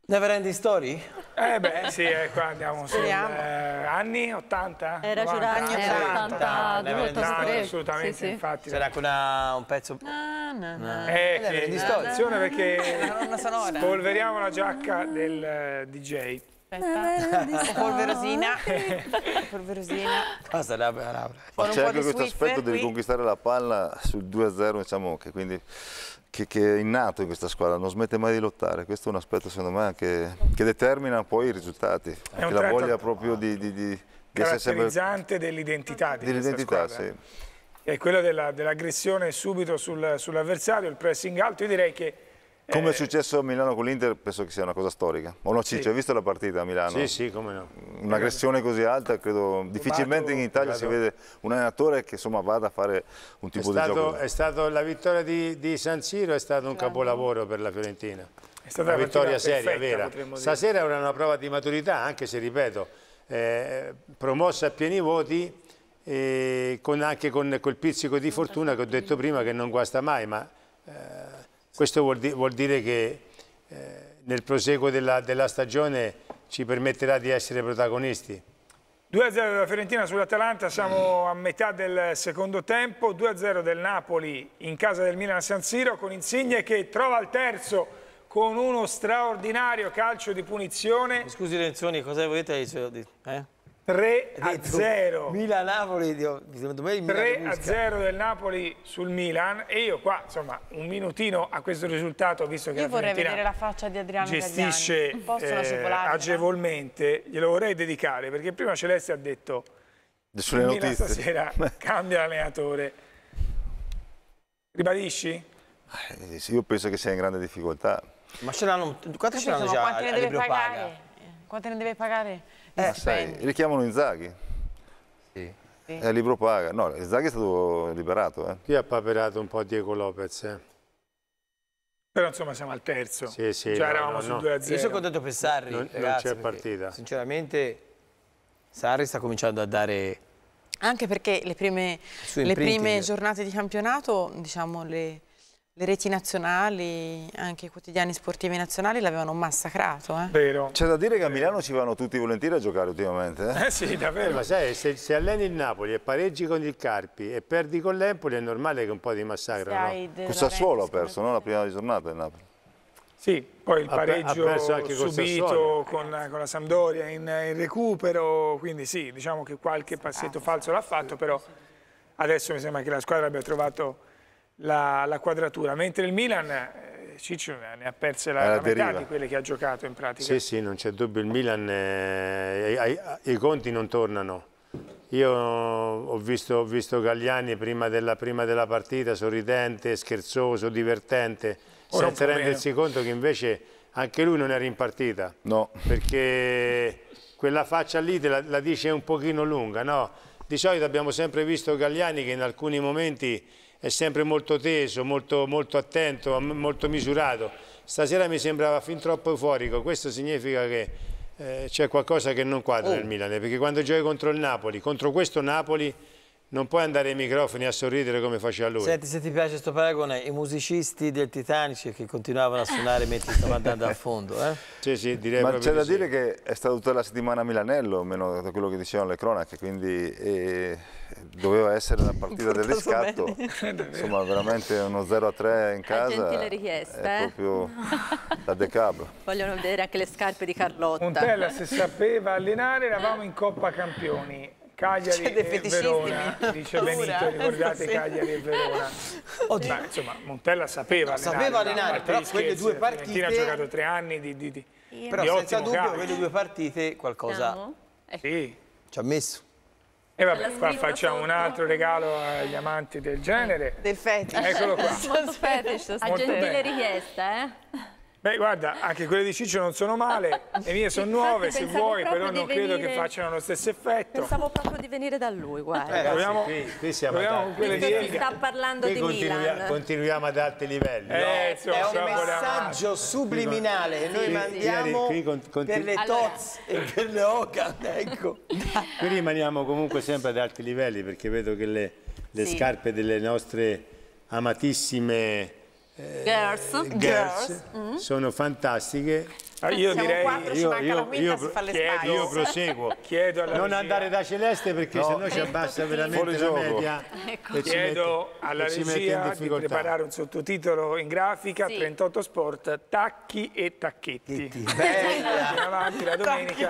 Never Ending Story? Eh beh, sì, eh, qua andiamo su eh, anni ottanta? Era novanta, ottanta, ottanta, assolutamente, sì, sì. Infatti. C'era anche una, un pezzo... Na, na, na. Eh, che, attenzione perché una sonora. Spolveriamo la giacca del uh, D J. Aspetta. Polverosina. Polverosina. Cosa era brava. Ma c'è anche questo aspetto di riconquistare la palla sul due a zero, diciamo, che quindi che, che è innato in questa squadra, non smette mai di lottare. Questo è un aspetto secondo me anche, che determina poi i risultati. Anche la voglia proprio di, di, di, di essere caratterizzante dell'identità di dell'identità, sì. È quello dell'aggressione subito sul, sull'avversario, il pressing alto. Io direi che come eh, è successo a Milano con l'Inter, penso che sia una cosa storica. O no, Ciccio, sì. Hai visto la partita a Milano? Sì, sì, come no. Un'aggressione così alta, credo, difficilmente in Italia si vede un allenatore che insomma vada a fare un tipo è di stato, gioco. È stato, la vittoria di, di San Siro è stato un capolavoro per la Fiorentina. È stata una vittoria perfetta, seria, vera. Stasera era una prova di maturità, anche se, ripeto, eh, promossa a pieni voti, e con, anche con quel pizzico di fortuna che ho detto prima che non guasta mai, ma eh, questo vuol, di, vuol dire che eh, nel proseguo della, della stagione ci permetterà di essere protagonisti. due a zero della Fiorentina sull'Atalanta, siamo a metà del secondo tempo, due a zero del Napoli in casa del Milan a San Siro, con Insigne che trova il terzo con uno straordinario calcio di punizione. Scusi Renzoni, cosa volete dire? Eh? tre a zero. Milan-Napoli, tre a zero del Napoli sul Milan, e io qua insomma un minutino a questo risultato, visto che io la vorrei Fiorentina vedere la faccia di Adriano gestisce eh, agevolmente, glielo vorrei dedicare perché prima Celeste ha detto sulle il notizie. Milan stasera cambia l'allenatore. Ribadisci? Eh, io penso che sia in grande difficoltà. Ma ce l'hanno, quanti ce l'hanno già? Quanti ne deve pagare? Quanti ne deve pagare? Eh, sai, richiamano Inzaghi. Sì. Sì. È libro paga. No, Inzaghi è stato liberato. Eh. Qui ha paperato un po' Diego Lopez. Eh. Però insomma siamo al terzo. Sì, sì, già no, eravamo no, sul no. due a zero. Io sono contento per Sarri, non, ragazzi, non c'è partita. Sinceramente Sarri sta cominciando a dare... Anche perché le prime, le prime giornate di campionato, diciamo, le... Le reti nazionali, anche i quotidiani sportivi nazionali l'avevano massacrato. Eh? Vero. C'è da dire che a Milano ci vanno tutti volentieri a giocare ultimamente. Eh, eh sì, davvero. Ma sai, se, se alleni il Napoli e pareggi con il Carpi e perdi con l'Empoli, è normale che un po' ti massacrano. No? Con Sassuolo ha perso, no? La prima giornata del Napoli. Sì, poi il pareggio ha anche subito con, con la Sampdoria in, in recupero, quindi sì, diciamo che qualche passetto falso l'ha fatto, però adesso mi sembra che la squadra abbia trovato La, la quadratura, mentre il Milan, eh, Ciccio ne ha perse la, la metà di quelle che ha giocato in pratica. Sì, sì, non c'è dubbio, il Milan, eh, i, i conti non tornano. Io ho visto, ho visto Galliani prima della, prima della partita, sorridente, scherzoso, divertente, Ora senza rendersi meno. conto che invece anche lui non era in partita. No. Perché quella faccia lì te la, la dice un pochino lunga, no? Di solito abbiamo sempre visto Galliani che in alcuni momenti è sempre molto teso, molto, molto attento, molto misurato. Stasera mi sembrava fin troppo euforico, questo significa che eh, c'è qualcosa che non quadra nel oh. Milan, perché quando giochi contro il Napoli, contro questo Napoli, non puoi andare ai microfoni a sorridere come faceva lui. Senti, se ti piace questo paragone, i musicisti del Titanic che continuavano a suonare mentre stavano andando a fondo. Eh? Sì, sì, direi Ma c'è da sì. dire che è stata tutta la settimana a Milanello, meno da quello che dicevano le cronache, quindi eh, doveva essere la partita del riscatto. Insomma, veramente uno zero a tre in casa. Gentile richiesta, è eh? proprio la decab. Vogliono vedere anche le scarpe di Carlotta. Montella, se sapeva allenare, eravamo in Coppa Campioni. Cagliari e Verona, dice Benito, ricordate Cagliari e Verona. Ma, insomma, Montella sapeva no, allenare, sapeva allenare però quelle due partite... ha giocato tre anni di, di, di, però di senza dubbio calcio. quelle due partite qualcosa sì. ci ha messo. E vabbè, qua facciamo un altro regalo agli amanti del genere. Del fetish. Eccolo qua. Molto fetish. A gentile richiesta, eh? Beh, guarda, anche quelle di Ciccio non sono male, le mie sono nuove, se vuoi, però non credo venire... che facciano lo stesso effetto. Pensavo proprio di venire da lui, guarda. Eh, proviamo, qui, qui siamo proviamo quelle di si sta parlando qui di continua, Milan. Continuiamo ad alti livelli. Eh, no? insomma, è un messaggio subliminale che noi mandiamo qui, qui, qui, per le allora. Tots e per le Oca. Ecco. Qui rimaniamo comunque sempre ad alti livelli, perché vedo che le, le sì. scarpe delle nostre amatissime... Girls, girls, girls. Mm. sono fantastiche Ah, io Siamo direi quattro, ci io, manca io, la quinta, io, si fa le chiedo, spalle. Io proseguo. Chiedo alla non regia. andare da Celeste perché No. sennò ci abbassa veramente Fuori la gioco. media. Ecco. E ci Chiedo mette- alla e ci mette in regia di difficoltà. preparare un sottotitolo in grafica, Sì. trentotto Sport, tacchi e tacchetti. Bella. Andiamo avanti la domenica.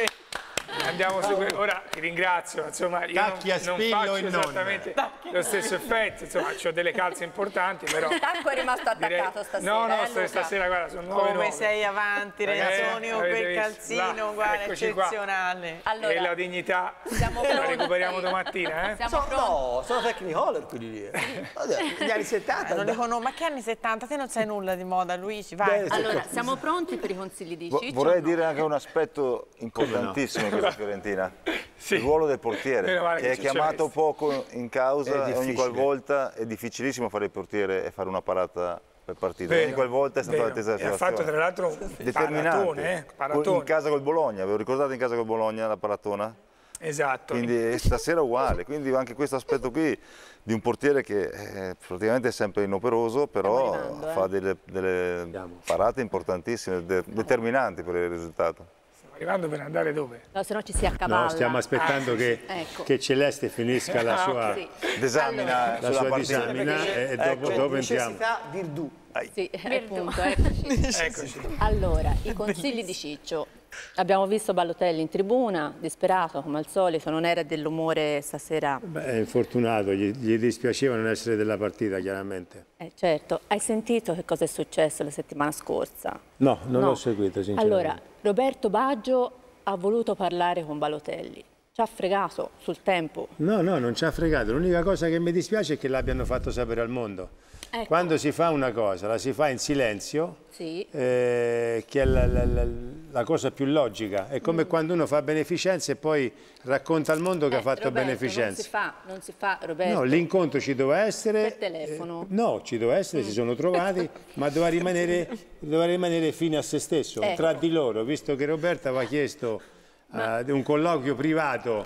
Andiamo su que- ora ti ringrazio, insomma io non, Tacchi a non spillo faccio e non. esattamente lo stesso effetto, insomma ho delle calze importanti, però Tacco è rimasto direi- attaccato stasera. no, no, eh, Luca? stasera guarda, sono nuove Come nuove. sei avanti, Ragazzi, Rezzoni, con avete quel visto? calzino, Là, guarda, eccoci qua. eccezionale. Allora, E la dignità siamo la pronti. recuperiamo domattina, eh? Siamo So- pronti. no, sono Technicolor quelli lì. Vabbè, Gli anni settanta. Eh, non dico no, ma che anni settanta? Te non sai nulla di moda, Luigi, vai. Beh, Allora, siamo pronti per i consigli di Vo- Ciccio? Vorrei o no? dire anche un aspetto importantissimo in questa Fiorentina, Sì. il ruolo del Meno portiere, male che che è c'è chiamato Celeste. poco in causa È e ogni difficile. qualvolta è difficilissimo fare il portiere e fare una parata per partita, Vero, ogni qualvolta è stata vero. attesa la E ha fatto tra l'altro un determinante. paratone, eh? Paratone. In casa col Bologna, ve lo ricordate in casa col Bologna la paratona? Esatto. Quindi stasera uguale, quindi anche questo aspetto qui di un portiere che eh, praticamente è sempre inoperoso, però arrivando, eh. fa delle, delle parate importantissime, de- determinanti per il risultato. Stiamo arrivando per andare dove? No, se no ci si accavalla. No, stiamo aspettando Ah, che, Ecco. che Celeste finisca la Ah, sua, Sì. Desamina la sulla sua partita. disamina e Ecco, dopo, dopo entriamo. necessità virtù. Sì, appunto, eccoci. Eccoci. Allora, i consigli di Ciccio. Abbiamo visto Balotelli in tribuna, disperato come al solito, non era dell'umore stasera. Beh, è infortunato, gli, gli dispiaceva non essere della partita, chiaramente. Eh, certo, hai sentito che cosa è successo la settimana scorsa? No, non No. l'ho seguito, sinceramente. Allora, Roberto Baggio ha voluto parlare con Balotelli. Ci ha fregato sul tempo. No, no, non ci ha fregato. L'unica cosa che mi dispiace è che l'abbiano fatto sapere al mondo. Ecco. Quando si fa una cosa, la si fa in silenzio, Sì. eh, che è la, la- la- la cosa più logica. È come quando uno fa beneficenza e poi racconta al mondo che ha Eh, fatto Roberto, beneficenza. Non si fa, non si fa, Roberto. No, l'incontro ci doveva essere. Per telefono. eh, no, ci doveva essere, si sono trovati, ma doveva rimanere, doveva rimanere fine a se stesso, Ecco. tra di loro, visto che Roberta aveva chiesto eh, un colloquio privato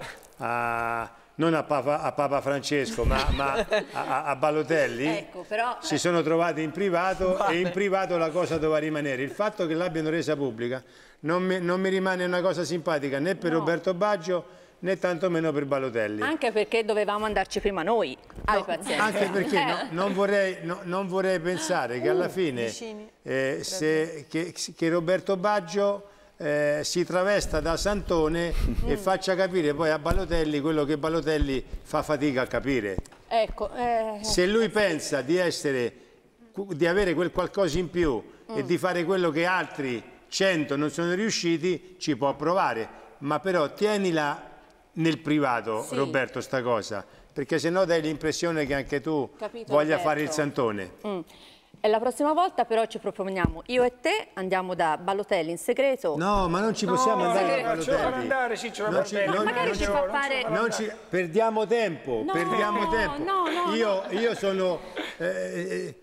a. Non a Papa, a Papa Francesco, ma, ma a, a Balotelli, Ecco, però- si sono trovati in privato e in privato la cosa doveva rimanere. Il fatto che l'abbiano resa pubblica non mi, non mi rimane una cosa simpatica né per No. Roberto Baggio né tantomeno per Balotelli. Anche perché dovevamo andarci prima noi, ai pazienti. Anche perché Eh. no- non, vorrei, no- non vorrei pensare che alla fine vicini. eh, se- che, che Roberto Baggio eh, si travesta da Santone e faccia capire poi a Balotelli quello che Balotelli fa fatica a capire. Ecco, eh, Se lui pensa di essere, di avere quel qualcosa in più e di fare quello che altri cento non sono riusciti, ci può provare, ma però tienila nel privato, Sì. Roberto, sta cosa, perché sennò dai l'impressione che anche tu Capito, voglia Roberto? fare il santone. mm. E la prossima volta però ci proponiamo, io e te andiamo da Balotelli in segreto. No, ma non ci possiamo No, andare segreto. a Non ce lo fanno Balotelli. andare, Ciccio, Non ci- Balotelli. non- Magari non ci ci- fa fare... non ci- perdiamo tempo, No, perdiamo tempo. no, no, io, no. io sono... eh, eh,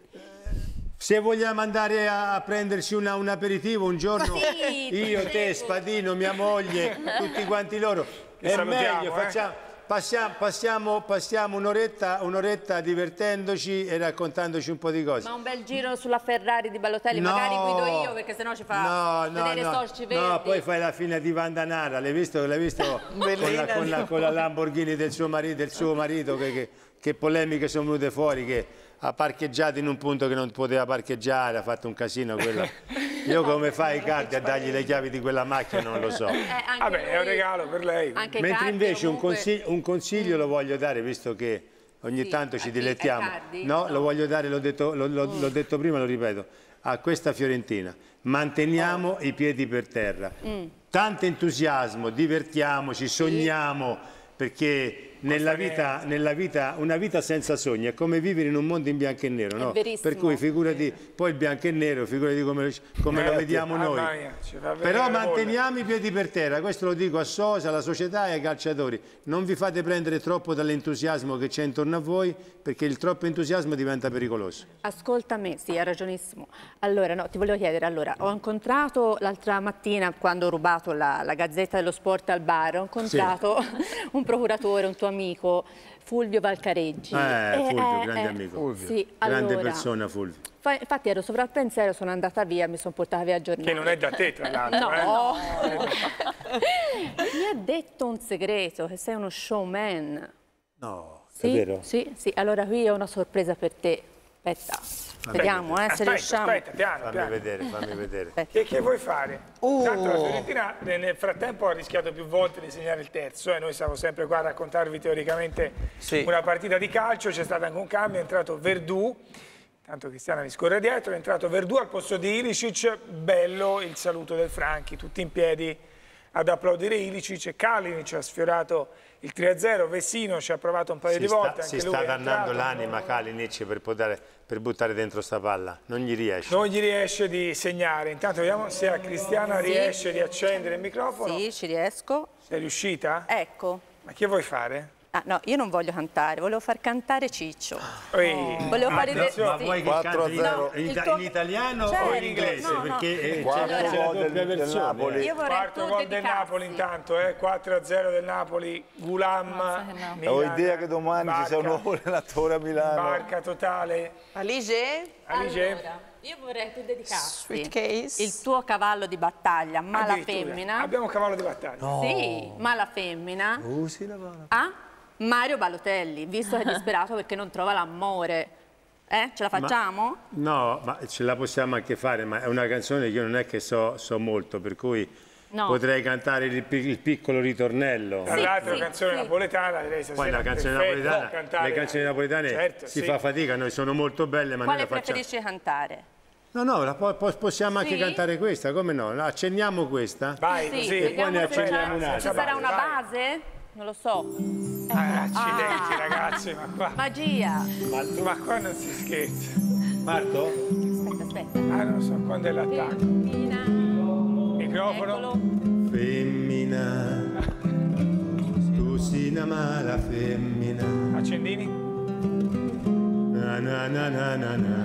se vogliamo andare a prenderci una- un aperitivo un giorno, Sì, io, te, prego. Spadino, mia moglie, tutti quanti loro, è salutiamo, meglio, eh. facciamo, passiamo, passiamo, passiamo un'oretta, un'oretta divertendoci e raccontandoci un po' di cose. Ma un bel giro sulla Ferrari di Balotelli, No. magari guido io perché sennò ci fa No, no, vedere no. sorci verdi. No, poi fai la fine di Vandanara, l'hai visto, l'hai visto con, la, con, la, con la Lamborghini del suo marito, del suo marito che, che, che polemiche sono venute fuori, che ha parcheggiato in un punto che non poteva parcheggiare, ha fatto un casino quella. Io come fai i cardi a dargli le chiavi di quella macchina non lo so. Eh, anche Vabbè, è un lui- regalo per lei. Anche Mentre Cardi, invece un comunque- consiglio, un consiglio lo voglio dare, visto che ogni Sì, tanto a ci chi? dilettiamo. Ai Cardi? No, No. lo voglio dare, l'ho detto, l'ho- l'ho- l'ho detto prima, lo ripeto, a questa Fiorentina. Manteniamo i piedi per terra. Mm. Tanto entusiasmo, divertiamoci, sogniamo, perché nella vita, nella vita, una vita senza sogni è come vivere in un mondo in bianco e nero, no? verissimo. Per cui figurati, poi il bianco e nero, figurati come, come lo Eh, vediamo noi. mamma mia, ci fa venire Però la bolla. manteniamo i piedi per terra, questo lo dico a Sosa, alla società e ai calciatori. Non vi fate prendere troppo dall'entusiasmo che c'è intorno a voi, perché il troppo entusiasmo diventa pericoloso. Ascolta me, sì, ha ragionissimo. Allora, no, ti volevo chiedere, allora, ho incontrato l'altra mattina, quando ho rubato la, la Gazzetta dello Sport al bar, ho incontrato un procuratore, un tuo amico Fulvio Valcareggi. Eh, Fulvio, eh, grande eh, amico. Fulvio. Sì, grande allora, persona Fulvio. fa, infatti ero sopra il pensiero, sono andata via, mi sono portata via a giornale. Che non è da te, tra l'altro. No. Eh? Mi ha detto un segreto, che sei uno showman. No, sì, è vero? Sì, sì, allora qui ho una sorpresa per te. Aspetta, Aspetta, vediamo eh, se aspetta, riusciamo. Aspetta, piano, Fammi piano. vedere, fammi vedere. Che, che vuoi fare? Oh. Tanto la Fiorentina nel frattempo ha rischiato più volte di segnare il terzo e eh. noi siamo sempre qua a raccontarvi teoricamente sì. una partita di calcio, c'è stato anche un cambio, è entrato Verdù, tanto Cristiana mi scorre dietro, è entrato Verdù al posto di Ilicic, bello il saluto del Franchi, tutti in piedi ad applaudire Ilicic, Kalinic ha sfiorato il tre a zero, Vessino ci ha provato un paio si di volte. Sta, si sta dannando l'anima Kalinic per, poter, per buttare dentro sta palla, non gli riesce. Non gli riesce di segnare, intanto vediamo se a Cristiana sì. riesce di accendere il microfono. Sì, ci riesco. Sei riuscita? Ecco. Ma che vuoi fare? Ah, no, io non voglio cantare, volevo far cantare Ciccio. Oh. Volevo fare ma, ma vuoi che canti in, no, in, tuo... in italiano certo. o in inglese? No, no. Perché quarto c'è la doppia del, del Napoli. Io vorrei quarto gol del Napoli intanto, eh? quattro a zero del Napoli, Gulam. No, ho idea che domani barca, ci sia un nuovo allenatore a Milano. Barca totale. Alice? Alice? Allora, io vorrei che tu dedicassi Sweet case. il tuo cavallo di battaglia, Mala Femmina. Abbiamo un cavallo di battaglia. No. Sì, Mala Femmina. Usi la mano. Ah? Mario Balotelli, visto che è disperato perché non trova l'amore. Eh? Ce la facciamo? Ma, no, ma ce la possiamo anche fare, ma è una canzone che io non è che so, so molto, per cui no. potrei cantare il, il piccolo ritornello. Tra l'altro sì, canzone sì. napoletana, direi stasera. Poi la canzone napoletana, le canzoni napoletane certo, si sì. fa fatica, noi sono molto belle, ma quale noi la facciamo. preferisci cantare? No, no, la po possiamo sì? anche cantare questa, come no? Accendiamo questa. Vai, sì, così. E poi ne accendiamo un'altra. Ci sarà una base? Non lo so. Ah, accidenti ah. ragazzi, ma qua... Magia. Ma, ma qua non si scherza. Parto? Aspetta, aspetta. Ah, non lo so, quando è l'attacco. Femmina. Microfono. Eccolo. Femmina, tu sei una mala femmina. Accendini. Na na na na na na.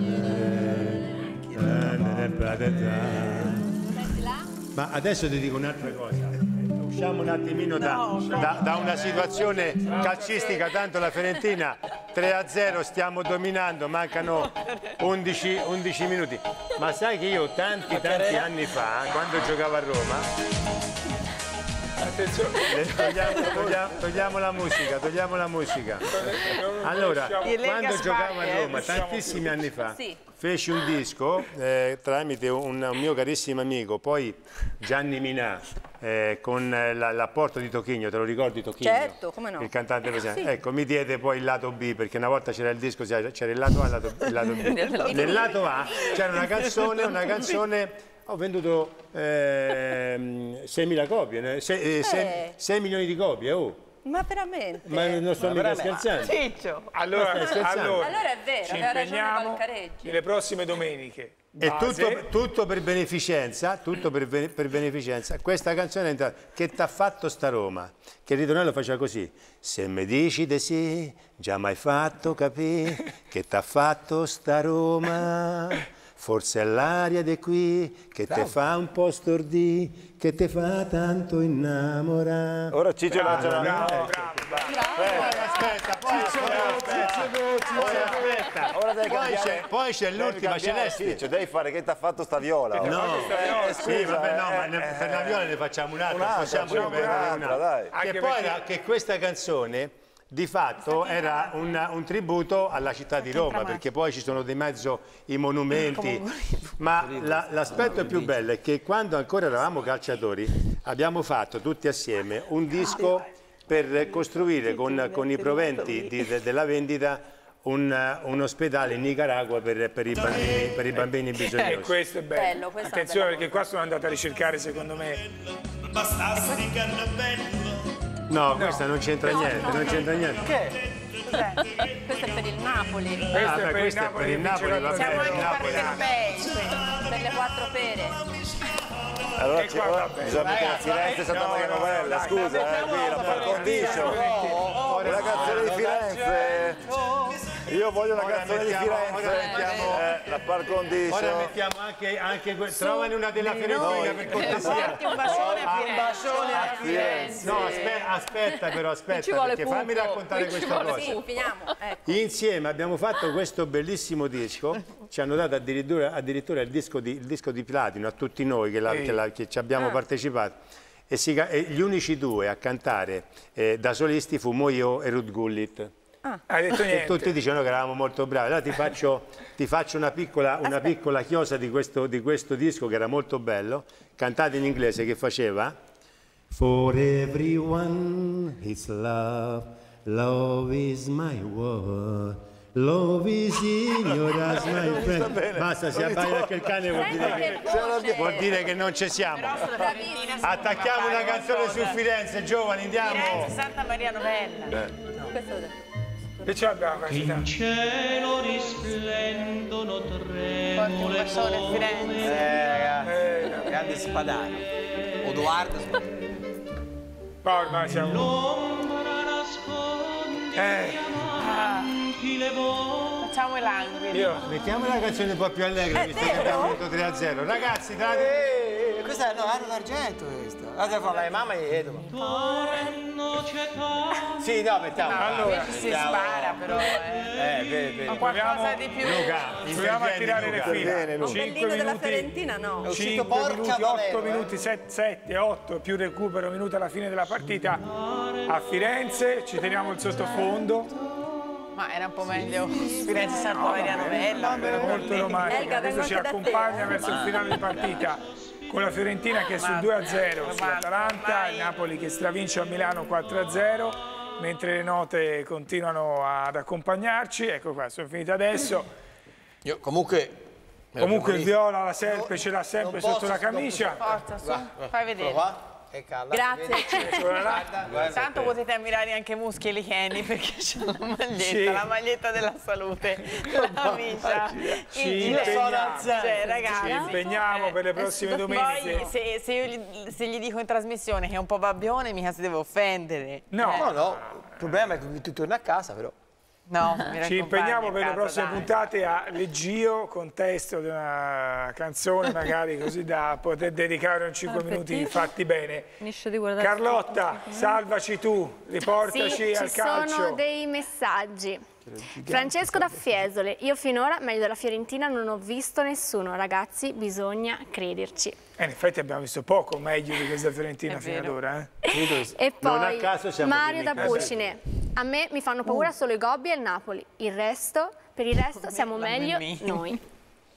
Ma adesso ti dico un'altra cosa. Usciamo un attimino da, no, no, da, da una situazione calcistica, tanto la Fiorentina tre a zero stiamo dominando, mancano undici, undici minuti. Ma sai che io tanti tanti anni fa, quando giocavo a Roma, attenzione, togliamo, togliamo, togliamo la musica, togliamo la musica. Allora, quando giocavo a Roma, tantissimi anni fa, feci un disco eh, tramite un, un mio carissimo amico, poi Gianni Minà, eh, con l'apporto di Tocchigno, te lo ricordi Tocchigno? Certo, come no. Il cantante presente. Sì. Ecco, mi diede poi il lato B, perché una volta c'era il disco, c'era il lato A e il lato, il lato B. Nel lato A c'era una canzone, una canzone, ho venduto eh, seimila copie, sei milioni di copie, oh. Ma veramente? Ma non sto mica scherzando. Ciccio. Allora, allora, allora è vero, ci aveva ragione impegniamo Valcareggi. nelle prossime domeniche. E tutto, tutto per beneficenza, tutto per, per beneficenza. Questa canzone è entrata, che t'ha fatto sta Roma, che il ritornello faceva così: se mi dici di sì, già mai fatto capire che t'ha fatto sta Roma, forse è l'aria di qui che te fa un po' stordì, che te fa tanto innamorare. Ora Ciccio bravo, lancia la bravo, mano. bravo, bravo. Aspetta, poi aspetta, ora devi poi c'è, poi c'è l'ultima celeste. Ciccio, devi fare che ti ha fatto sta viola. No, eh, eh, sì, vabbè, no, ma ne, per la viola ne facciamo un'altra, un'altra, possiamo facciamo ripetere un'altra, dai. Che poi era, che questa canzone di fatto era un, un tributo alla città di Roma, perché poi ci sono di mezzo i monumenti, ma la, l'aspetto più bello è che quando ancora eravamo calciatori abbiamo fatto tutti assieme un disco per costruire con, con i proventi di, de, della vendita un, un ospedale in Nicaragua per, per, i bambini, per i bambini bisognosi. E questo è bello, bello attenzione perché qua sono andata a ricercare secondo me. No, no, questa non c'entra no, niente, no, non c'entra niente. Che? Cos'è? Questo è per il Napoli. Questo ah, è beh, per questo il è per il Napoli, va siamo bene. anche Napoli. Per le quattro pere. Allora ci, ora, bisogna mettere a Firenze Santa Maria Novella, scusa, eh, qui la par condicio. La canzone di Firenze. Io voglio la canzone di Firenze. Ora mettiamo eh, la par condicio. Ora mettiamo anche, anche trovane una della Fiorentina per cortesia. Un bacione a Un bacione a Firenze. No, aspetta, aspetta però, aspetta, perché fammi raccontare questa cosa. Sì, finiamo. Ecco. Insieme abbiamo fatto questo bellissimo disco, ci hanno dato addirittura, addirittura il, disco di, il disco di platino a tutti noi che, la, che, la, che ci abbiamo ah. partecipato. E, si, e gli unici due a cantare eh, da solisti fummo io e Ruth Gullit. Ah, hai detto e niente. tutti dicevano che eravamo molto bravi. Allora ti faccio, ti faccio una, piccola, una piccola chiosa di questo, di questo disco che era molto bello, cantato in inglese, che faceva For everyone it's love, love is my word, love is in your eyes my friend. Basta, si abbaia anche il cane, vuol dire che, vuol dire che non ci siamo. Attacchiamo una canzone su Firenze, giovani, andiamo. Firenze, Santa Maria Novella. Eh. Che ce l'abbiamo? In cielo risplendono tremole Firenze. Eh, ragazzi, eh, grande spadano. Odoardo. Ma ormai siamo... L'ombra nasconde eh. amanti le voci. Facciamo i languidi. Io mettiamo una canzone un po' più allegra, visto che abbiamo vinto tre a zero. Ragazzi, tra... eh, questa è no, Anno d'Argento questa. Guarda fa la mamma e Edo. Sì, no, mettiamo. No, allora, si spara però, eh. Eh, vedi, vedi. Ma qualcosa di più. Luca, proviamo a tirare le file. Un bellino della Fiorentina, no. cinque minuti, otto minuti, sette, otto, più recupero minuti alla fine della partita a Firenze. Ci teniamo il sottofondo. Ma era un po' meglio Firenze Santa Maria Novella. Molto romantica. Questo ci accompagna verso il finale di partita. Con la Fiorentina che è sul due a zero sull'Atalanta, il Napoli che stravince a Milano quattro a zero, mentre le note continuano ad accompagnarci. Ecco qua, sono finite adesso. Io comunque... Comunque il viola, la serpe ce l'ha sempre sotto la camicia. Forza, su, fai vedere. Grazie. Tanto potete ammirare anche Muschi e Kenny perché c'è la maglietta, sì. la maglietta della salute, la camicia, ci il impegniamo, cioè, ragazzi, ci impegniamo per le prossime domeniche. Poi se, se, io gli, se gli dico in trasmissione che è un po' babbione mica si deve offendere. No, eh. no, no, il problema è che tu torni a casa però. No, ci impegniamo per le prossime dai. puntate a leggio con testo di una canzone magari così da poter dedicare un cinque minuti fatti bene. Di Carlotta, salvaci tu, riportaci sì, al calcio. Ci sono dei messaggi. Francesco da Fiesole, io finora meglio della Fiorentina non ho visto nessuno, ragazzi, bisogna crederci. Eh, in effetti abbiamo visto poco meglio di questa Fiorentina fino ad ora. Eh? E poi non a caso siamo Mario da Pucine, a me mi fanno paura solo i Gobbi e il Napoli, il resto, per il resto siamo meglio noi.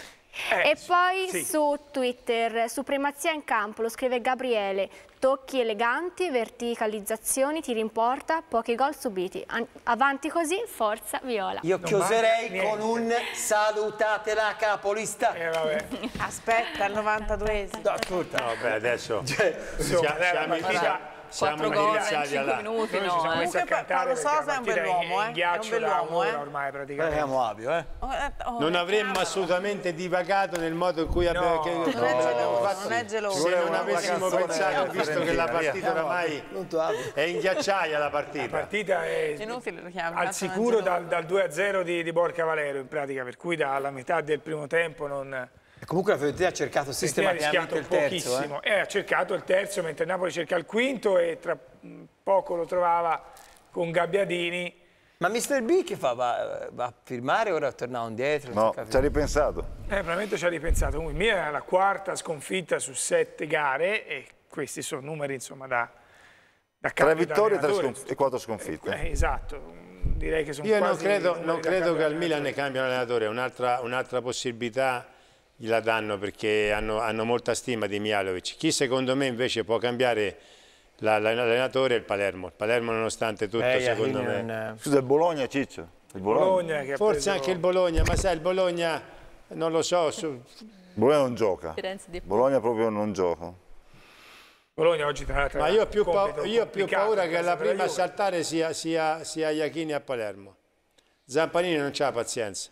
Eh, e poi sì. su Twitter, supremazia in campo, lo scrive Gabriele, tocchi eleganti, verticalizzazioni, tiri in porta, pochi gol subiti. An avanti così, forza Viola. Io chiuderei con un salutate la capolista. Eh, vabbè. Aspetta, al novantaduesimo. No, ascolta. No, vabbè, adesso cioè, siamo, siamo iniziati. Siamo iniziati alla... minuti, noi no, ci siamo eh. messi a cantare. Paolo Sosa è un bell'uomo, eh? È un bell'uomo, eh? ormai praticamente. Siamo avio, eh? Oh, oh, non avremmo assolutamente divagato nel modo in cui no, abbiamo che, non, è geloso, non è geloso. Se non avessimo pensato, visto che la partita oramai è in ghiacciaia la partita. La partita è inutile, lo chiamo, al sicuro dal, dal due a zero di, di Borca Valero in pratica, per cui dalla metà del primo tempo non... E comunque la Fiorentina ha cercato sistematicamente il terzo. Eh? Eh, ha cercato il terzo, mentre il Napoli cerca il quinto e tra poco lo trovava con Gabbiadini. Ma mister B che fa? Va, va a firmare o ora tornare indietro? No, ci ha ripensato. Eh, probabilmente ci ha ripensato. Comunque, Milan è la quarta sconfitta su sette gare e questi sono numeri insomma da, da Tre vittorie e quattro sconfitte. Eh, esatto, direi che sono Io quasi non credo, non credo che al Milan ne cambiano allenatore, un'altra un possibilità gliela danno perché hanno, hanno molta stima di Mihajlovic. Chi secondo me invece può cambiare l'allenatore è il Palermo. Il Palermo nonostante tutto eh, secondo me... Non... Scusa, il Bologna, Ciccio. Il Bologna. Bologna che Forse preso... anche il Bologna, ma sai il Bologna non lo so. Su... Bologna non gioca. Bologna proprio non gioca. Bologna oggi tra l'altro... Ma io ho più, pa io ho più paura che la prima a saltare sia, sia, sia Iachini a Palermo. Zampanini non c'ha pazienza.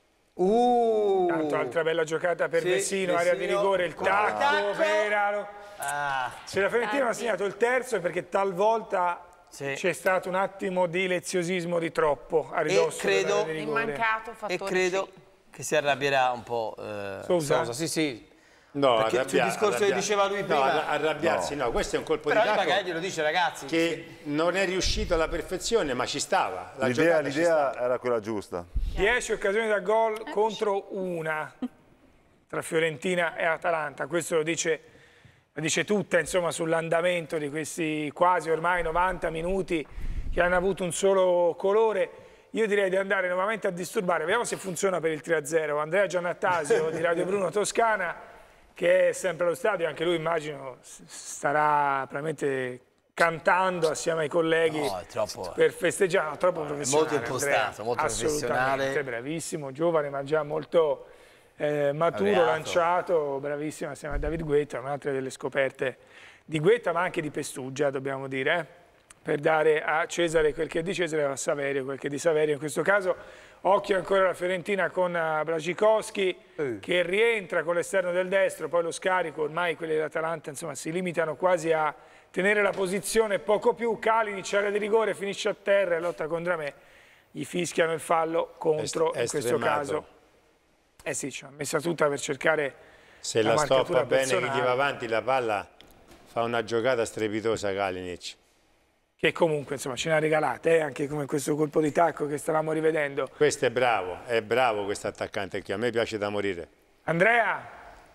Uh, Tanto altra bella giocata per sì, Vessino, area di rigore, il tacco, Verano. Ah, se la Fiorentina non ha segnato il terzo è perché talvolta sì. c'è stato un attimo di leziosismo di troppo a ridosso e credo, del mancato e credo che si arrabbierà un po' eh, Sousa. Sousa. Sì, sì. No, perché sul discorso che diceva lui prima, no, arrabbiarsi no. no, questo è un colpo però di tacco magari glielo dice ragazzi che sì. non è riuscito alla perfezione, ma ci stava. L'idea era quella giusta. dieci occasioni da gol eh. contro una tra Fiorentina e Atalanta, questo lo dice, lo dice tutta insomma sull'andamento di questi quasi ormai novanta minuti che hanno avuto un solo colore. Io direi di andare nuovamente a disturbare, vediamo se funziona per il tre a zero. Andrea Giannattasio di Radio Bruno Toscana, che è sempre allo stadio, anche lui immagino starà probabilmente cantando assieme ai colleghi no, troppo, per festeggiare, no, troppo professionale. Molto impostato, Andrea, molto professionale. Bravissimo, giovane ma già molto eh, maturo, Aveato. lanciato, bravissimo assieme a David Guetta, un'altra delle scoperte di Guetta ma anche di Pestugia, dobbiamo dire, eh, per dare a Cesare quel che è di Cesare e a Saverio quel che è di Saverio in questo caso. Occhio ancora alla Fiorentina con Bracikowski eh. che rientra con l'esterno del destro, poi lo scarico, ormai quelli dell'Atalanta insomma si limitano quasi a tenere la posizione, poco più. Kalinic, area di rigore, finisce a terra e lotta contro me, gli fischiano il fallo contro Est in questo estremato. caso. Eh sì, ci ha messa tutta per cercare se la, la stoppa bene personale. chi va avanti la palla fa una giocata strepitosa Kalinic. Che comunque insomma ce ne ha regalate, eh? anche come questo colpo di tacco che stavamo rivedendo. Questo è bravo, è bravo questo attaccante qui, a me piace da morire. Andrea?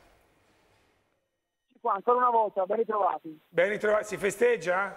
Qua, ancora una volta, ben ritrovati. Ben ritrovati, si festeggia?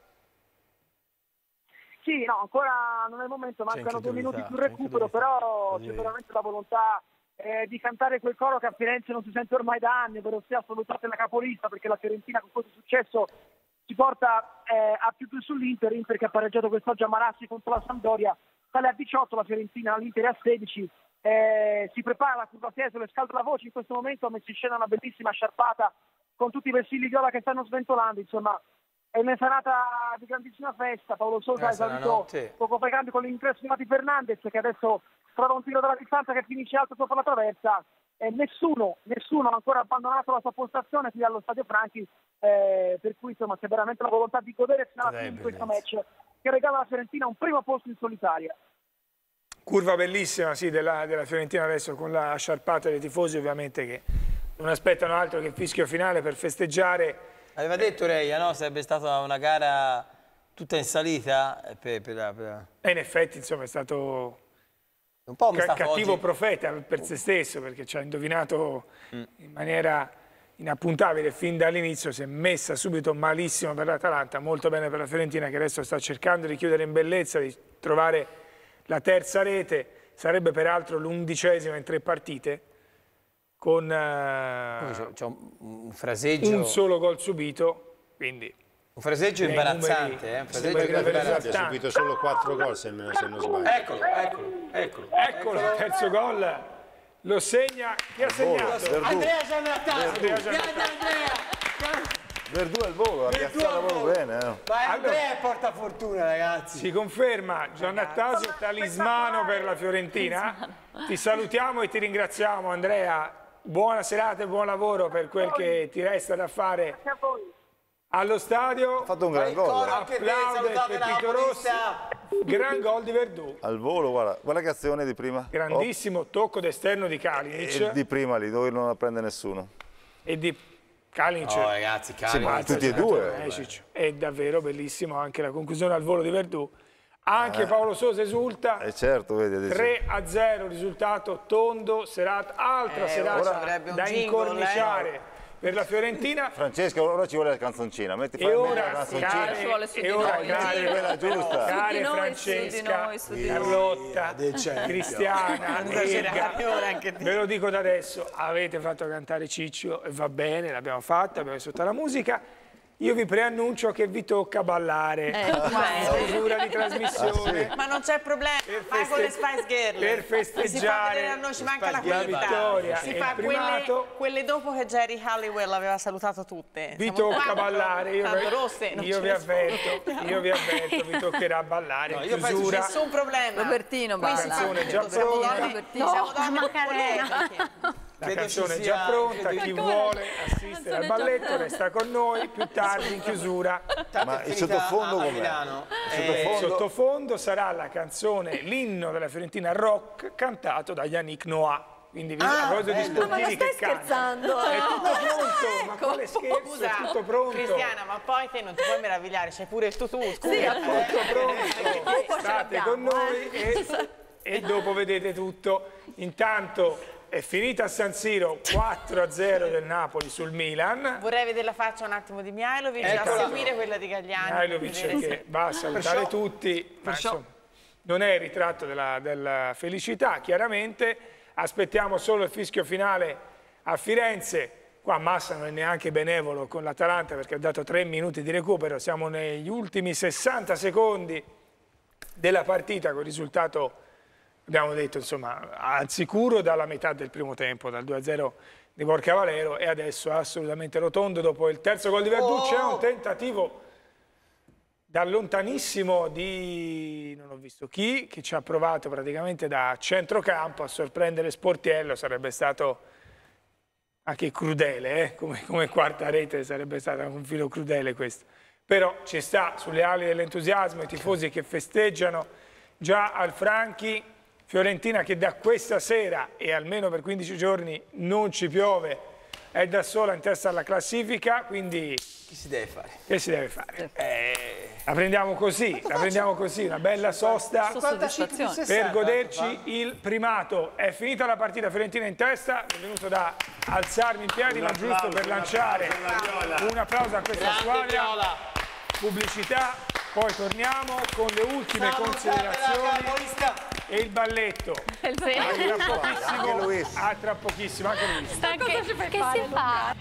Sì, no, ancora non è il momento, mancano due minuti sul recupero, però c'è veramente la volontà eh, di cantare quel coro che a Firenze non si sente ormai da anni, ovvero sia salutate la capolista, perché la Fiorentina con questo successo si porta eh, a più più sull'Inter, Inter che ha pareggiato quest'oggi a Marassi contro la Sampdoria, sale a diciotto la Fiorentina, l'Inter è a sedici, eh, si prepara la curva Fiesole, scalda la voce, in questo momento ha messo in scena una bellissima sciarpata con tutti i vessilli viola che stanno sventolando, insomma è un'insalata di grandissima festa. Paolo Sousa ha esaurito poco fa i cambi con l'ingresso di Mati Fernandez che adesso trova un tiro dalla distanza che finisce alto sopra la traversa. E nessuno, nessuno ha ancora abbandonato la sua postazione qui allo Stadio Franchi, eh, per cui insomma c'è veramente la volontà di godere fino alla fine di questo match che regala alla Fiorentina un primo posto in solitaria. Curva bellissima sì, della, della Fiorentina adesso con la sciarpata dei tifosi ovviamente che non aspettano altro che il fischio finale per festeggiare. Aveva detto Reia, no? Sarebbe stata una gara tutta in salita per, per, per... E in effetti insomma è stato un po' Ca cattivo oggi. profeta per se stesso perché ci ha indovinato mm. in maniera inappuntabile fin dall'inizio, si è messa subito malissimo per l'Atalanta, molto bene per la Fiorentina che adesso sta cercando di chiudere in bellezza, di trovare la terza rete, sarebbe peraltro l'undicesima in tre partite con uh, c'è un, un fraseggio, un solo gol subito, quindi un fraseggio imbarazzante, numeri, eh? un fraseggio imbarazzante. Ha subito solo quattro gol se, se non sbaglio. Eccolo, eccolo, eccolo. Eccolo, il terzo gol lo segna, chi ha segnato? Verdù. Andrea Giannattasio. Andrea Giannattasio. Verdù è il volo, ha piazzato proprio bene. Eh. Ma Andrea porta fortuna, ragazzi. Si conferma, Giannattasio talismano per la Fiorentina. Ti salutiamo e ti ringraziamo Andrea. Buona serata e buon lavoro per quel che ti resta da fare allo stadio. Ha fatto un gran gol. Applaude Pepito Rossi. Gran gol di Verdù. Al volo, guarda, guarda che azione di prima. Grandissimo oh. tocco d'esterno di Kalinic. E di prima lì, dove non la prende nessuno. E di Kalinic. Oh ragazzi, Kalinic. Sì, tutti e due. È davvero bellissimo anche la conclusione al volo di Verdù. Anche eh. Paolo Sousa esulta. Eh certo, vedi, tre a zero, risultato tondo, serata, altra eh, serata da incorniciare lei. per la Fiorentina. Francesca, ora ci vuole la canzoncina. Metti e ora, la canzoncina. Care, e ora, care, quella giusta. Care noi, Francesca, su di noi, Carlotta, Cristiana, Elga, ve lo dico da adesso, avete fatto cantare Ciccio e va bene, l'abbiamo fatta, abbiamo messo tutta la musica. Io vi preannuncio che vi tocca ballare, eh, chiusura di trasmissione. Ah, sì. Ma non c'è problema, fai con le Spice Girl. Per festeggiare si fa noi ci manca la vittoria si e fa il primato. Quelle, quelle dopo che Jerry Halliwell aveva salutato tutte. Vi Siamo tocca ballare, io, rosse, io vi avverto, io vi avverto, vi toccherà ballare. No, io chiusura. Penso nessun problema. Robertino balla. Canzone già siamo pronta. donne, no, siamo donne polemiche. La credo canzone è già pronta, chi vuole assistere al balletto resta con noi, più tardi in chiusura. Ma il sottofondo com'è? Il sottofondo sarà la canzone, l'inno della Fiorentina rock, cantato da Yannick Noah. Quindi ah, a proposito di sportivi che scherzando. È tutto pronto, ecco, ma quale scherzo, scusa, è tutto pronto. Cristiana, ma poi te non ti puoi meravigliare, c'è pure il tutù, scusa. Sì, è tutto pronto, state con noi e, e dopo vedete tutto. Intanto è finita a San Siro quattro a zero del Napoli sul Milan. Vorrei vedere la faccia un attimo di Mihajlovic e a seguire quella di Galliani. Mihajlovic che va a salutare perciò, tutti, ma insomma, non è il ritratto della, della felicità, chiaramente. Aspettiamo solo il fischio finale a Firenze. Qua Massa non è neanche benevolo con l'Atalanta perché ha dato tre minuti di recupero. Siamo negli ultimi sessanta secondi della partita con il risultato, abbiamo detto, insomma, al sicuro dalla metà del primo tempo, dal due a zero di Borca Valero, e adesso assolutamente rotondo dopo il terzo gol di Verdù. C'è un tentativo da lontanissimo di, non ho visto chi, che ci ha provato praticamente da centrocampo a sorprendere Sportiello. Sarebbe stato anche crudele, eh? come, come quarta rete sarebbe stato un filo crudele questo. Però ci sta sulle ali dell'entusiasmo, i tifosi che festeggiano già al Franchi. Fiorentina che da questa sera e almeno per quindici giorni non ci piove, è da sola in testa alla classifica, quindi... Che si deve fare? Che si deve fare? Eh, la prendiamo così, la prendiamo così, una bella sosta per goderci il primato. È finita la partita, Fiorentina in testa, è venuto da alzarmi in piedi, ma giusto per lanciare un applauso a questa squadra. Pubblicità, poi torniamo con le ultime considerazioni e il balletto. Sì. A tra pochissimo, a tra pochissimo, anche Luis. Che, che si fa?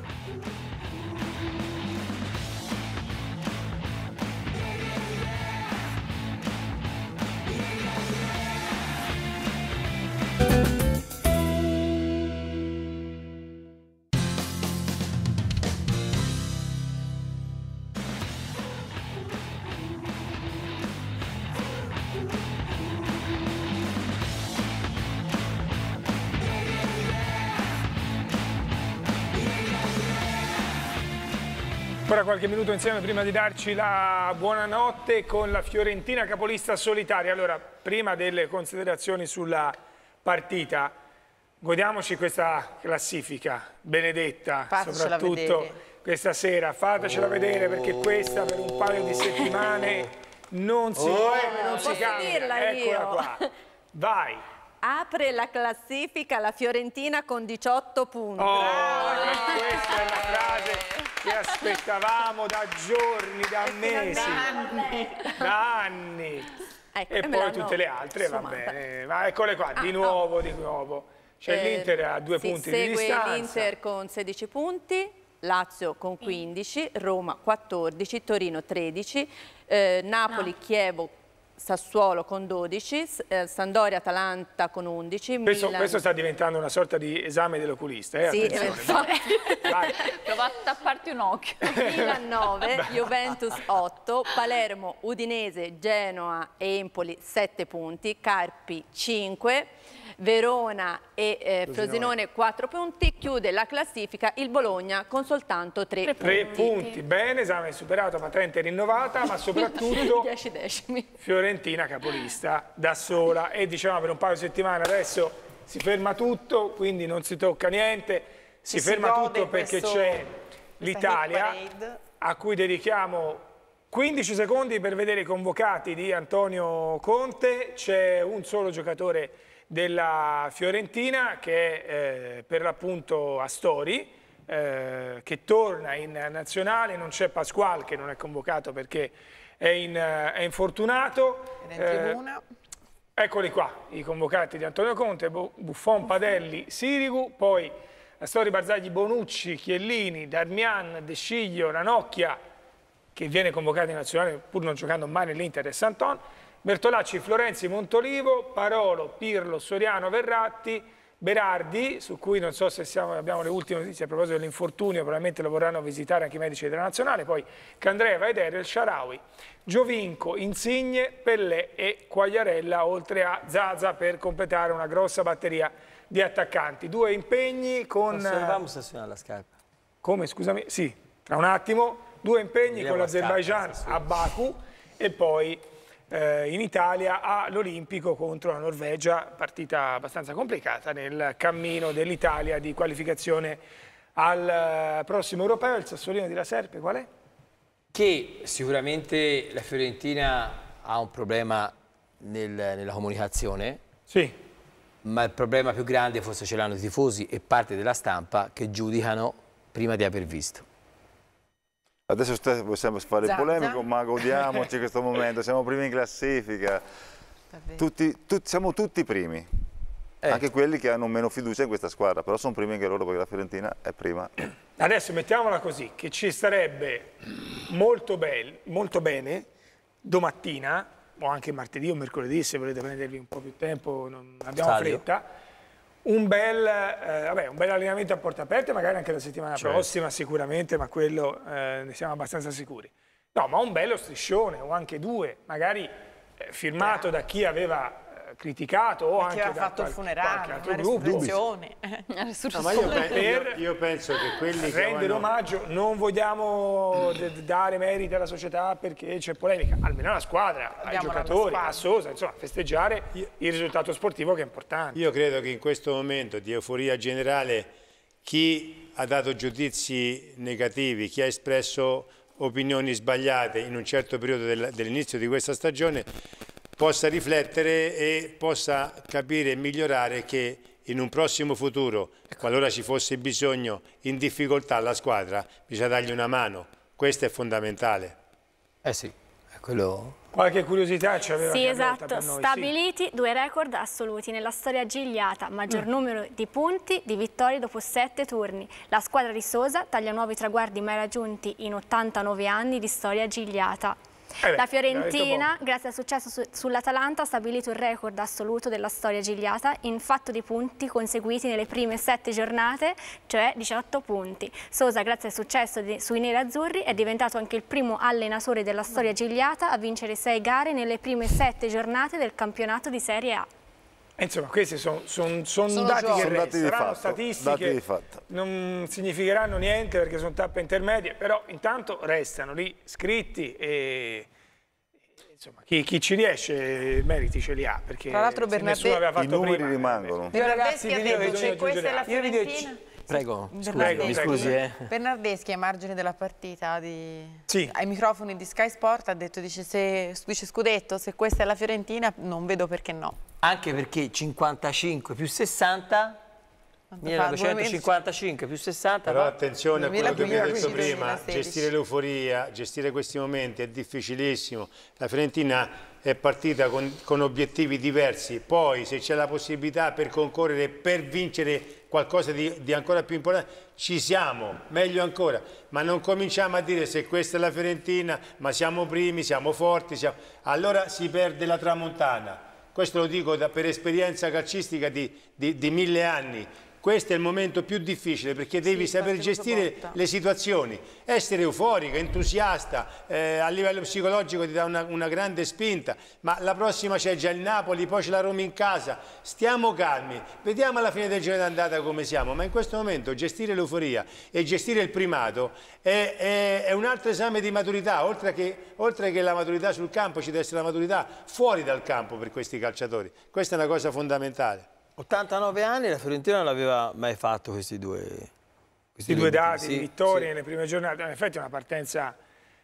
Ancora qualche minuto insieme prima di darci la buonanotte con la Fiorentina capolista solitaria. Allora, prima delle considerazioni sulla partita, godiamoci questa classifica benedetta, Fatecela soprattutto vedere. Questa sera. Fatecela oh. vedere perché questa per un paio di settimane non si muove, oh. non si cambia. Eccola io. qua. Vai. Apre la classifica la Fiorentina con diciotto punti. Oh, questa è la frase che aspettavamo da giorni, da mesi, da anni. Da anni. Ecco, e poi tutte le altre, va bene. Ma eccole qua, di nuovo, di nuovo. C'è eh, l'Inter a due punti di distanza. Segue l'Inter con sedici punti, Lazio con quindici, Roma quattordici, Torino tredici, eh, Napoli, no. Chievo, Sassuolo con dodici, eh, Sampdoria, Atalanta con undici. Questo, Milan... questo sta diventando una sorta di esame dell'oculista, eh? Sì, attenzione. Prova a tapparti un occhio. Milan nove, Juventus otto, Palermo, Udinese, Genoa e Empoli sette punti, Carpi cinque, Verona e eh, Frosinone quattro punti, chiude la classifica il Bologna con soltanto tre punti. tre punti, bene, esame superato, patente rinnovata, ma soprattutto dieci decimi. Fiorentina capolista da sola e diciamo per un paio di settimane adesso si ferma tutto, quindi non si tocca niente, si, si ferma tutto perché c'è l'Italia a cui dedichiamo quindici secondi per vedere i convocati di Antonio Conte. C'è un solo giocatore della Fiorentina che è eh, per l'appunto Astori, eh, che torna in nazionale. Non c'è Pasquale che non è convocato perché è, in, è infortunato. È in tribuna. Eh, eccoli qua i convocati di Antonio Conte: Buffon, Padelli, Sirigu, poi Astori, Barzagli, Bonucci, Chiellini, Darmian, De Sciglio, Ranocchia, che viene convocato in nazionale pur non giocando mai nell'Inter, e Santon, Bertolacci, Florenzi, Montolivo, Parolo, Pirlo, Soriano, Verratti, Berardi, su cui non so se siamo, abbiamo le ultime notizie a proposito dell'infortunio, probabilmente lo vorranno visitare anche i medici della nazionale, poi Candreva, Eder, El Shaarawy, Giovinco, Insigne, Pellè e Quagliarella, oltre a Zaza per completare una grossa batteria di attaccanti, due impegni con... Osserviamo stazionare la scarpa. Come, scusami? Sì, tra un attimo, due impegni con l'Azerbaijan a Baku e poi eh, in Italia all'Olimpico contro la Norvegia, partita abbastanza complicata nel cammino dell'Italia di qualificazione al prossimo europeo. Il Sassolino di La Serpe qual è? Che sicuramente la Fiorentina ha un problema nel, nella comunicazione. Sì. Ma il problema più grande forse ce l'hanno i tifosi e parte della stampa che giudicano prima di aver visto. Adesso possiamo fare il polemico, ma godiamoci Eh. questo momento, siamo primi in classifica, tutti, tutti, siamo tutti primi, eh. anche quelli che hanno meno fiducia in questa squadra, però sono primi anche loro perché la Fiorentina è prima. Adesso mettiamola così, che ci starebbe molto, bel, molto bene domattina, o anche martedì o mercoledì, se volete prendervi un po' più tempo, non abbiamo Stadio. fretta, un bel, eh, vabbè, un bel allenamento a porte aperte, magari anche la settimana Certo. prossima sicuramente, ma quello eh, ne siamo abbastanza sicuri. No, ma un bello striscione, o anche due, magari eh, firmato da chi aveva eh, criticato o Chi anche aveva da fatto qual- il qualche funerale, altro una gruppo. resurrezione. No, ma io, pe- io- io penso che quelli che rendere vanno... omaggio, non vogliamo dare meriti alla società perché c'è polemica, almeno alla squadra, ai Dobbiamo giocatori, alla a Sosa, insomma, festeggiare il risultato sportivo che è importante. Io credo che in questo momento di euforia generale chi ha dato giudizi negativi, chi ha espresso opinioni sbagliate in un certo periodo del- dell'inizio di questa stagione possa riflettere e possa capire e migliorare che in un prossimo futuro, qualora ci fosse bisogno in difficoltà alla squadra, bisogna dargli una mano. Questo è fondamentale. Eh sì, è quello... Qualche curiosità ci aveva Sì, Carlotta esatto, per noi, stabiliti due record assoluti nella storia gigliata, maggior Mm. numero di punti, di vittorie dopo sette turni. La squadra di Sosa taglia nuovi traguardi mai raggiunti in ottantanove anni di storia gigliata. Eh beh, La l'ha Fiorentina, detto grazie al successo su- sull'Atalanta, ha stabilito il record assoluto della storia gigliata in fatto di punti conseguiti nelle prime sette giornate, cioè diciotto punti. Sosa, grazie al successo di- sui nerazzurri, è diventato anche il primo allenatore della storia gigliata a vincere sei gare nelle prime sette giornate del campionato di Serie A. E insomma, questi sono son, son Sono dati giochi. che Sono dati di saranno fatto, statistiche, dati di fatto. non significheranno niente perché sono tappe intermedie, però intanto restano lì scritti e insomma, chi, chi ci riesce meriti ce li ha, perché Tra l'altro se Bernardet- nessuno aveva fatto I numeri prima, rimangono. Bernardeschi ha video detto bisogna che questa è la aggiungere altro. Fiorentina. Prego, scusi, Prego, mi prego. scusi. Eh. Bernardeschi ai margini della partita di... Sì. ai microfoni di Sky Sport ha detto, dice, se dice Scudetto, se questa è la Fiorentina non vedo perché no. Anche perché cinquantacinque più sessanta, millenovecentocinquantacinque più sessanta, Però va? attenzione a quello che vi ho detto prima, duemilasedici. gestire l'euforia, gestire questi momenti è difficilissimo. La Fiorentina è partita con, con obiettivi diversi, poi se c'è la possibilità per concorrere, per vincere qualcosa di, di ancora più importante, ci siamo, meglio ancora, ma non cominciamo a dire se questa è la Fiorentina, ma siamo primi, siamo forti, siamo... allora si perde la tramontana. Questo lo dico da, per esperienza calcistica di, di, di mille anni. Questo è il momento più difficile perché devi Sì, saper infatti, gestire botta. le situazioni, essere euforico, entusiasta, eh, a livello psicologico ti dà una, una grande spinta, ma la prossima c'è già il Napoli, poi c'è la Roma in casa, stiamo calmi, vediamo alla fine del giro d'andata come siamo, ma in questo momento gestire l'euforia e gestire il primato è, è, è un altro esame di maturità, oltre che, oltre che la maturità sul campo ci deve essere la maturità fuori dal campo per questi calciatori, questa è una cosa fondamentale. ottantanove anni la Fiorentina non aveva mai fatto questi due questi due dati sì, di vittorie sì. nelle prime giornate, in effetti è una partenza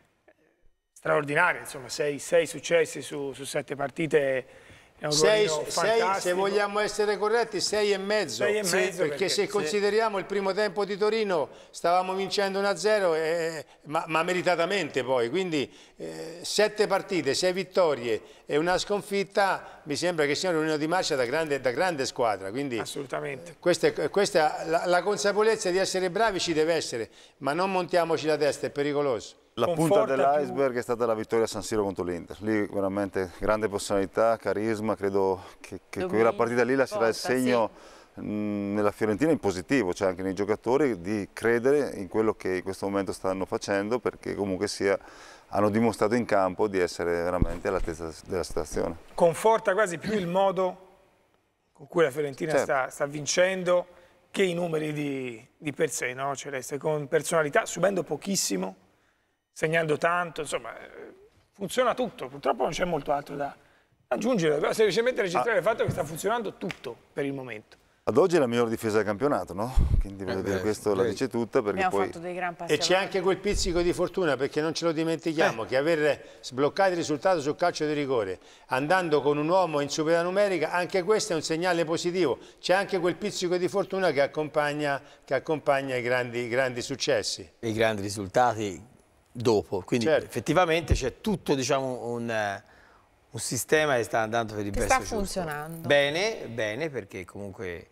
straordinaria, insomma, sei, sei successi su, su sette partite. È un Sei, ruolino sei, se fantastico. vogliamo essere corretti, sei e mezzo. Sei e Sì, mezzo, perché, perché se sì. consideriamo il primo tempo di Torino stavamo vincendo uno a zero, eh, ma, ma meritatamente poi. Quindi eh, sette partite, sei vittorie e una sconfitta, mi sembra che sia un ruolino di marcia da grande, da grande squadra. Quindi, assolutamente. Eh, questa è, questa, la, la consapevolezza di essere bravi ci deve essere, ma non montiamoci la testa, è pericoloso. La punta dell'iceberg è stata la vittoria a San Siro contro l'Inter, lì veramente grande personalità, carisma, credo che, che quella partita lì lascerà il segno sì. mh, nella Fiorentina in positivo, cioè anche nei giocatori, di credere in quello che in questo momento stanno facendo, perché comunque sia, hanno dimostrato in campo di essere veramente all'altezza della situazione. Conforta quasi più il modo con cui la Fiorentina certo. sta, sta vincendo, che i numeri di, di per sé, no, Celeste? Con personalità, subendo pochissimo, segnando tanto, insomma, funziona tutto. Purtroppo non c'è molto altro da aggiungere, dobbiamo semplicemente registrare ah. il fatto che sta funzionando tutto per il momento. Ad oggi è la miglior difesa del campionato, no? Quindi voglio dire, questo la dice tutta, perché abbiamo poi... fatto dei gran passi e c'è anche quel pizzico di fortuna, perché non ce lo dimentichiamo, eh. che aver sbloccato il risultato sul calcio di rigore, andando con un uomo in superiorità numerica, anche questo è un segnale positivo. C'è anche quel pizzico di fortuna che accompagna, che accompagna i grandi, i grandi successi. E i grandi risultati dopo. Quindi certo. effettivamente c'è tutto, diciamo, un... un sistema che sta andando per il che verso sta giusto. funzionando. Bene, bene, perché comunque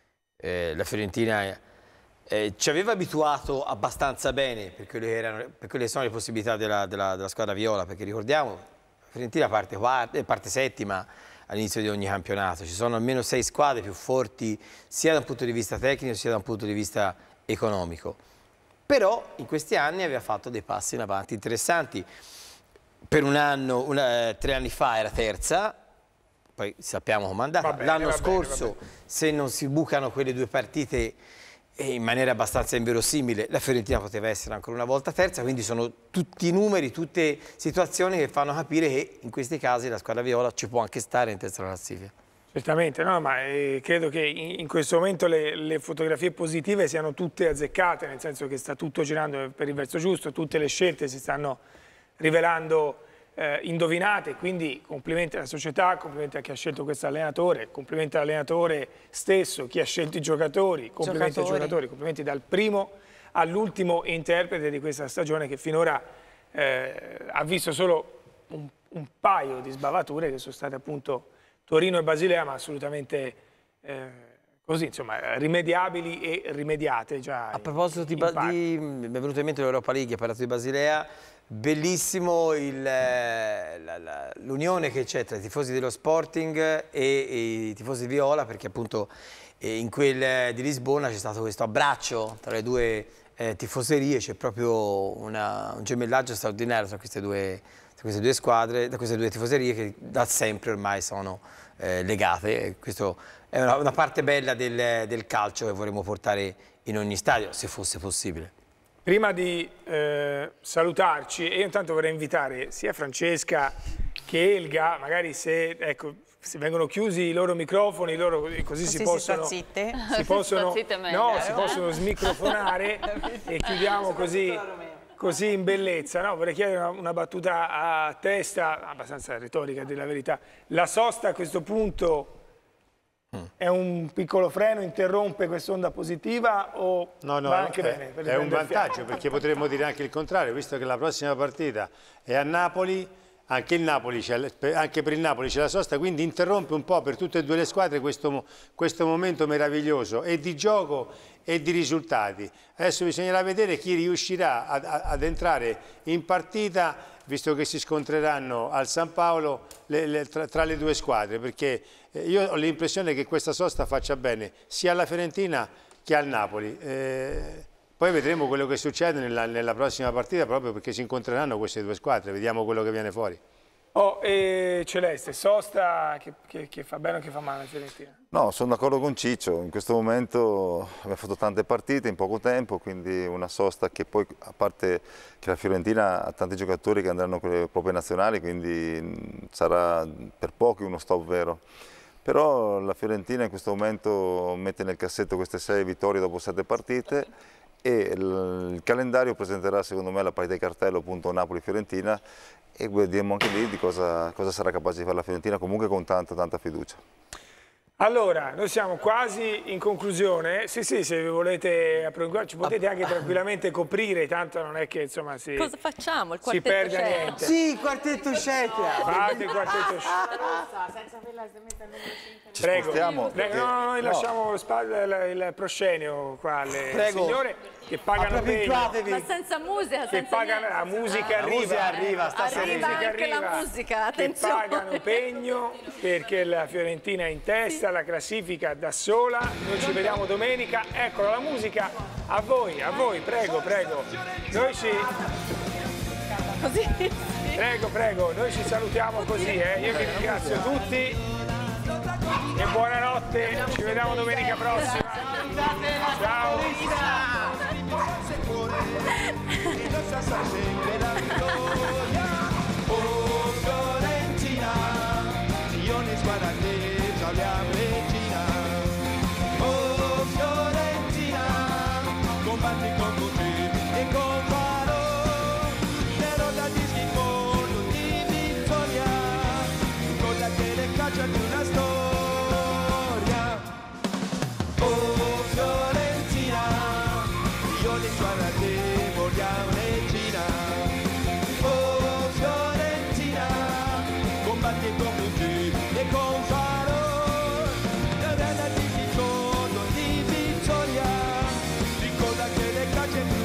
eh, la Fiorentina eh, ci aveva abituato abbastanza bene per quelle, che erano, per quelle che sono le possibilità della, della, della squadra viola, perché ricordiamo, la Fiorentina parte, quarta, parte settima all'inizio di ogni campionato, ci sono almeno sei squadre più forti sia da un punto di vista tecnico sia da un punto di vista economico. Però in questi anni aveva fatto dei passi in avanti interessanti. Per un anno, una, eh, tre anni fa era terza, poi sappiamo com'è andata. L'anno scorso, bene, se non si bucano quelle due partite eh, in maniera abbastanza inverosimile, la Fiorentina poteva essere ancora una volta terza, quindi sono tutti numeri, tutte situazioni che fanno capire che in questi casi la squadra viola ci può anche stare in terza classifica. Certamente, no, ma eh, credo che in, in questo momento le, le fotografie positive siano tutte azzeccate, nel senso che sta tutto girando per il verso giusto, tutte le scelte si stanno rivelando eh, indovinate, quindi complimenti alla società, complimenti a chi ha scelto questo allenatore, complimenti all'allenatore stesso, chi ha scelto i giocatori, complimenti giocatori. ai giocatori, complimenti dal primo all'ultimo interprete di questa stagione che finora eh, ha visto solo un, un paio di sbavature che sono state appunto Torino e Basilea, ma assolutamente eh, così, insomma, rimediabili e rimediate già. A proposito di, di mi è venuto in mente l'Europa League, ha parlato di Basilea. Bellissimo l'unione che c'è tra i tifosi dello Sporting e, e i tifosi di Viola, perché appunto eh, in quel di Lisbona c'è stato questo abbraccio tra le due eh, tifoserie, c'è proprio una, un gemellaggio straordinario tra queste, due, tra queste due squadre, da queste due tifoserie che da sempre ormai sono eh, legate. E questo è una, una parte bella del, del calcio che vorremmo portare in ogni stadio, se fosse possibile. Prima di eh, salutarci, io intanto vorrei invitare sia Francesca che Elga, magari se, ecco, se vengono chiusi i loro microfoni, loro, così, così si possono, si possono, no, si possono smicrofonare e chiudiamo così, così in bellezza. No, vorrei chiedere una, una battuta a testa, abbastanza retorica della verità. La sosta a questo punto è un piccolo freno, interrompe quest'onda positiva o no, no, va anche è, bene? Per è un vantaggio, perché potremmo dire anche il contrario, visto che la prossima partita è a Napoli, anche, il Napoli anche per il Napoli c'è la sosta, quindi interrompe un po' per tutte e due le squadre questo, questo momento meraviglioso e di gioco e di risultati. Adesso bisognerà vedere chi riuscirà ad, ad entrare in partita, visto che si scontreranno al San Paolo le, le, tra, tra le due squadre, perché io ho l'impressione che questa sosta faccia bene sia alla Fiorentina che al Napoli. Eh, poi vedremo quello che succede nella, nella prossima partita, proprio perché si incontreranno queste due squadre, vediamo quello che viene fuori. Oh, e Celeste, sosta che, che, che fa bene o che fa male alla Fiorentina? No, sono d'accordo con Ciccio, in questo momento abbiamo fatto tante partite in poco tempo, quindi una sosta che poi, a parte che la Fiorentina ha tanti giocatori che andranno con le proprie nazionali, quindi sarà per pochi uno stop vero. Però la Fiorentina in questo momento mette nel cassetto queste sei vittorie dopo sette partite e il calendario presenterà secondo me la partita di cartello, appunto Napoli-Fiorentina, e vedremo anche lì di cosa, cosa sarà capace di fare la Fiorentina, comunque con tanta tanta fiducia. Allora, noi siamo quasi in conclusione. Sì, sì, se volete ci potete anche tranquillamente coprire, tanto non è che insomma si... Cosa facciamo? Il si quartetto perde niente. Sì, il quartetto Scetia. Fate il quartetto Scetia. Senza quella smetta al numero cinque. Prego, prego perché... no, no, noi no. lasciamo il, il proscenio qua alle prego. signore che pagano bene. Ma senza musica, che senza pagano, la musica ah, arriva, musica arriva, stasera. Arriva anche arriva, la musica, attenzione. Che pagano pegno perché la Fiorentina è in testa, la classifica da sola. Noi ci vediamo domenica. Eccola la musica, a voi, a voi, prego, prego. Noi ci... Così, sì. Prego, prego, noi ci salutiamo così, eh. Io vi ringrazio tutti. e buonanotte, ci vediamo domenica prossima. Ciao. Oh Fiorentina, di ogni squadra che giochiamo regina. Oh Fiorentina, combatti con tutti e con valore, derrota di schifo, non di vittoria, cosa che le caccia di una storia. Oh Fiorentina, di ogni squadra che vogliamo regina. Oh Fiorentina, combatti con tutti e con valore, derrota di schifo, non di vittoria, ricorda che le caccia di